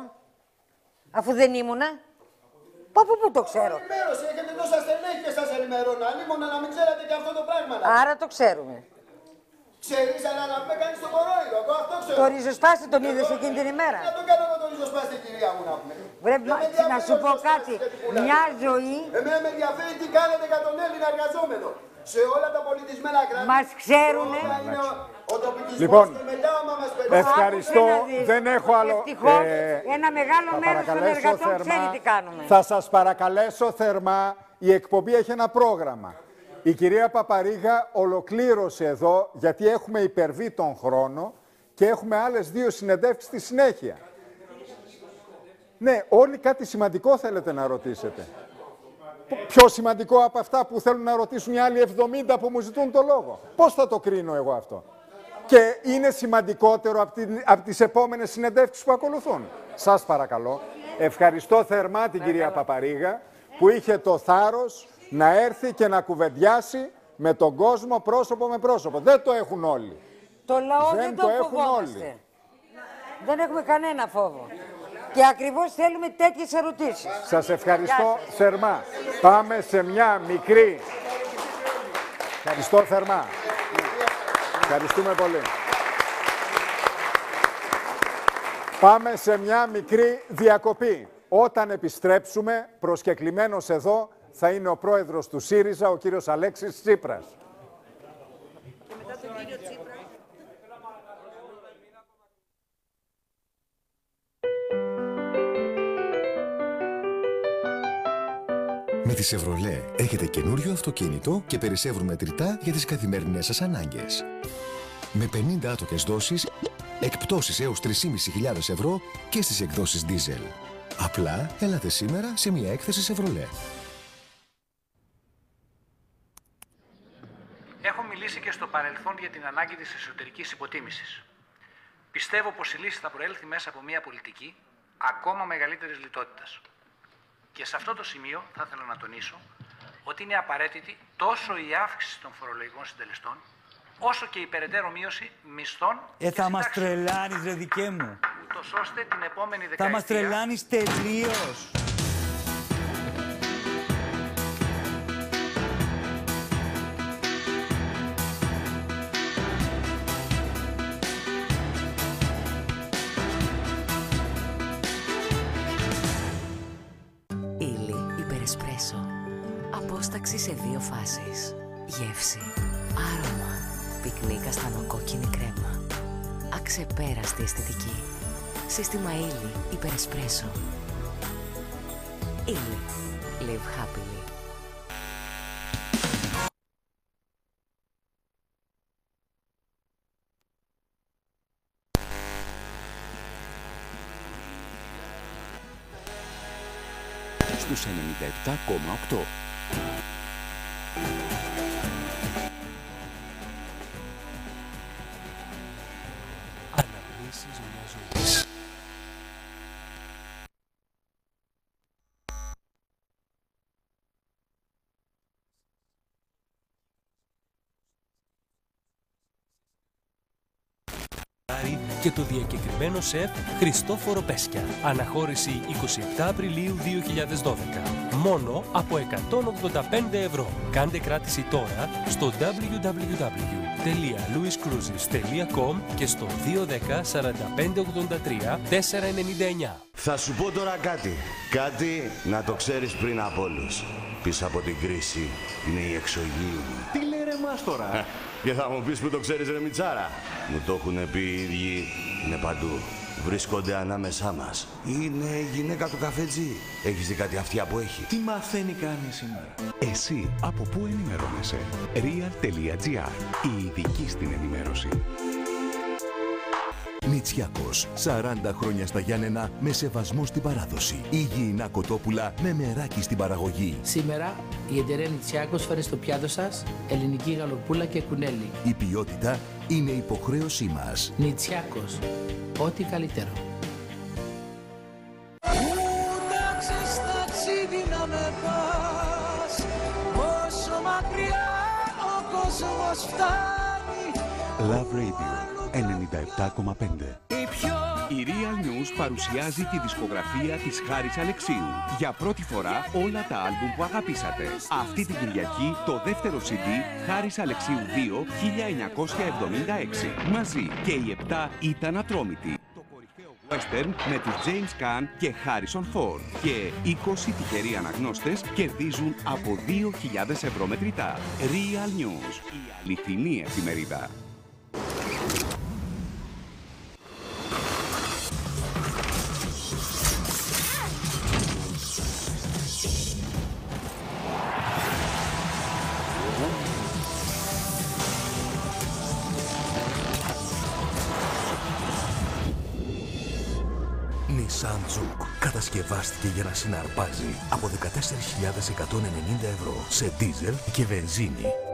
Αφού δεν ήμουνα. Από πού το ξέρω. Ενημέρωση, έχετε τόσα στελέχη και σας ενημερώνω. Αλλήμωνα να μην ξέρατε και αυτό το πράγμα. να- Άρα το ξέρουμε. Ξέρεις, αλλά να με κάνεις το κορόιδο. Εγώ αυτό ξέρω. Το ριζοσπάστη τον είδες εκείνη την ημέρα. Να τον κάνω εγώ το ριζοσπάστη, κυρία μου, να πούμε. Βρε, Δεν με ενδιαφέρει να ο σου πω ριζοσπάστης κάτι. και τι πουλάτε. Μια ζωή Εμένα με ενδιαφέρει τι κάνετε για τον Έλληνα εργαζόμενο. Σε όλα τα πολιτισμένα κράτη. Μας ξέρουνε. όλα είναι ο- ο τοπικισμός Λοιπόν, και μετά άμα μας περνάει. ευχαριστώ. Άκουσε να δεις. Δεν έχω άλλο. Ευτυχώς, ε, ένα μεγάλο θα μέρος των παρακαλέσω εργατών θερμά- ξέρει τι κάνουμε. Θα σας παρακαλέσω θερμά. Η εκπομπή έχει ένα πρόγραμμα. Η κυρία Παπαρίγα ολοκλήρωσε εδώ, γιατί έχουμε υπερβεί τον χρόνο και έχουμε άλλες δύο συνεντεύξεις στη συνέχεια. Ναι, όλοι κάτι σημαντικό θέλετε να ρωτήσετε. Πιο σημαντικό από αυτά που θέλουν να ρωτήσουν οι άλλοι εβδομήντα που μου ζητούν το λόγο. Πώς θα το κρίνω εγώ αυτό. Και είναι σημαντικότερο από, την, από τις επόμενες συνεντεύξεις που ακολουθούν. Σας παρακαλώ. Ευχαριστώ θερμά την κυρία Παπαρίγα που είχε το θάρρος να έρθει και να κουβεντιάσει με τον κόσμο πρόσωπο με πρόσωπο. Δεν το έχουν όλοι. Το λαό δεν, Δεν το το έχουν φοβόμαστε. όλοι. Δεν έχουμε κανένα φόβο. Και ακριβώς θέλουμε τέτοιες ερωτήσεις. Σας ευχαριστώ Γεια σας. θερμά. Πάμε σε μια μικρή... Ευχαριστώ θερμά. Ευχαριστούμε πολύ. Πάμε σε μια μικρή διακοπή. Όταν επιστρέψουμε, προσκεκλημένος εδώ, θα είναι ο πρόεδρος του ΣΥΡΙΖΑ, ο κύριος Αλέξης Τσίπρας. Και μετά τον κύριο Τσίπρα. Με τη Chevrolet έχετε καινούριο αυτοκίνητο και περισσεύουν μετρητά για τις καθημερινές σας ανάγκες. Με πενήντα άτοκες δόσεις, εκπτώσεις έως τρεις χιλιάδες πεντακόσια ευρώ και στις εκδόσεις Diesel. Απλά έλατε σήμερα σε μια έκθεση Chevrolet. Έχω μιλήσει και στο παρελθόν για την ανάγκη της εσωτερικής υποτίμησης. Πιστεύω πως η λύση θα προέλθει μέσα από μια πολιτική ακόμα μεγαλύτερης λιτότητας. Και σε αυτό το σημείο θα ήθελα να τονίσω ότι είναι απαραίτητη τόσο η αύξηση των φορολογικών συντελεστών, όσο και η περαιτέρω μείωση μισθών Ε, και θα μας συντάξεων. τρελάνεις, ρε δικέ μου. Ούτως ώστε την επόμενη δεκαετία... Θα μας τρελάνεις τελείως. Ήλι υπερεσπρέσο. Απόσταξη σε δύο φάσεις. Γεύση. Άρωμα. Πυκνή καστανοκόκκινη κρέμα. Αξεπέραστη αισθητική. Σύστημα Ήλι υπερεσπρέσο. Ήλι. Live happily. Στους ενενήντα επτά κόμμα οκτώ. Αναμνήσεις μιας ζωής. Και το διακεκριμένο σεφ Χριστόφορο Πέσκια. Αναχώρηση εικοστή επτά Απριλίου δύο χιλιάδες δώδεκα. Μόνο από εκατόν ογδόντα πέντε ευρώ. Κάντε κράτηση τώρα στο double-u double-u double-u τελεία louis cruises τελεία com και στο δύο ένα μηδέν σαράντα πέντε ογδόντα τρία τετρακόσια ενενήντα εννιά. Θα σου πω τώρα κάτι. Κάτι να το ξέρεις πριν από όλους. Πίσω από την κρίση είναι η εξωγήινη. Τι λέει ρε μας τώρα. Και θα μου πεις που το ξέρεις ρε Μιτσάρα. Μου το έχουν πει οι ίδιοι. Είναι παντού. Βρίσκονται ανάμεσά μας. Είναι η γυναίκα του καφετζή. Έχεις δει κάτι αυτιά που έχει. Τι μαθαίνει κάνει σήμερα. Εσύ από πού ενημερώνεσαι? real τελεία gr. Η ειδική στην ενημέρωση. Νητσιάκος, σαράντα χρόνια στα Γιάννενα με σεβασμό στην παράδοση. Υγιεινά κοτόπουλα με μεράκι στην παραγωγή. Σήμερα η εταιρεία Νητσιάκος φέρει στο πιάτο σας ελληνική γαλοπούλα και κουνέλι. Η ποιότητα είναι υποχρέωσή μας. Νητσιάκος, ό,τι καλύτερο. Ούταξες ταξίδι να με πας, όσο μακριά ο κόσμος φτάνει. Love Radio ενενήντα επτά κόμμα πέντε. Η Real News παρουσιάζει τη δισκογραφία της Χάρης Αλεξίου. Για πρώτη φορά όλα τα άλμπουμ που αγαπήσατε. Αυτή την Κυριακή το δεύτερο σι ντι Χάρης Αλεξίου δύο χίλια εννιακόσια εβδομήντα έξι. Μαζί και οι επτά ήταν ατρόμητοι. Το κορυφαίο western με τους James Caan και Harrison Ford. Και είκοσι τυχεροί αναγνώστες κερδίζουν από δύο χιλιάδες ευρώ μετρητά. Real News, η αληθινή εφημερίδα. Nissan Juke κατασκευάστηκε για να συναρπάζει από δεκατέσσερις χιλιάδες εκατόν ενενήντα ευρώ σε δίζελ και βενζίνη.